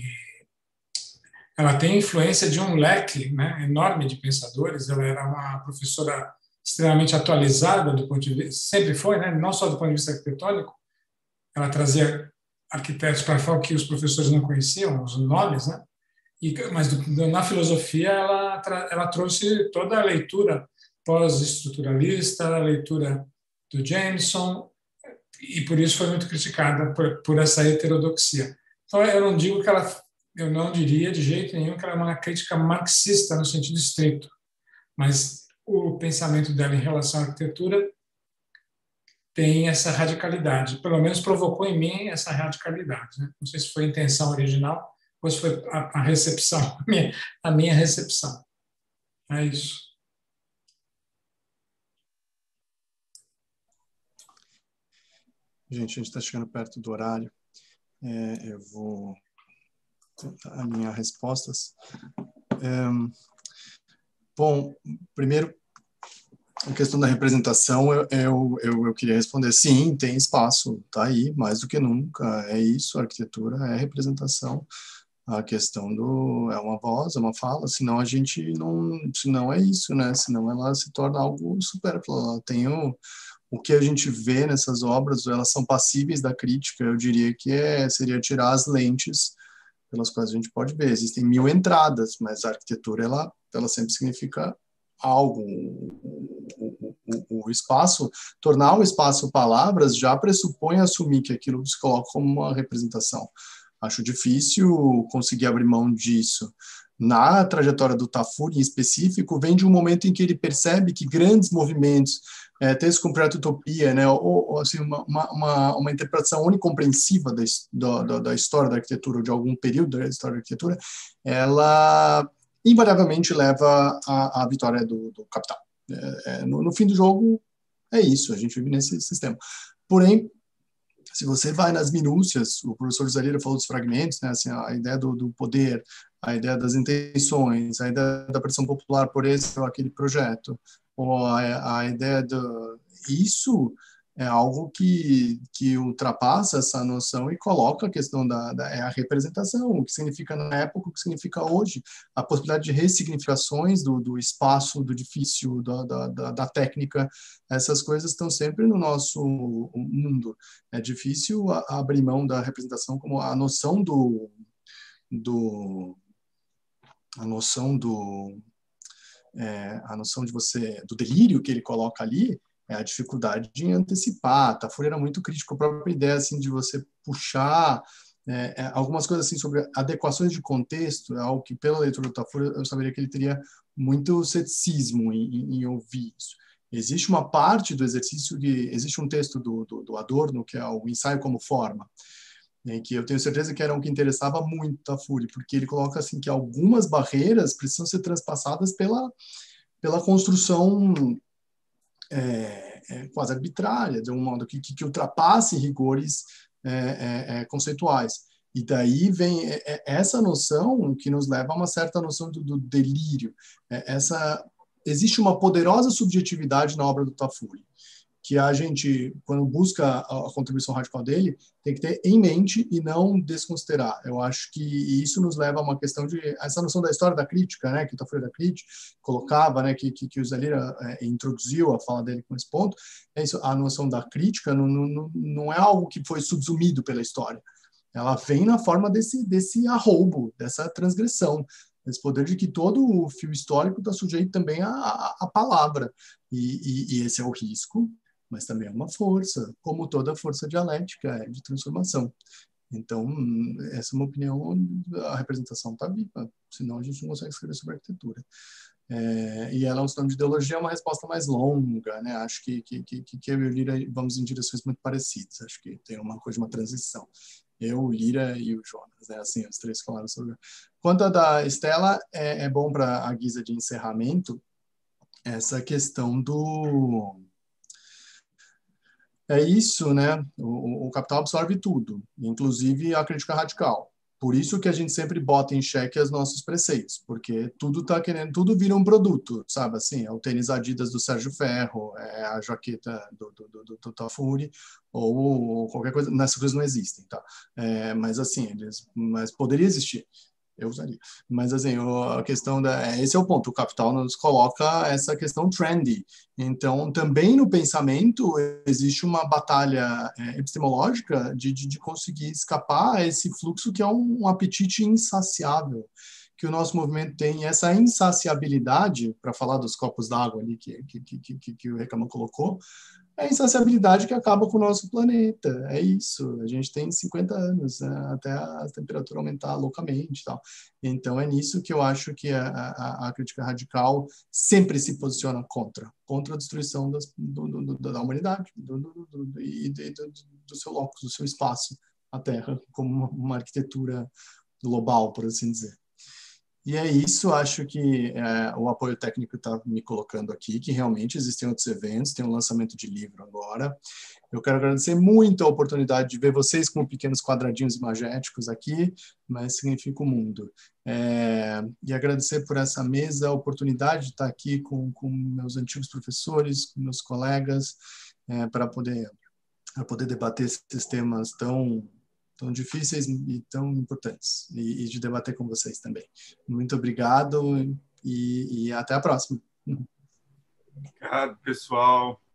ela tem influência de um leque, né, enorme de pensadores. Ela era uma professora extremamente atualizada do ponto de vista, sempre foi, né, não só do ponto de vista arquitetônico. Ela trazia arquitetos para falar que os professores não conheciam, os nomes, né? Mas na filosofia ela trouxe toda a leitura pós-estruturalista, a leitura do Jameson, e por isso foi muito criticada por essa heterodoxia. Então eu não diria de jeito nenhum que ela é uma crítica marxista no sentido estrito, mas o pensamento dela em relação à arquitetura tem essa radicalidade, pelo menos provocou em mim essa radicalidade, né? Não sei se foi a intenção original ou se foi a recepção, a minha recepção. É isso.
Gente, a gente está chegando perto do horário. Eu vou alinhar respostas. Bom, primeiro, a questão da representação, eu queria responder, sim, tem espaço, tá aí, mais do que nunca, é isso, a arquitetura é representação, a questão é uma voz, é uma fala, senão a gente senão é isso, né, senão ela se torna algo supérfluo, ela tem o que a gente vê nessas obras, elas são passíveis da crítica, eu diria que seria tirar as lentes pelas quais a gente pode ver, existem 1000 entradas, mas a arquitetura, ela sempre significa algo, o espaço, tornar o espaço palavras já pressupõe assumir que aquilo se coloca como uma representação. Acho difícil conseguir abrir mão disso. Na trajetória do Tafuri, em específico, vem de um momento em que ele percebe que grandes movimentos, textos como Pré-Utopia, né, ou assim, uma interpretação onicomprensiva da história da arquitetura, ou de algum período da história da arquitetura, ela invariavelmente leva à vitória do capital. No fim do jogo, é isso, a gente vive nesse sistema. Porém, se você vai nas minúcias, o professor Zarira falou dos fragmentos, né, assim, a ideia do poder, a ideia das intenções, a ideia da pressão popular por esse ou aquele projeto, ou a ideia isso é algo que ultrapassa essa noção e coloca a questão a representação, o que significa na época, o que significa hoje, a possibilidade de ressignificações do espaço, do difícil, da técnica, essas coisas estão sempre no nosso mundo. É difícil abrir mão da representação como a noção do delírio que ele coloca ali, é a dificuldade de antecipar. Tafuri era muito crítico à própria ideia assim, de você puxar algumas coisas assim, sobre adequações de contexto, é algo que, pela leitura do Tafuri, eu saberia que ele teria muito ceticismo em ouvir isso. Existe uma parte do exercício existe um texto do Adorno, que é o Ensaio como Forma, que eu tenho certeza que era o que interessava muito Tafuri, porque ele coloca assim que algumas barreiras precisam ser transpassadas pela construção quase arbitrária, de um modo que ultrapasse rigores conceituais. E daí vem essa noção que nos leva a uma certa noção do delírio. Existe uma poderosa subjetividade na obra do Tafuri, que a gente, quando busca a contribuição radical dele, tem que ter em mente e não desconsiderar. Eu acho que isso nos leva a uma questão de essa noção da história da crítica, né, que o Tafuri da crítica colocava, né, que o Zé Lira introduziu a fala dele com esse ponto. É isso, a noção da crítica não é algo que foi subsumido pela história. Ela vem na forma desse arroubo, dessa transgressão, esse poder de que todo o fio histórico está sujeito também à palavra. E esse é o risco, mas também é uma força, como toda força dialética de transformação. Então, essa é uma opinião, a representação está viva, senão a gente não consegue escrever sobre arquitetura. E ela, o sinônimo de ideologia, é uma resposta mais longa, né? Acho que eu e o Lira vamos em direções muito parecidas, acho que tem uma coisa de uma transição. Eu, o Lira e o Jonas, né? Assim, os três falaram sobre. Quanto a da Estela, é bom para a guisa de encerramento essa questão do... É isso, né? O capital absorve tudo, inclusive a crítica radical. Por isso que a gente sempre bota em xeque os nossos preceitos, porque tudo vira um produto, sabe? Assim, é o tênis Adidas do Sérgio Ferro, é a jaqueta do Tafuri, ou qualquer coisa. Nessas coisas não existem, tá? Mas assim, mas poderia existir. Eu usaria. Mas, assim, a questão esse é o ponto. O capital nos coloca essa questão trendy. Então, também no pensamento existe uma batalha epistemológica de conseguir escapar a esse fluxo que é um apetite insaciável que o nosso movimento tem. E essa insaciabilidade, para falar dos copos d'água ali que o Recama colocou, é a insaciabilidade que acaba com o nosso planeta. É isso. A gente tem 50 anos, né, até a temperatura aumentar loucamente. Tal. Então, é nisso que eu acho que a crítica radical sempre se posiciona contra a destruição da humanidade e do seu locus, do seu espaço, a Terra, como uma arquitetura global, por assim dizer. E é isso, acho que o apoio técnico está me colocando aqui, que realmente existem outros eventos, tem um lançamento de livro agora. Eu quero agradecer muito a oportunidade de ver vocês com pequenos quadradinhos imagéticos aqui, mas significa o mundo. E agradecer por essa mesa, a oportunidade de estar aqui com meus antigos professores, com meus colegas, para poder debater esses temas tão difíceis e tão importantes, e de debater com vocês também. Muito obrigado e até a próxima.
Obrigado, pessoal.